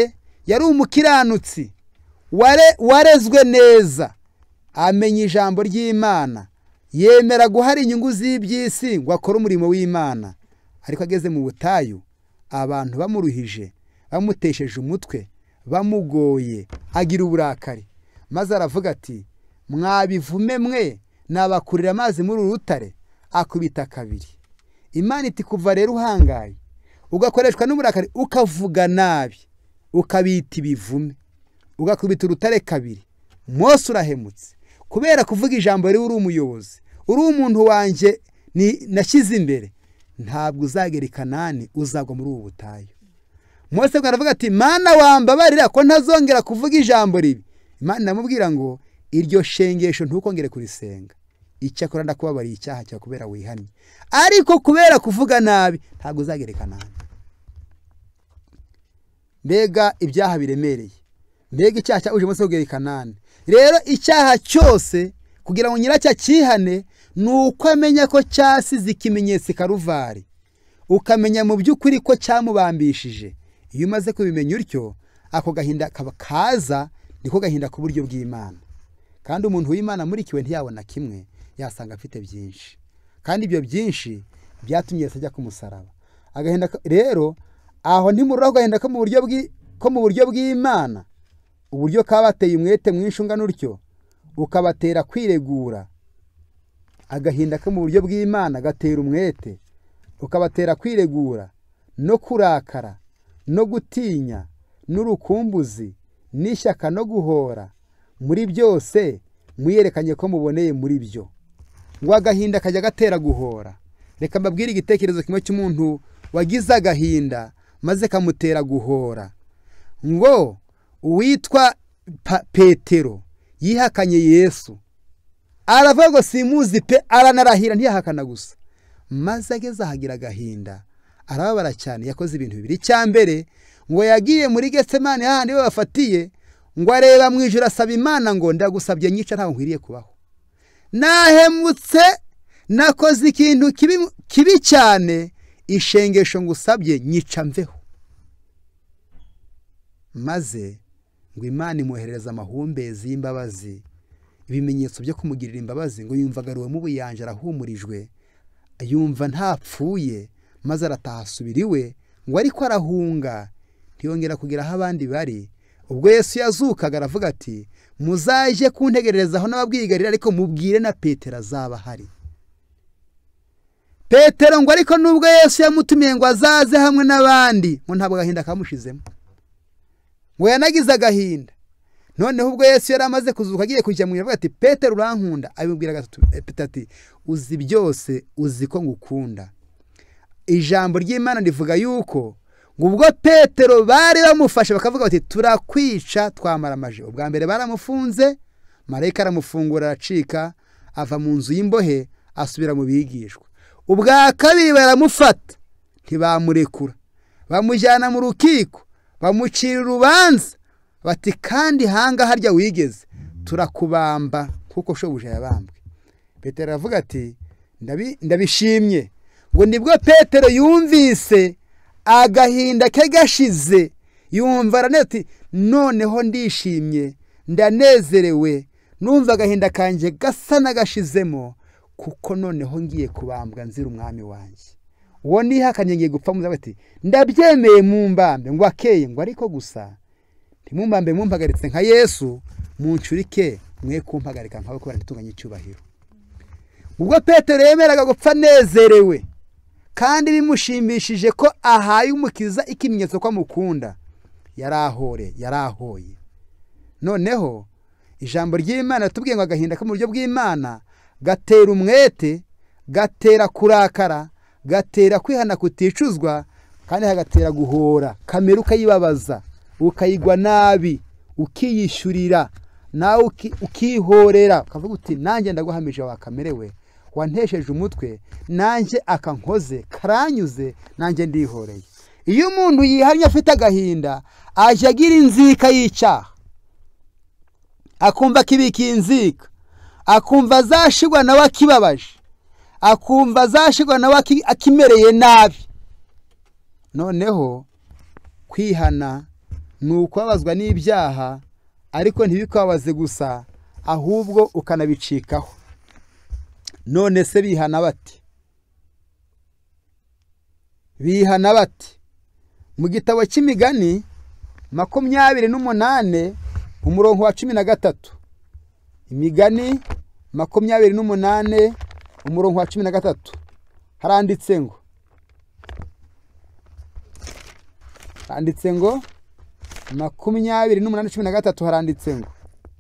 yari umukiranutsi warezwe neza, amenya ijambo ry'Imana, yemera guhara inyungu z'iby'isi ngo akore umurimo w'Imana. Ariko ageze mu butayu, abantu bamuruhije, bamutesheje umutwe, bamugoye, agira uburakari, maze aravuga ati mwabivume mwe, nabakurira amazi muri uru rutare. Akubita kabiri. Imana iti kuva rero uhangaye ugakoreshwa n'uburakari ukavuga nabi, ukabita ibivume, ugakubita urutare kabiri, Mose urahemutse kubera kuvuga ijambo riri uri umuyobozi, uri umuntu wanje nashyize imbere, ntabwo uzagera i Kanani, uzagwa muri ubu butayu. Mose aravuga ati Mana wambabarira ko ntazongera kuvuga ijambo ribi. Imana iramubwira ngo iryo shengesho ntukongere kurisenga, icyakora ndakubabariye icyaha cyawe kubera wihannye, ariko kubera kuvuga nabi ntabwo uzagera i Kanani. Mbega ibyaha biremereye, mbega icyaha cyahuje Mose kugera i Kanani. Rero icyaha cyose kugira ngo nyiracyo akihane ni uko amenya ko cyasize ikimenyetso Karuvari, ukamenya mu by'ukuri ko cyamubambishije. Iyo umaze kubimenya utyo, ako gahinda kaba kaza, niko gahinda ku buryo bw'Imana. Kandi umuntu w'Imana amurikiwe ntiyabona kimwe, yasanga afite byinshi, kandi ibyo byinshi byatumye Yesu ajya ku musaraba. Agahinda rero aho ntimururaho gahinda ko mu buryo bw'i ko mu buryo bw'Imana, uburyo kabateye umwete mwinshi ungana utyo, ukabatera kwiregura. Agahinda ko mu buryo bw'Imana gatera umwete, ukabatera kwiregura no kurakara no gutinya n'urukumbuzi n'ishyaka no guhora. Muri byose muyerekanye ko muboneye muri byo. Ngo agahinda kajya gatera guhora. Reka mbabwire igitekerezo kimwe cy'umuntu wagize agahinda maze kamutera guhora. Ngo uwitwa Petero yihakanye Yesu, aravuga ngo simuzi pe, aranarahira ntiyahakana gusa. Maze ageze ahagira agahinda, arababara cyane, yakoze ibintu bibiri. Cyambere ngo yagiye muri Getsemani hahandi babafatiye, ngo areba mu ijuru asaba Imana ngo ndagusabye nyica ntaho nkwiriye kubaho, nahemutse, nakoze ikintu kibi, kibi cyane, ishengesho ngusabye nyica mveho. Maze ngo Imana imwoherereza amahumbezi y'imbabazi, ibimenyetso byo kumugirira imbabazi, ngo yumva agaruwe mu buyanja, arahumurijwe, yumva ntapfuye, maze arataha asubira iwe, ngo ariko arahunga ntiyongera kugira aho abandi bari. Ubwo Yesu yazukaga aravuga ati muzaje kuntegererezaho n'ababwigarira, ariko mubwire na Petero azaba hari. Petero ngo ariko nubwo Yesu yamutumiye ngo azaze hamwe n'abandi, ngo ntabwo agahinda kamushizemo, ngo yanagize agahinda. Noneho ubwo Yesu yari amaze kuzuka agiye kujya mu ijuru, ati Petero urankunda? Abibwira Petero ati uzi byose, uzi ko ngukunda. Ijambo ry'Imana rivuga yuko ngo ubwo Petero bari bamufashe bakavuga bati turakwica twamaramaje, ubwa mbere baramufunze, marayika aramufungura aracika, ava mu nzu y'imbohe asubira mu bigishwa. Ubwa kabiri baramufata ntibamurekura, bamujyana mu rukiko, bamucira urubanza, bati kandi hanga harya wigeze, turakubamba kuko shobuja yabambwe. Petero aravuga ati ndabishimye. Ngo nibwo Petero yumvise agahinda ke gashize, yumva araneti noneho ndishimye, ndanezerewe, numva agahinda kanje gasa nagashizemo, kuko noneho ngiye kubambwa nzira umwami wanjye. Uwo nihakanye ngiye gupfa, muzabe ati ndabyemeye mumbambe. Ngo akeye ngo ariko gusa ntimumbambe mumpagaritse nka Yesu, muncurike mwe kumpagarika nkawe kubera ntitunganye icyubahiro. Ubwo Petero yemeraga gupfa nezerewe kandi bimushimishije ko ahaye umukiza ikimenyetso ko amukunda, yarahore yarahoye. Noneho ijambo ry'Imana tubwiye ngo agahinda ko mu buryo bw'Imana gatera umwete, gatera kurakara, gatera kwihana kuticuzwa, kandi hagatera guhora. Kamera ukayibabaza, ukayigwa nabi, ukiyishyurira, nawe ukihorera, ukavuga uti nanjye ndaguhamije wakamerewe, wantesheje umutwe, nanjye akankoze karanyuze, nanjye ndihoreye. Iyo umuntu yihanye afite agahinda, aje agira inzika y'icyaha, akumva kibiki inzika, akumva azashigwa nawe akibabaje, akumva azashigwa nawe akimereye nabi. Noneho kwihana ni ukubabazwa n'ibyaha ariko ntibikubabaze gusa ahubwo ukanabicikaho. None se bihana bati? Bihana bati? Mu gitabo cy'Imigani makumyabiri n'umunane umurongo wa cumi na gatatu. Imigani makumyabiri n'umunane umurongo wa cumi na gatatu haranditse ngo haranditse ngo makumyabiri n'umunane cumi na gatatu haranditse ngo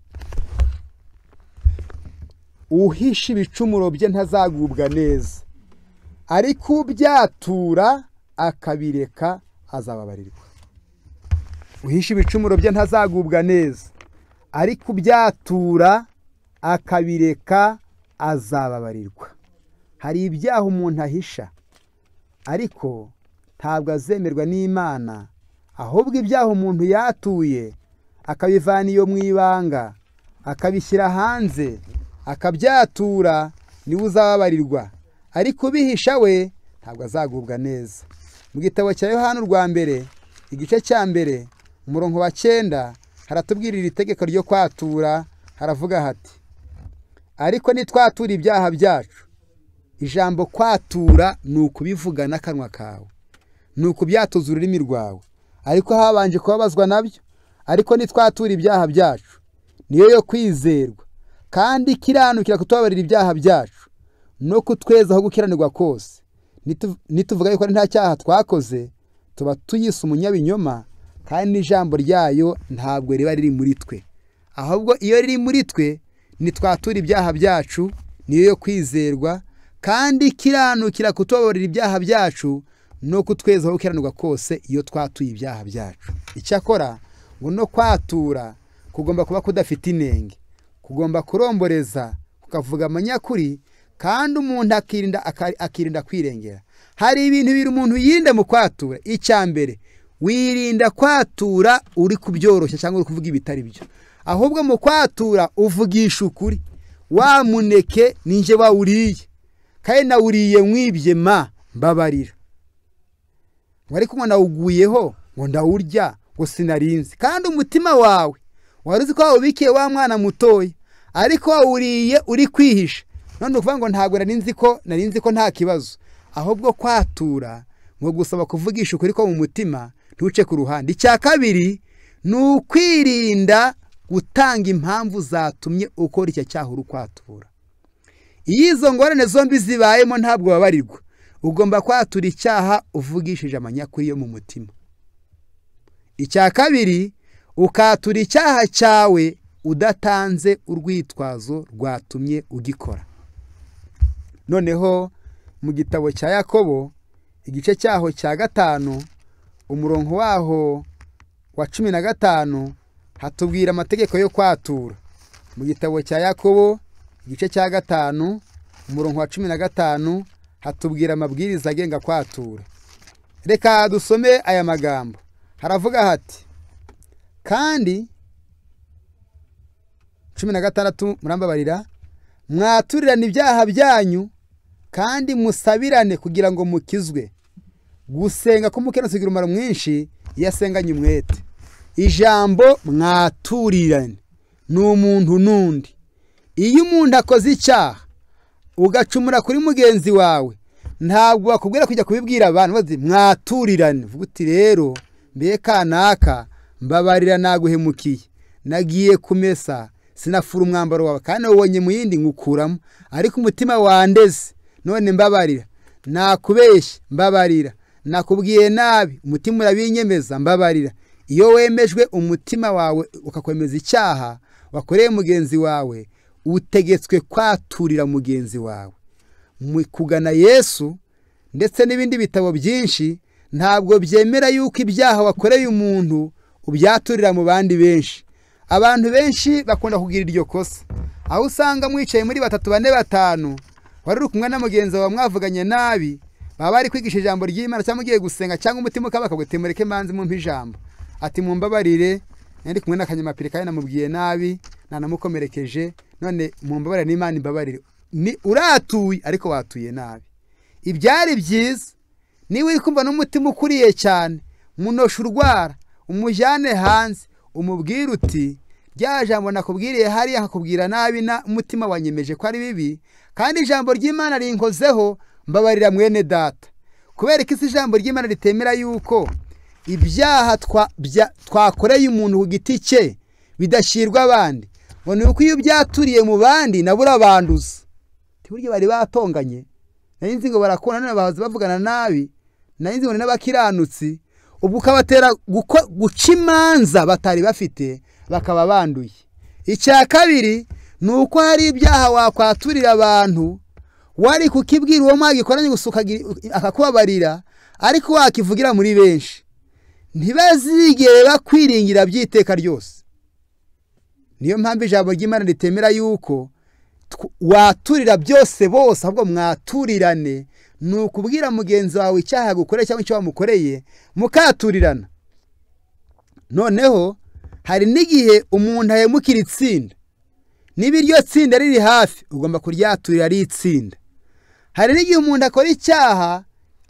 uhisha ibicumuro bye ntazagubwa neza, ariko ubyatura akabireka azababarirwa. Uhisha ibicumuro bye ntazagubwa neza, ariko ubyatura akabireka azababarirwa. Hari ibyaha umuntu ahisha ariko ntabwo azemerwa n'Imana, ahubwo ibyaha umuntu yatuye akabivana iyo mu ibanga akabishyira hanze akabyatura niwe uzababarirwa, ariko ubihisha we ntabwo azagubwa neza. Mu gitabo cya Yohana urwa mbere igice cya mbere umurongo wa cyenda haratubwirira itegeko ryo kwatura. Haravuga hati ariko nitwatura ibyaha byacu. Ijambo kwatura ni ukubivuga n'akanwa kawe, ni ukubyatuza ururimi rwawe, ariko habanje kubabazwa nabyo. Ariko nitwatura ibyaha byacu niyo yo kwizerwa kandi kiranukira kutubabarira ibyaha byacu no kutwezaho gukiranirwa kose. Nituvuga yuko nta cyaha twakoze tuba tuyise umunyabinyoma, kandi n'ijambo ryayo ntabwo riba riri muri twe. Ahubwo iyo riri muri twe nitwatura ibyaha byacu niyo yo kwizerwa kandi kiranukira kutubabarira ibyaha byacu no kutwezaho gukiranirwa kose iyo twatuye ibyaha byacu. Icyakora ngo no kwatura kugomba kuba kudafite inenge, kugomba kuromboreza, kukavuga amanyakuri, kandi umuntu akirinda akirinda kwirengera. Hari ibintu biri umuntu yinde mu kwatura. Icya mbere, wirinda kwatura uri kubyoroshya cyangwa uri kuvuga ibitari byo, ahubwo mu kwatura uvugisha ukuri. Wa muneke ninje wawuriye kandi nawuriye mwibye ma mbabarira, wari kumwe nawuguyeho ngo ndawurya ngo sinarinzi, kandi umutima wawe waruzi ko wawubikiye wa mwana mutoya, ariko wawuriye uri kwihisha. None ukuvuga ngo ntabwo narinzi ko narinzi ko nta kibazo. Ahubwo kwatura ngo gusaba kuvugisha ukuri ko mu mutima, ntuce ku ruhande. Icya kabiri ni ukwirinda gutanga impamvu zatumye ukora icyo cyaha uri kwatura. Iyo izo ngorane zombi zibayemo ntabwo babarirwa. Ugomba kwatura icyaha uvugishije amanyakuri yo mu mutima. Icya kabiri, ukatura icyaha cyawe udatanze urwitwazo rwatumye ugikora. Noneho mu gitabo cya Yakobo igice cyaho cya gatanu umurongo waho wa cumi na gatanu hatubwira amategeko yo kwatura. Mu gitabo cya Yakobo igice cya gatanu umurongo wa cumi na gatanu hatubwira amabwiriza agenga kwatura. Reka dusome aya magambo. Haravuga hati kandi cumi na gatandatu murambabarira, mwaturirane ibyaha byanyu kandi musabirane kugira ngo mukizwe. Gusenga k'umukene kugira umumaro mwinshi iyo asenganye umwete. Ijambo mwaturirane ni umuntu nundi. Iyo umuntu akoze icyaha ugacumura kuri mugenzi wawe, ntabwo bakubwira kujya kubibwira abantu bazi mwaturirane. Vuga uti rero mbe kanaka mbabarira naguhemukiye, nagiye kumesa sinafura umwambaro wawe kandi wabonye mu yindi ngukuramo, ariko umutima wandeze, none mbabarira. Nakubeshye mbabarira, nakubwiye nabi umutima urabinyemeza mbabarira. Iyo wemejwe umutima wawe ukakwemeza icyaha wakoreye mugenzi wawe, utegetswe kwaturira mugenzi wawe. Mu kugana Yesu ndetse n'ibindi bitabo byinshi ntabwo byemera yuko ibyaha wakoreye umuntu ubyaturira mu bandi benshi. Abantu benshi bakunda kugira iryo kosa, aho usanga mwicaye muri batatu bane batanu, wari uri kumwe na mugenzi wawe mwavuganye nabi, baba bari kwigisha ijambo ry'Imana cyangwa ugiye gusenga, cyangwa umutima ukaba akagutemureke manzi mu ijambo ati mumbabarire ndi kumwe n'akanyamapiri kandi namubwiye nabi nanamukomerekeje, none mumbabarire n'Imana imbabarire. Ni uratuye ariko watuye nabi. Ibyari byiza niwe uri kumva n'umutima ukuriye cyane, munosha urwara umujyane hanze umubwire uti rya jambo nakubwiriye hariya nkakubwira nabi na umutima wanyemeje ko ari bibi kandi ijambo ry'Imana rinkozeho mbabarira mwene data. Kubera ko isi ijambo ry'Imana ritemera yuko ibyaha twakoreye umuntu ku giti cye bidashirwa abandi, ngo ni uko iyo byaturiye mu bandi nabura abanduza. Tiburyo bari batonganye, nari nzi ngo barakona none bahoze bavugana nabi, nari nzi ngo n'abakiranutsi ubwo ukabatera guca imanza batari bafite bakaba banduye. Icya kabiri ni uko hari ibyaha wakwaturira abantu wari kukibwira uwo mwagikoranye gusuka akakubabarira, ariko wakivugira muri benshi ntibazigere bakwiringira byiteka ryose. Niyo mpamvu ijambo ry'Imana ritemera yuko waturira byose bose, ahubwo mwaturirane. Ni ukubwira mugenzi wawe icyaha gukoreye cyangwa icyo wamukoreye mukaturirana. Noneho hari n'igihe umuntu ahemukira itsinda, niba iryo tsinda riri hafi ugomba kuryaturira ari itsinda. Hari n'igihe umuntu akora icyaha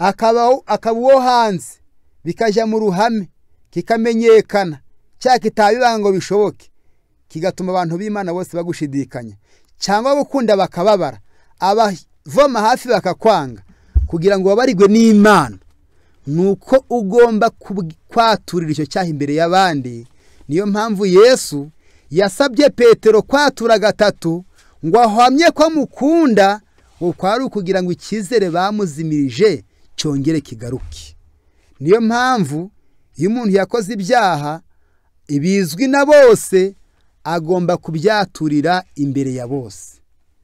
akaba uwo hanze, bikajya mu ruhame kikamenyekana, cya kitabibanga ngo bishoboke, kigatuma abantu b'Imana bose bagushidikanya cyangwa gukunda bakababara, abavoma hafi bakakwanga kugira ngo babarigwe n'Imana. Nuko ugomba kwaturira icyo cyaha imbere y'abandi. Niyo mpamvu Yesu yasabye Petero kwatura gatatu ngo ahamye ko mukunda, ngo kwari ukugira ngo icyizere bamuzimirije cyongere kigaruke. Niyo mpamvu iyo umuntu yakoze ibyaha ibizwi na bose agomba kubyaturira imbere ya bose.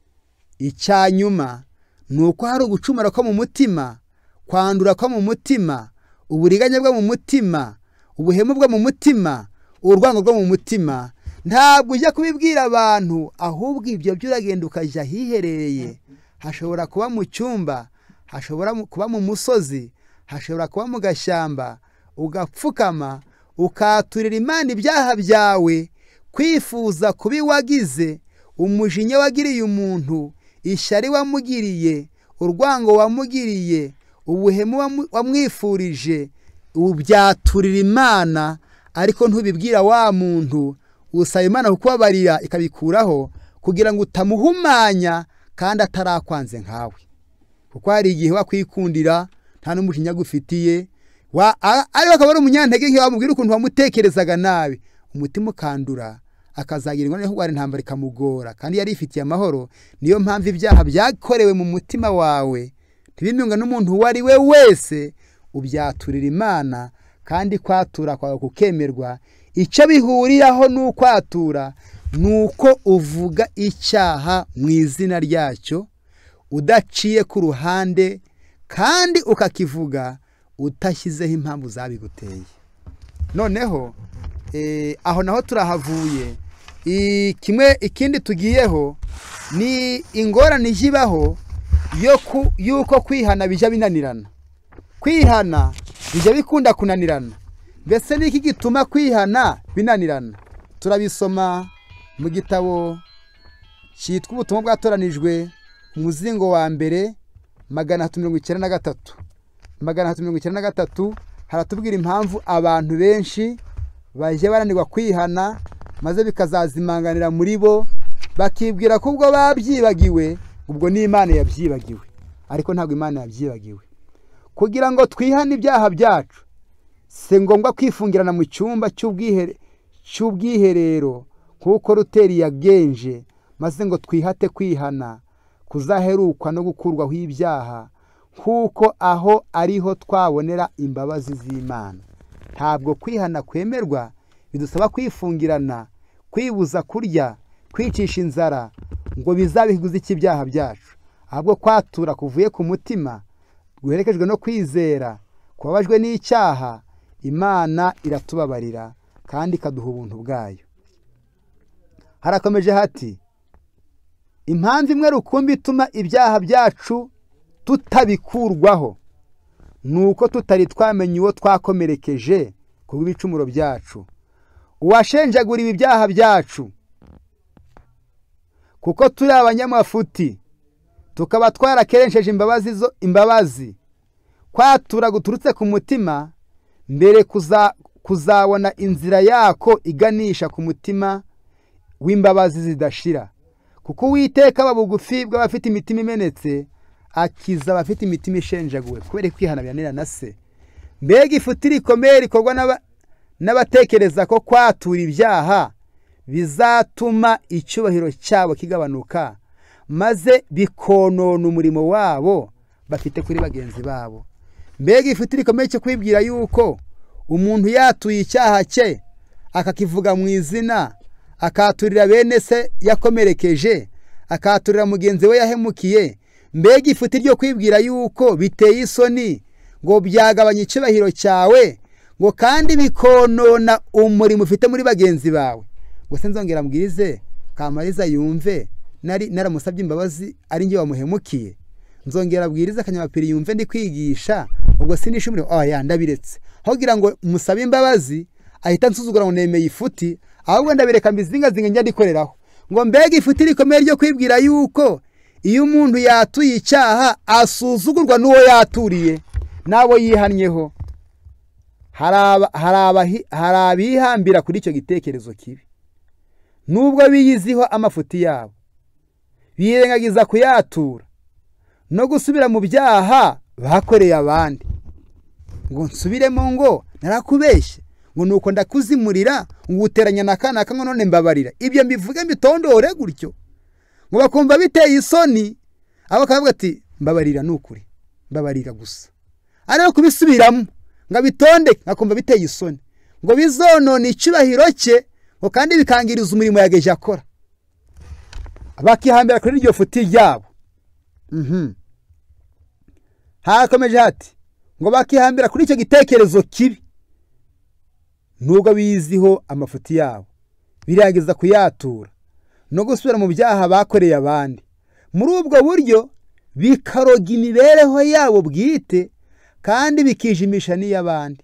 Icyanyuma ni uko hari ugucumura ko mu mutima, kwandura ko mu mutima, uburiganya bwo mu mutima, ubuhemu bwo mu mutima, urwango rwo mu mutima. Ntabwo ujya kubibwira abantu, ahubwo ibyo byuragenda ukajya hiherereye. Hashobora kuba mu cyumba, hashobora kuba mu musozi, hashobora kuba mu gashyamba, ugapfukama ukaturira Imana ibyaha byawe, kwifuza kubi wagize, umujinya wagiriye umuntu, ishyari wamugiriye, urwango wamugiriye, ubuhemu wamwifurije, ubyaturira Imana, ariko ntubibwira wa muntu. Usaba Imana kukubabarira ikabikuraho kugira ngo utamuhumanya kandi atarakwanze nkawe. Kuko hari igihe wakwikundira nta n'umujinya gufitiye, ari bakaba ari umunyantege nke wamubwira ukuntu wamutekerezaga nabi, umutima ukandura akazagirirwa n'aho wari ntambara ikamugora kandi yari ifitiye amahoro. Niyo mpamvu ibyaha byakorewe mu mutima wawe ntibimyunga n'umuntu uwo ari we wese, ubyaturira Imana kandi kwatura kwawe kukemerwa. Icyo bihuriraho ni ukwatura, ni uko uvuga icyaha mu izina ryacyo udaciye ku ruhande, kandi ukakivuga utashyizeho impamvu zabiguteye. Noneho aho naho turahavuye. Kimwe ikindi tugiyeho ni ingorane zibaho yuko kwihana bijya binanirana. Kwihana bijya bikunda kunanirana. Mbese niki gituma kwihana binanirana? Turabisoma mu gitabo cyitwa ubutumwa bwatoranijwe, umuzingo wa mbere magana atatu mirongo icyenda na gatatu. Magana atatu mirongo icyenda na gatatu haratubwira impamvu abantu benshi baje baranirwa kwihana, maze bikazazimanganira muri bo, bakibwira ko ubwo babyibagiwe ubwo ni Imana yabyibagiwe. Ariko ntabwo Imana yabyibagiwe. Kugira ngo twihane ibyaha byacu se ngombwa kwifungirana mu cyumba cy'ubwiherero kuko Ruteri yagenje, maze ngo twihate kwihana kuzaherukwa no gukurwaho ibyaha, kuko aho ariho twabonera imbabazi z'Imana. Ntabwo kwihana kwemerwa bidusaba kwifungirana, kwibuza kurya, kwicisha inzara ngo bizabiguze ikibyaha byacu, ahubwo kwatura kuvuye ku mutima guherekejwe no kwizera, kubabajwe n'icyaha, Imana iratubabarira kandi ikaduha ubuntu bwayo. Harakomeje hati, impamvu imwe rukumbi ituma ibyaha byacu tutabikurwaho nuko tutari twamenye uwo twakomerekeje ku bw'ibicumuro byacu, uwashenjagura ibi byaha byacu. Kuko turi abanyamafuti, tukaba twarakeresheje imbabazi zo imbabazi. Kwatura guturutse ku mutima mbere kuza kuzabona inzira yako iganisha ku mutima w'imbabazi zidashira, kuko Uwiteka aba bugufi bw'abafite imitima imenetse, akiza abafite imitima ishenjaguwe kubera kwihanabira na se. Mbega ifuti rikomeye rikorwa n'abatekereza ko kwatura ibyaha bizatuma icyubahiro cyabo kigabanuka, maze bikonona umurimo wabo bafite kuri bagenzi babo. Mbega ifuti rikomeye cyo kwibwira yuko umuntu yatuye icyaha cye akakivuga mu izina, akaturira bene se yakomerekeje, akaturira mugenzi we yahemukiye. Mbega ifuti ryo kwibwira yuko biteye isoni, ngo byagabanya icyubahiro cyawe, ngo kandi bikonona umurimo ufite muri bagenzi bawe. Ngo se nzongera mbwirize Kamariza yumve nari naramusabye imbabazi ari nge wamuhemukiye? Nzongera bwiriza Kanyamapiri yumve ndi kwigisha ubwo sinishimire oya ndabiretse, hogira ngo musabe imbabazi ahita nsuzugura ngo nemeye ifuti, ahubwo ndabireka mbizinga zinga njya ndikoreraho. Ngo mbega ifuti rikomeye ryo kwibwira yuko iyo umuntu yatuye icyaha asuzugurwa n'uwo yaturiye nabo yihannyeho. Hari abihambira kuri icyo gitekerezo kibi, nubwo biyiziho amafuti yabo, birengagiza kuyatura no gusubira mu byaha bakoreye abandi. Ngo nsubiremo ngo narakubeshye, ngo nuko ndakuzimurira ngo uteranya na kana kango none mbabarira. Ibyo mbivuge mbitondore gutyo, ngo bakumva biteye isoni, abo kavuga ati mbabarira nukuri, mbabarira gusa. Ariko kubisubiramo ngo bitonde ngakumva biteye isoni, ngo bizonona icyubahiro cye, ngo kandi bikangiriza umurimo yageje akora. Bakihambira kuri iryo futi ryabo. Mhm. Hakomeje hati ngo bakihambira kuri icyo gitekerezo kibi, nubwo biziho amafuti yabo, birangiza kuyatura no gusubira mu byaha bakoreye abandi. Muri ubwo buryo bikaroga imibereho yabo bwite kandi bikijimisha n'iy'abandi.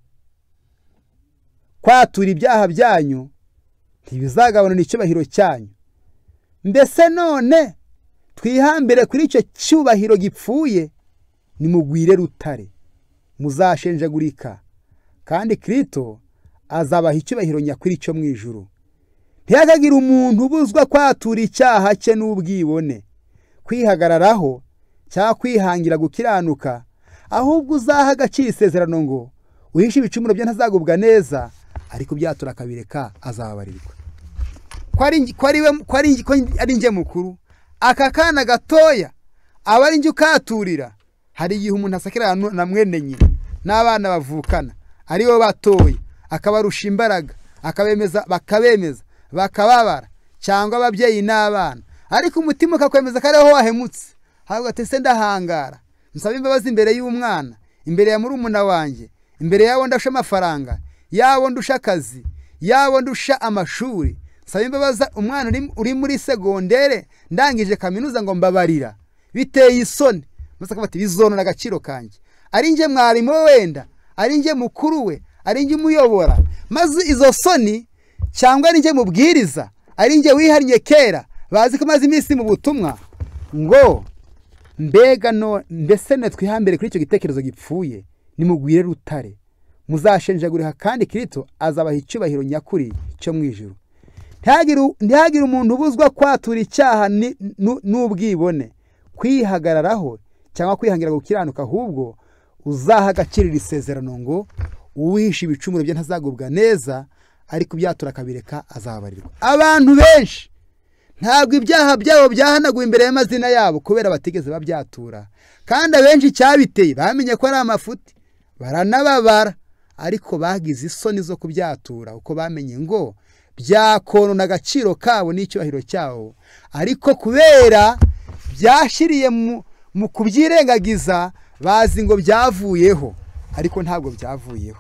Kwatura ibyaha byanyu ntibizagabana icyubahiro cyanyu. Mbese none twihambire kuri icyo cyubahiro gipfuye, nimugwire rutare muzashenjagurika, kandi Kristo azabaha icyubahiro nyakuri cyo mu ijuru. Ntihakagire umuntu ubuzwa kwatura icyaha cye n'ubwibone, kwihagararaho cyangwa kwihangira gukiranuka, ahubwo uzaha agaciro isezerano ngo uhishe ibicumuro bye ntazagubwa neza, ariko byatura akabireka azababarirwa. Ko ari nge mukuru, aka kana gatoya aba ari nge ukaturira. Hari igihe umuntu asakira na mwene nyina n'abana bavukana ari bo batoya, akabarusha imbaraga, akabemeza bakabemeza bakababara, cyangwa ababyeyi n'abana, ariko umutima ukakwemeza ko ariho wahemutse. Ahubwo ati se ndahangara nsaba imbabazi imbere y'umwana, imbere ya murumuna wanjye, imbere yabo ndasha amafaranga, yabo ndusha akazi, yabo ndusha amashuri. Nsaba imbabazi umwana uri muri segondere ndangije kaminuza ngo mbabarira. Biteye isoni. Musaka bati bizonona agaciro kanjye. Ari nge mwarimu wenda, ari nge mukuru we, ari nge umuyobora, maze izo soni cyangwa ari nge mubwiriza, ari nge wihannye kera bazi ko maze iminsi mu butumwa, ngo mbega no mbese ne twihambere kuri icyo gitekerezo gipfuye, nimugwire rutare muzashenjagurika, kandi Kristo azabaha icyubahiro nyakuri cyo mu ijuru. Ntihagire umuntu ubuzwa kwatura icyaha n'ubwibone, kwihagararaho cyangwa kwihangira gukiranuka, ahubwo uzaha agaciro isezerano ngo uwishe ibicumuro bye ntazagubwa neza, ariko byatura akabireka azababarirwa. Abantu benshi ntabwo ibyaha byabo byahanaguwe imbere y'amazina yabo kubera batigeze babyatura, kandi abenshi cyabiteye bamenye ko ari amafuti, baranababara, ariko bagize isoni zo kubyatura uko bamenye ngo byakonona agaciro kabo n'icyubahiro cyabo, ariko kubera byashiriye mu kubyirengagiza bazi ngo byavuyeho, ariko ntabwo byavuyeho.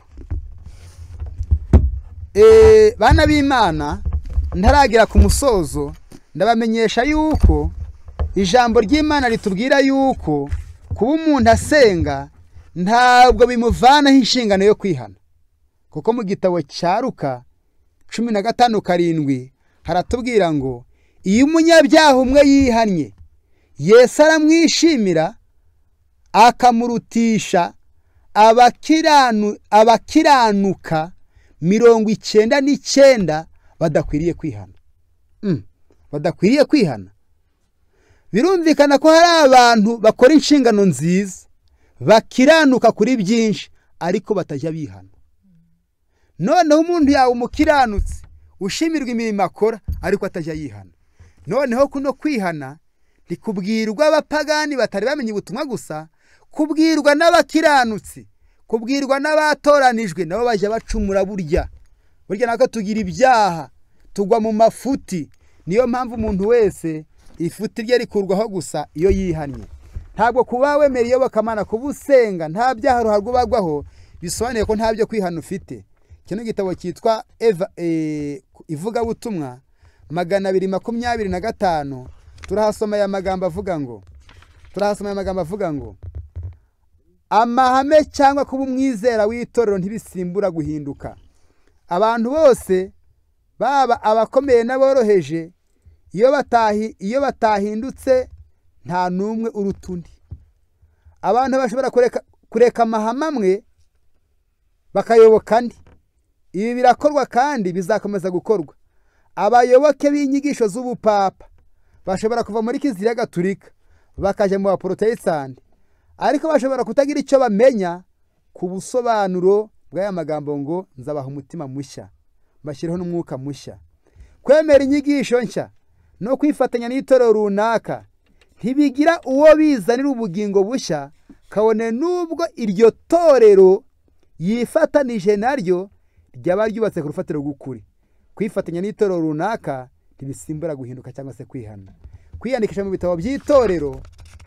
Bana b'Imana, ntaragira ku musozo, ndabamenyesha yuko ijambo ry'Imana ritubwira yuko kuba umuntu asenga ntabwo bimuvanaho inshingano yo kwihana, kuko mu gitabo cya Luka cumi na gatanu karindwi haratubwira ngo iyo umunyabyaha umwe yihannye, Yesu aramwishimira akamurutisha abakiranuka mirongo icyenda n'icyenda badakwiriye kwihana. Mm. Badakwiriye kwihana. Birumvikana ko hari abantu bakora inshingano nziza, bakiranuka kuri byinshi, ariko batajya bihana. Noneho umuntu yawe umukiranutse, ushimirwa imirimo akora, ariko atajya yihana. Noneho kuno kwihana likubwirwa abapagani batari bamenye ubutumwa gusa, kubwirwa n'abakiranutsi, kubwirwa n'abatoranijwe, nabo bajya bacumura burya. Burya nako tugira ibyaha, tugwa mu mafuti. Niyo mpamvu umuntu wese ifuti rye rikurwaho gusa iyo yihannye. Ntabwo kuba wemera iyobokamana, kuba usenga nta byaha ruharwa bagwaho, bisobanuye ko nta byo kwihana ufite. Kino gitabo cyitwa Eva e, ivugabutumwa magana abiri makumyabiri na gatanu, turahasoma aya magambo avuga ngo turahasoma aya magambo avuga ngo amahame cyangwa kuba umwizera w'itorero ntibisimbura guhinduka. Abantu bose baba abakomeye n'aboroheje, iyo batahi iyo batahindutse nta numwe urutundi. Abantu bashobora kureka kureka amahame amwe bakayoboka andi. Ibi birakorwa kandi bizakomeza gukorwa. Abayoboke b'inyigisho z'ubupapa bashobora kuva muri Kiliziya Gatolika bakaje mu Baporotesitanti, ariko bashobora kutagira icyo bamenya ku busobanuro bw'aya magambo ngo nzabaha umutima mushya, bashyiraho n'umwuka mushya. Kwemera inyigisho nshya no kwifatanya n'itorero runaka ntibigira uwo bizanira ubugingo bushya, kabone nubwo iryo torero yifatanije naryo ryaba ryubatse ku rufatiro rw'ukuri. Kwifatanya n'itorero runaka ntibisimbura guhinduka cyangwa se kwihana. Kwiyandikisha mu bitabo by'itorero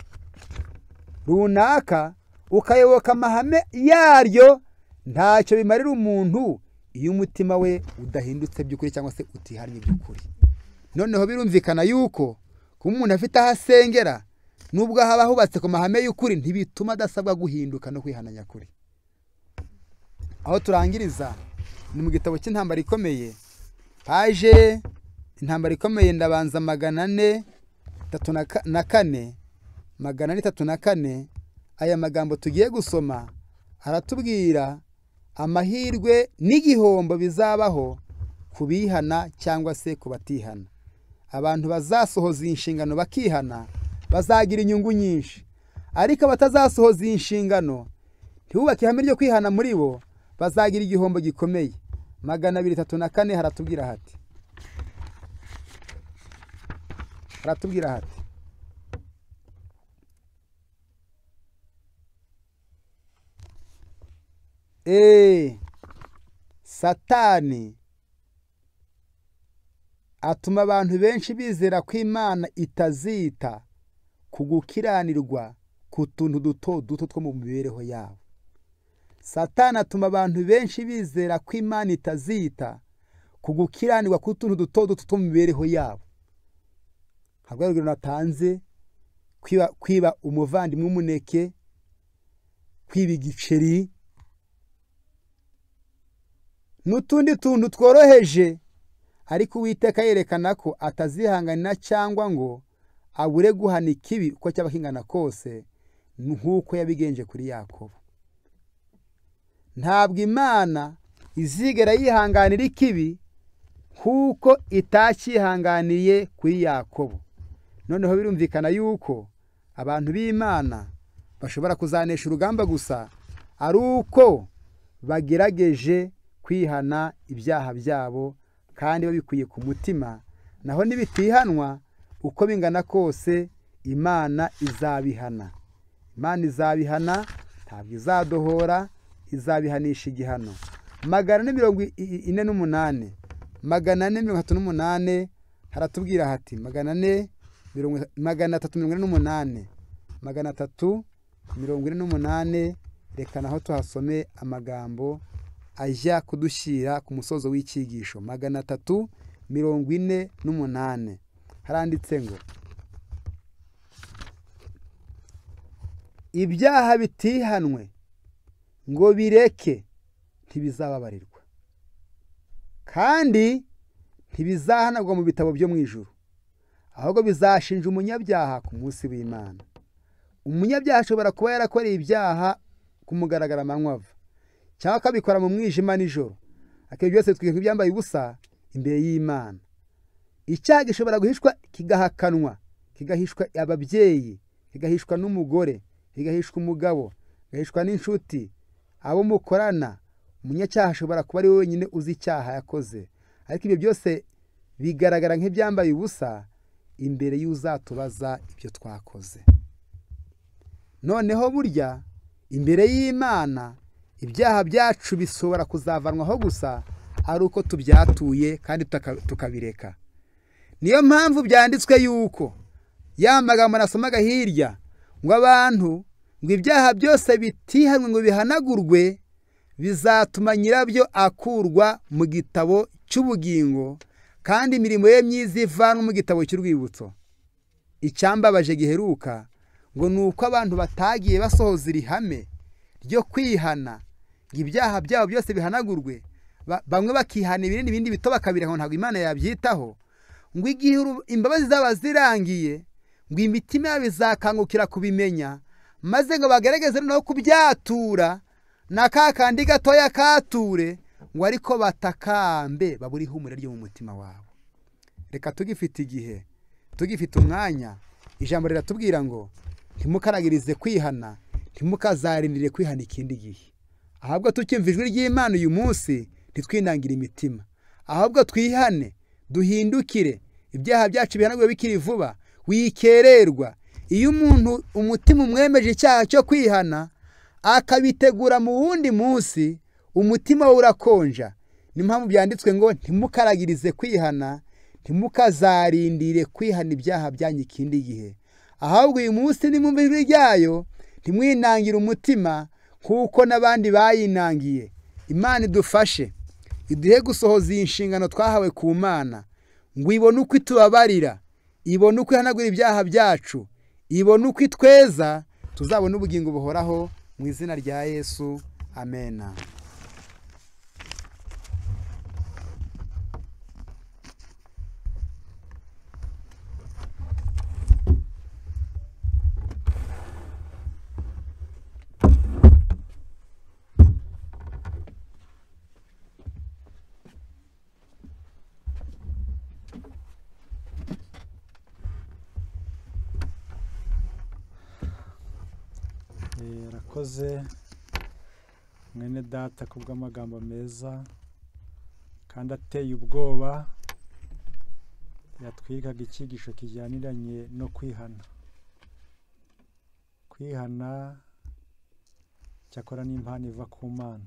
runaka ukayoboka amahame yaryo ntacyo bimarira umuntu iyo umutima we udahindutse by'ukuri cyangwa se utihannye by'ukuri. Noneho birumvikana yuko kuba umuntu afite aho asengera nubwo haba hubatse ku mahame y'ukuri ntibituma adasabwa guhinduka no kwihana nyakuri. Aho turangiriza ni mu gitabo cy'intambara ikomeye, paje intambara ikomeye ndabanza magana ane tatu na kane magana ane tatu na kane. Aya magambo tugiye gusoma aratubwira amahirwe n'igihombo bizabaho kubihana cyangwa se kubatihana. Abantu bazasohoza inshingano bakihana bazagira inyungu nyinshi, ariko batazasohoza inshingano ntibubake ihame ryo kwihana muri bo bazagira igihombo gikomeye. Magana abiri tatu na kane haratubwira hati haratubwira hati Eh, Satani atuma abantu benshi bizera ko Imana itazita ku gukiranirwa ku tuntu duto duto two mu mibereho yabo. Satani atuma abantu benshi bizera ko Imana itazita ku gukiranirwa ku tuntu duto duto two mu mibereho yabo. Ntabwo urugero natanze kwiba, kwiba umuvandimwe umuneke, kwiba igiceri n'utundi tuntu tworoheje, ariko Uwiteka yerekana ko atazihanganira cyangwa ngo abure guhana ikibi uko cyaba kingana kose nk'uko yabigenje kuri Yakobo. Ntabwo Imana izigera yihanganira ikibi nk'uko itakihanganiye kuri Yakobo. Noneho birumvikana yuko abantu b'Imana bashobora kuzanesha urugamba gusa ari uko bagerageje kwihana ibyaha byabo kandi babikuye ku mutima. Naho nibitihanwa uko bingana kose Imana izabihana. Imana izabihana, ntabwo izadohora, izabihanisha igihano. Magana ane mirongo ine n'umunane magana ane mirongo itatu n'umunane haratubwira hati magana ane magana atatu mirongo ine n'umunane magana atatu mirongo ine n'umunane. Reka naho tuhasome amagambo ajya kudushyira ku musozo w'icyigisho. Magana atatu mirongo ine n'umunane haranditse ngo ibyaha bitihanwe ngo bireke ntibizababarirwa kandi ntibizahanagwa mu bitabo byo mu ijuru, ahubwo bizashinja umunyabyaha ku munsi w'Imana. Umunyabyaha ashobora kuba yarakoreye ibyaha ku mugaragaro amanywa ava, cyangwa akabikora mu mwijima nijoro, akenshi byose twige nk'ibyambaye ubusa imbere y'Imana. Icyaha gishobora guhishwa kigahakanwa, kigahishwa ababyeyi, kigahishwa n'umugore, kigahishwa umugabo, kigahishwa n'inshuti, abo mukorana. Umunyacyaha ashobora kuba ari we wenyine uzi icyaha yakoze, ariko ibyo byose bigaragara nk'ibyambaye ubusa imbere y'uzatubaza ibyo twakoze. Noneho burya imbere y'Imana ibyaha byacu bishobora kuzavanwaho gusa ari uko tubyatuye kandi tukabireka. Niyo mpamvu byanditswe yuko ya magambo nasomaga hirya ngo abantu ngo ibyaha byose bitihanwe ngo bihanagurwe bizatuma nyirabyo akurwa mu gitabo cy'ubugingo kandi imirimo ye myiza ivanwa mu gitabo cy'urwibutso. Icyambabaje giheruka ngo ni uko abantu batagiye basohoza iri hame ryo kwihana ngo ibyaha byabo byose bihanagurwe, bamwe bakihana ibindi ibindi bito bakabireka, ntabwo Imana yabyitaho. Ngo igihe imbabazi zaba zirangiye ngo imitima yabo izakangukira kubimenya, maze ngo bagerageze no kubyatura na ka kandi gatoya kature, ngo ariko batakambe baburi ihumure ryo mu mutima wabo. Reka tugifite igihe, tugifite umwanya, ijambo riratubwira ngo ntimukaragirize kwihana, ntimukazarindire kwihana ikindi gihe. Ahubwo tukimva ijwi ry'Imana uyu munsi ntitwinangire imitima, ahubwo twihane, duhindukire, ibyaha byacu bihanagurwe bikiri vuba, wikererwa. Iyo umuntu umutima umwemeje icyaha cyo kwihana akabitegura mu wundi munsi, umutima we urakonja. Ni mpamvu byanditswe ngo ntimukaragirize kwihana, ntimukazarindire kwihana ibyaha byanyu ikindi gihe. Ahubwo uyu munsi nimwumva ijwi ryayo, ntimwinangire umutima kuko n'abandi bayinangiye. Imana idufashe, iduhe gusohoza iyi nshingano twahawe ku Mana, ngo ibone uko itubabarira, ibone uko ihanagura ibyaha byacu, ibone uko itweza, tuzabona ubugingo buhoraho mu izina rya Yesu. Amena. Rakoze mwene data kubw'amagambo meza kandi ateye ubwoba, yatwigaga icyigisho kijyaniranye no kwihana. Kwihana cyakora n'impano iva ku Mana.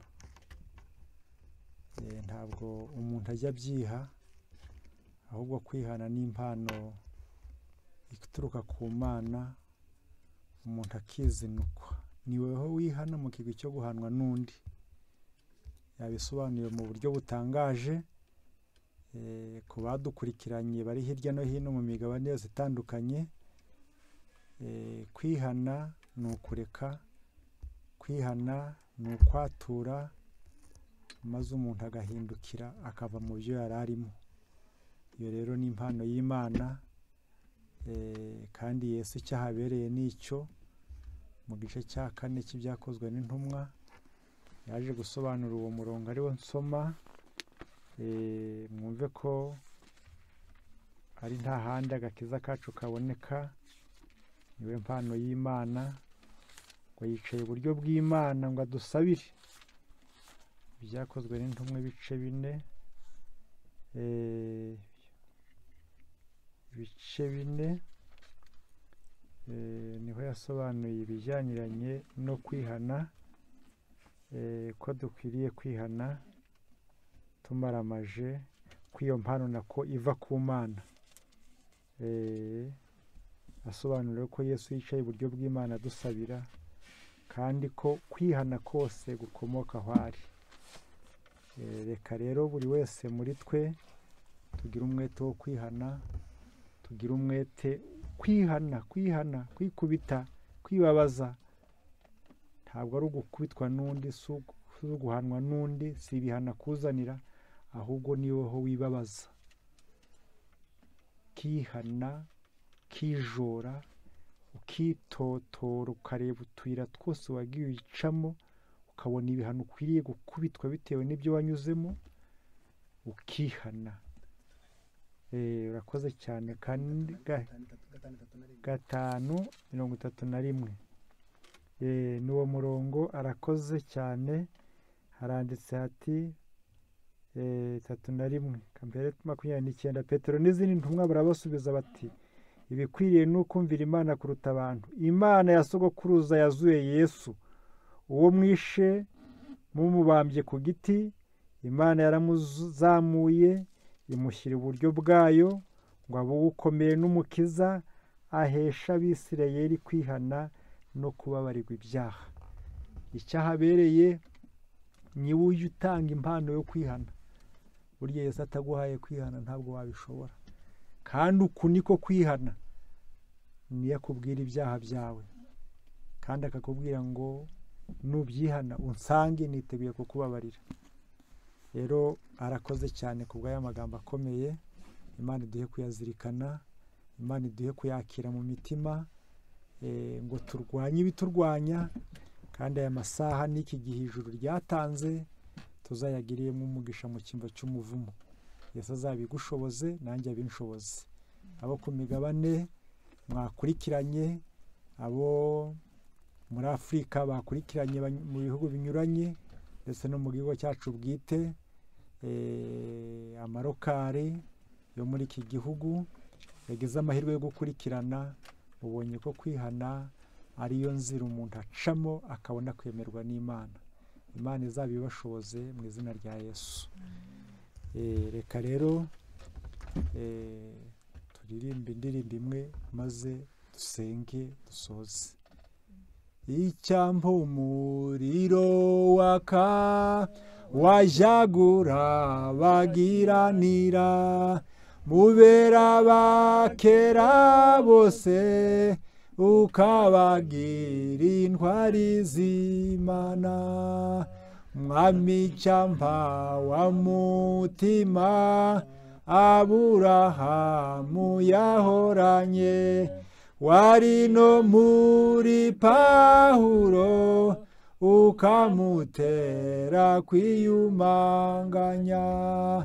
Ntabwo umuntu ajya abyiha, ahubwo kwihana n'impano ituruka ku Mana, umuntu akizinukwa. Ni weho wihana mu kigwi cyo guhanwa n'undi. Yabisobanuye mu buryo butangaje ku badukurikiranye bari hirya no hino mu migabane yose itandukanye. Kwihana ni ukureka, kwihana ni ukwatura, maze umuntu agahindukira akava mu byo yari arimo. Iyo rero ni impano y'Imana, kandi Yesu cyahabereye n'icyo mu gice cya kane cy'ibyakozwe n'intumwa yaje gusobanura uwo murongo ariwo nsoma. Mwumve ko ari nta handi agakiza kacu kaboneka, niwe mpano y'Imana, ngo yicaye iburyo bw'Imana ngo adusabire. Ibyakozwe n'intumwa ibice bine, ibice bine niho yasobanuye ibijyaniranye no kwihana, ko dukwiriye kwihana tumaramaje kw'iyo mpano nako iva ku Mana. Asobanura ko Yesu yicaye iburyo bw'Imana adusabira, kandi ko kwihana kose gukomoka aho ari. Reka rero buri wese muri twe tugira umwete wo kwihana, tugira umwete kwihana, kwihana, kwikubita, kwibabaza. Ntabwo ari ugukubitwa n'undi, si uguhanwa n'undi, si ibihana kuzanira, ahubwo ni wowe wibabaza. Kihana, kijora, ukitotora, ukareba utuyira twose wagiye wicamo, ukabona ibihano ukwiriye gukubitwa bitewe n'ibyo wanyuzemo, ukihana. Eh, urakoze cyane. Kandi ga- gatanu mirongo itatu na rimwe Eh, n'uwo murongo arakoze cyane. Haranditse hati eh, itatu na rimwe kambere makumyabiri n'icyenda Petero n'izindi ntumwa barabasubiza bati ibikwiriye ni ukumvira Imana kuruta abantu. Imana ya sogokuruza yazuye Yesu uwo mwishe mumubambye ku giti. Imana yaramuzamuye imushyira iburyo bwayo ngo abe ukomeye n'umukiza, ahesha Abisirayeli kwihana no kubabarirwa ibyaha. Icyahabereye ni wowe utanga impano yo kwihana. Burya Yesu ataguhaye kwihana ntabwo wabishobora. Kandi uku niko kwihana, niyo akubwira ibyaha byawe kandi akakubwira ngo nubyihana unsange niteguye kukubabarira. Rero arakoze cyane ku bw'aya magambo akomeye. Imana iduhe kuyazirikana, Imana iduhe kuyakira mu mitima, eh, ngo turwanye ibiturwanya, kandi aya masaha n'iki gihe ijuru ryatanze tuzayagiriyemo umugisha mu cyimbo cy'umuvumo. Yesu azabigushoboze nanjye abinshoboze. Abo ku migabane mwakurikiranye, abo muri Afurika bakurikiranye bany- mu bihugu binyuranye ndetse no mu gihugu cyacu bwite, eh, amarokare yo muri iki gihugu yagize amahirwe yo gukurikirana, mubonye ko kwihana ariyo nzira umuntu acamo akabona kwemerwa n'Imana. Imana izabibashoboze mu izina rya Yesu. Eh, reka rero eh, turirimbe indirimbo imwe maze dusenge dusoze. Icyampa umuriro waka wajagura bagiranira, mubera bakera bose ukabagira intwari z'Imana. Mwami cyampa wa mutima Aburahamu yahoranye, wari no muri Pawulo ukamutera kwiyumanganya.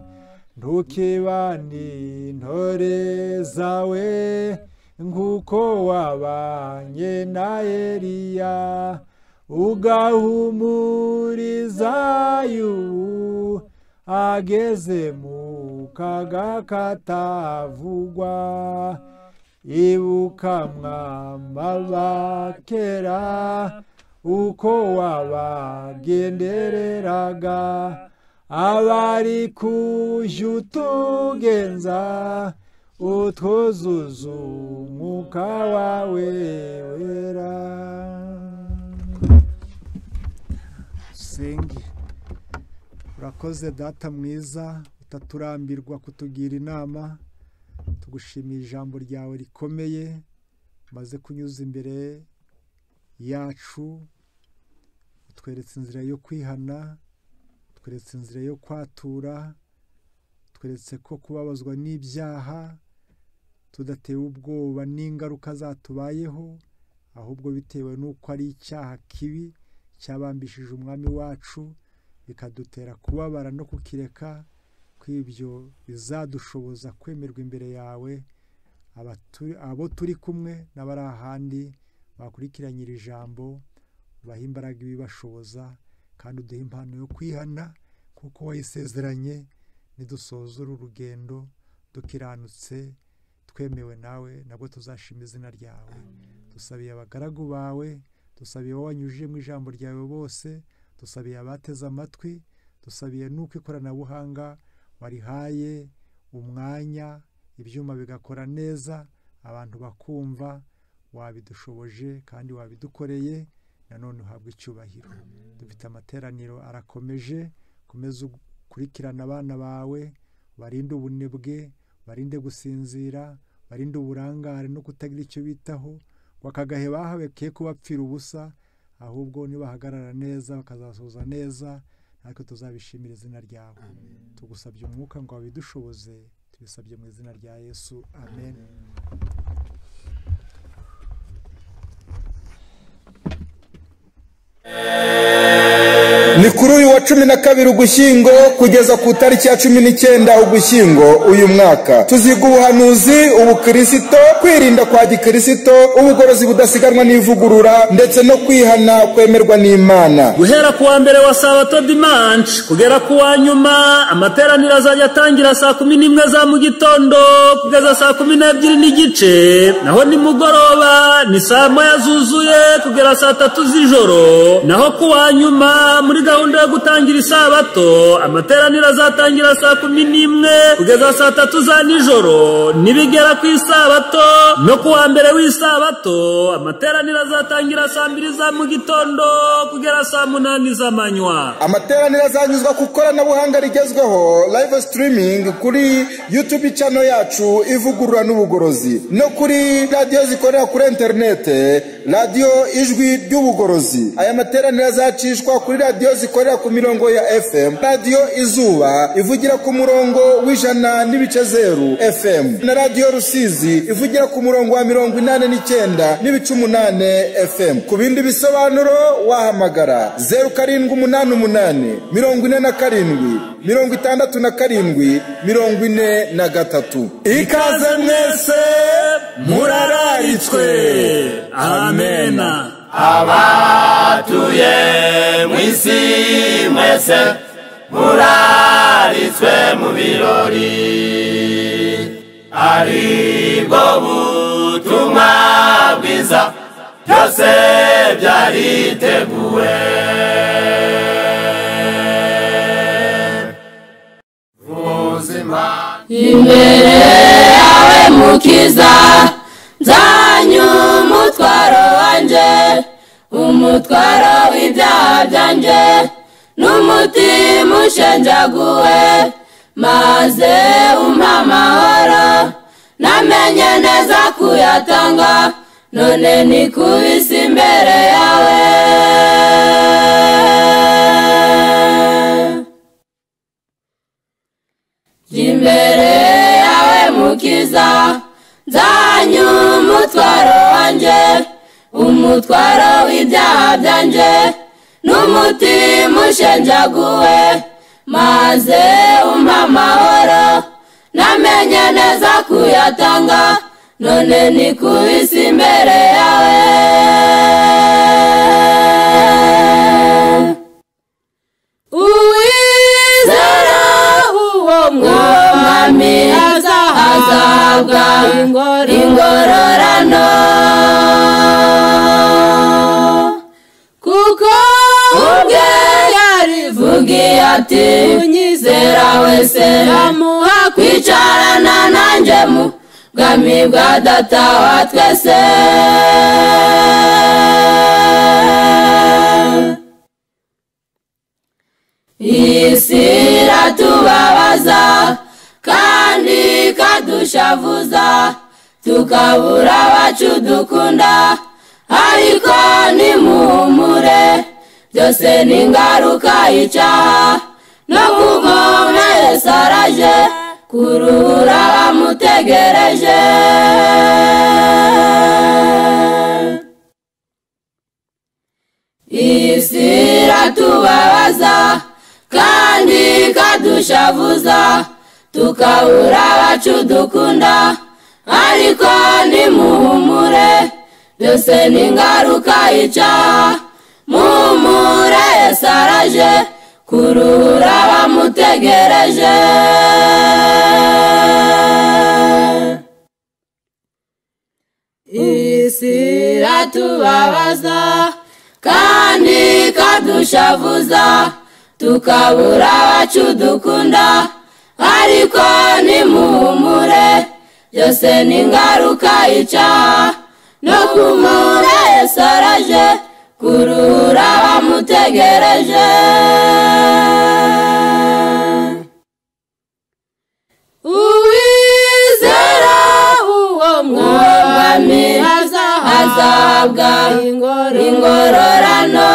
Ntukibane intore zawe nk'uko wabanye na Eliya, ugahumuriza Yubu ageze mu kaga katavugwa. Ibuka mwama bakera uko wabagendereraga, abari kuje utugenza utwuzuza umwuka wawe wera. Senge. Urakoze Data mwiza utaturambirwa kutugira inama. Tugushimiye ijambo ryawe rikomeye maze kunyuza imbere yacu. Utweretse inzira yo kwihana, utweretse inzira yo kwatura, utweretse ko kubabazwa n'ibyaha tudatewe ubwoba n'ingaruka zatubayeho, ahubwo bitewe n'uko ari icyaha kibi cyabambishije umwami wacu, bikadutera kubabara no kukireka. Kw'ibyo bizadushoboza kwemerwa imbere yawe. Abo turi kumwe n'abari ahandi bakurikiranye iri jambo, ubahe imbaraga ibibashoboza, kandi uduhe impano yo kwihana kuko wayisezeranye. Nidusoza uru rugendo dukiranutse twemewe nawe, nabwo tuzashima izina ryawe. Dusabiye abagaragu bawe, dusabiye abo wanyujije mu ijambo ryawe bose, dusabiye abateze amatwi, dusabiye n'uko ikoranabuhanga warihaye umwanya, ibyuma bigakora neza, abantu bakumva. Wabidushoboje kandi wabidukoreye, nanone uhabwa icyubahiro. Dufite amateraniro arakomeje, komeza ukurikirana abana bawe, barinde ubunebwe, barinde gusinzira, barinde uburangare no kutagira icyo bitaho, ngo aka gahe bahawe ke kubapfira ubusa, ahubwo nibahagarara neza bakazasoza neza, natwe tuzabishimira izina ryawe. Tugusabye umwuka ngo wabidushoboze, tubisabye mu izina rya Yesu, amen. ni ni kuri uyu wa cumi na kabiri ugushyingo kugeza ku tariki ya cumi n'icyenda ugushyingo uyu mwaka. Tuziga ubuhanuzi, ubukirisito, kwirinda kwa gikirisito, ubugorozi budasiganwa n'ivugurura, ndetse no kwihana kwemerwa n'Imana. Guhera ku wa mbere wa sabato dimanche kugera ku wa nyuma, amateraniro azajya atangira saa kumi n'imwe za mu gitondo kugeza saa kumi n'ebyiri n'igice, naho nimugoroba ni saa moya zuzuye kugera saa tatu z'ijoro. Naho ku wa nyuma muri gahunda yo gutangira isabato, amateraniro azatangira saa kumi n'imwe kugeza saa tatu za nijoro. Nibigera ku isabato no ku wa mbere w'isabato, amateraniro azatangira saa mbiri za mu gitondo kugera saa munani z'amanywa. Amateraniro azanyuzwa ku ikoranabuhanga rigezweho live streaming kuri YouTube channel yacu ivugurura n'ubugorozi, no kuri radio zikorera kuri internet, radio ijwi ry'ubugorozi. Aya materaniro azacishwa kuri radio zikorera ku mirongo ya F M, radio Izuba ivugira ku murongo w'ijana n'ibice zeru F M, na radio Rusizi ivugira ku murongo wa mirongo inane n'icyenda n'ibice umunane F M. Ku bindi bisobanuro wahamagara zeru karindwi umunani umunani mirongo ine na karindwi mirongo itandatu na karindwi mirongo ine na gatatu. Ikaze mwese murararitswe. Amena. Abatuye mwisi mwese muraritswe mu birori, aribwo butumwa bwiza byose byariteguwe. Imbere yawe Mukiza nzanye umutwaro wanje, umutwaro w'ibyaha byanje n'umutima ushenjaguwe, maze umpa amahoro namenye neza kuyatanga, none nikubise imbere yawe. Imbere yawe Mukiza nzanye umutwaro wanje, umutwaro w'ibyaha byanje n'umutima ushenjaguwe, maze umpa amahoro namenye neza kuyatanga, none nikubise imbere yawe. Uwizera uwo mwami azahabwa ingororano, kuko ubwe yarivugiye ati unyizera wese amuha kwicarana nanjye mu bwami bwa data wa twese. Isi iratubabaza kandi kadushavuza, tukabura abacu dukunda, ariko nimuhumure byose ni ingaruka y'icyaha, no kugoma Yesu araje kuruhura abamutegereje. Isi iratubabaza kandi kadushavuza, tukabura abacu dukunda, ariko nimuhumure byose ni ingaruka y'icyaha, muhumure Yesu araje kuruhura abamutegereje. Isi iratubabaza kandi kadushavuza, tukabura abacu dukunda, ariko nimuhumure byose ni ingaruka y'icyaha, no kumura Yesu araje kuruhura abamutegereje. Uwizera uwo mwami azahabwa ingororano,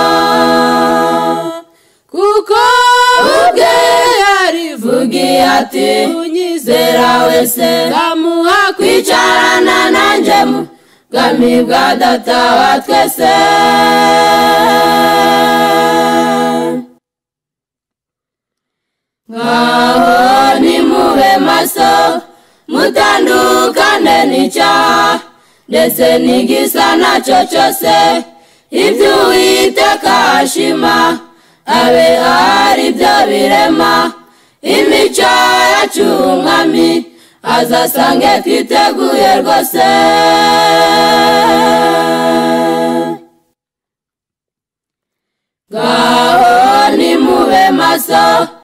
kuko ubwe yarivugiye ati unyizera wese amuha kwicarana nanjye mu bwami bwa data wa twese. ngaho nimube maso mutandukane n'icyaha ndetse n'igisa nacyo cyose ibyo Uwiteka ashima abe ari byo birema imico yacu umwami azasange twiteguye rwose ngaho nimube maso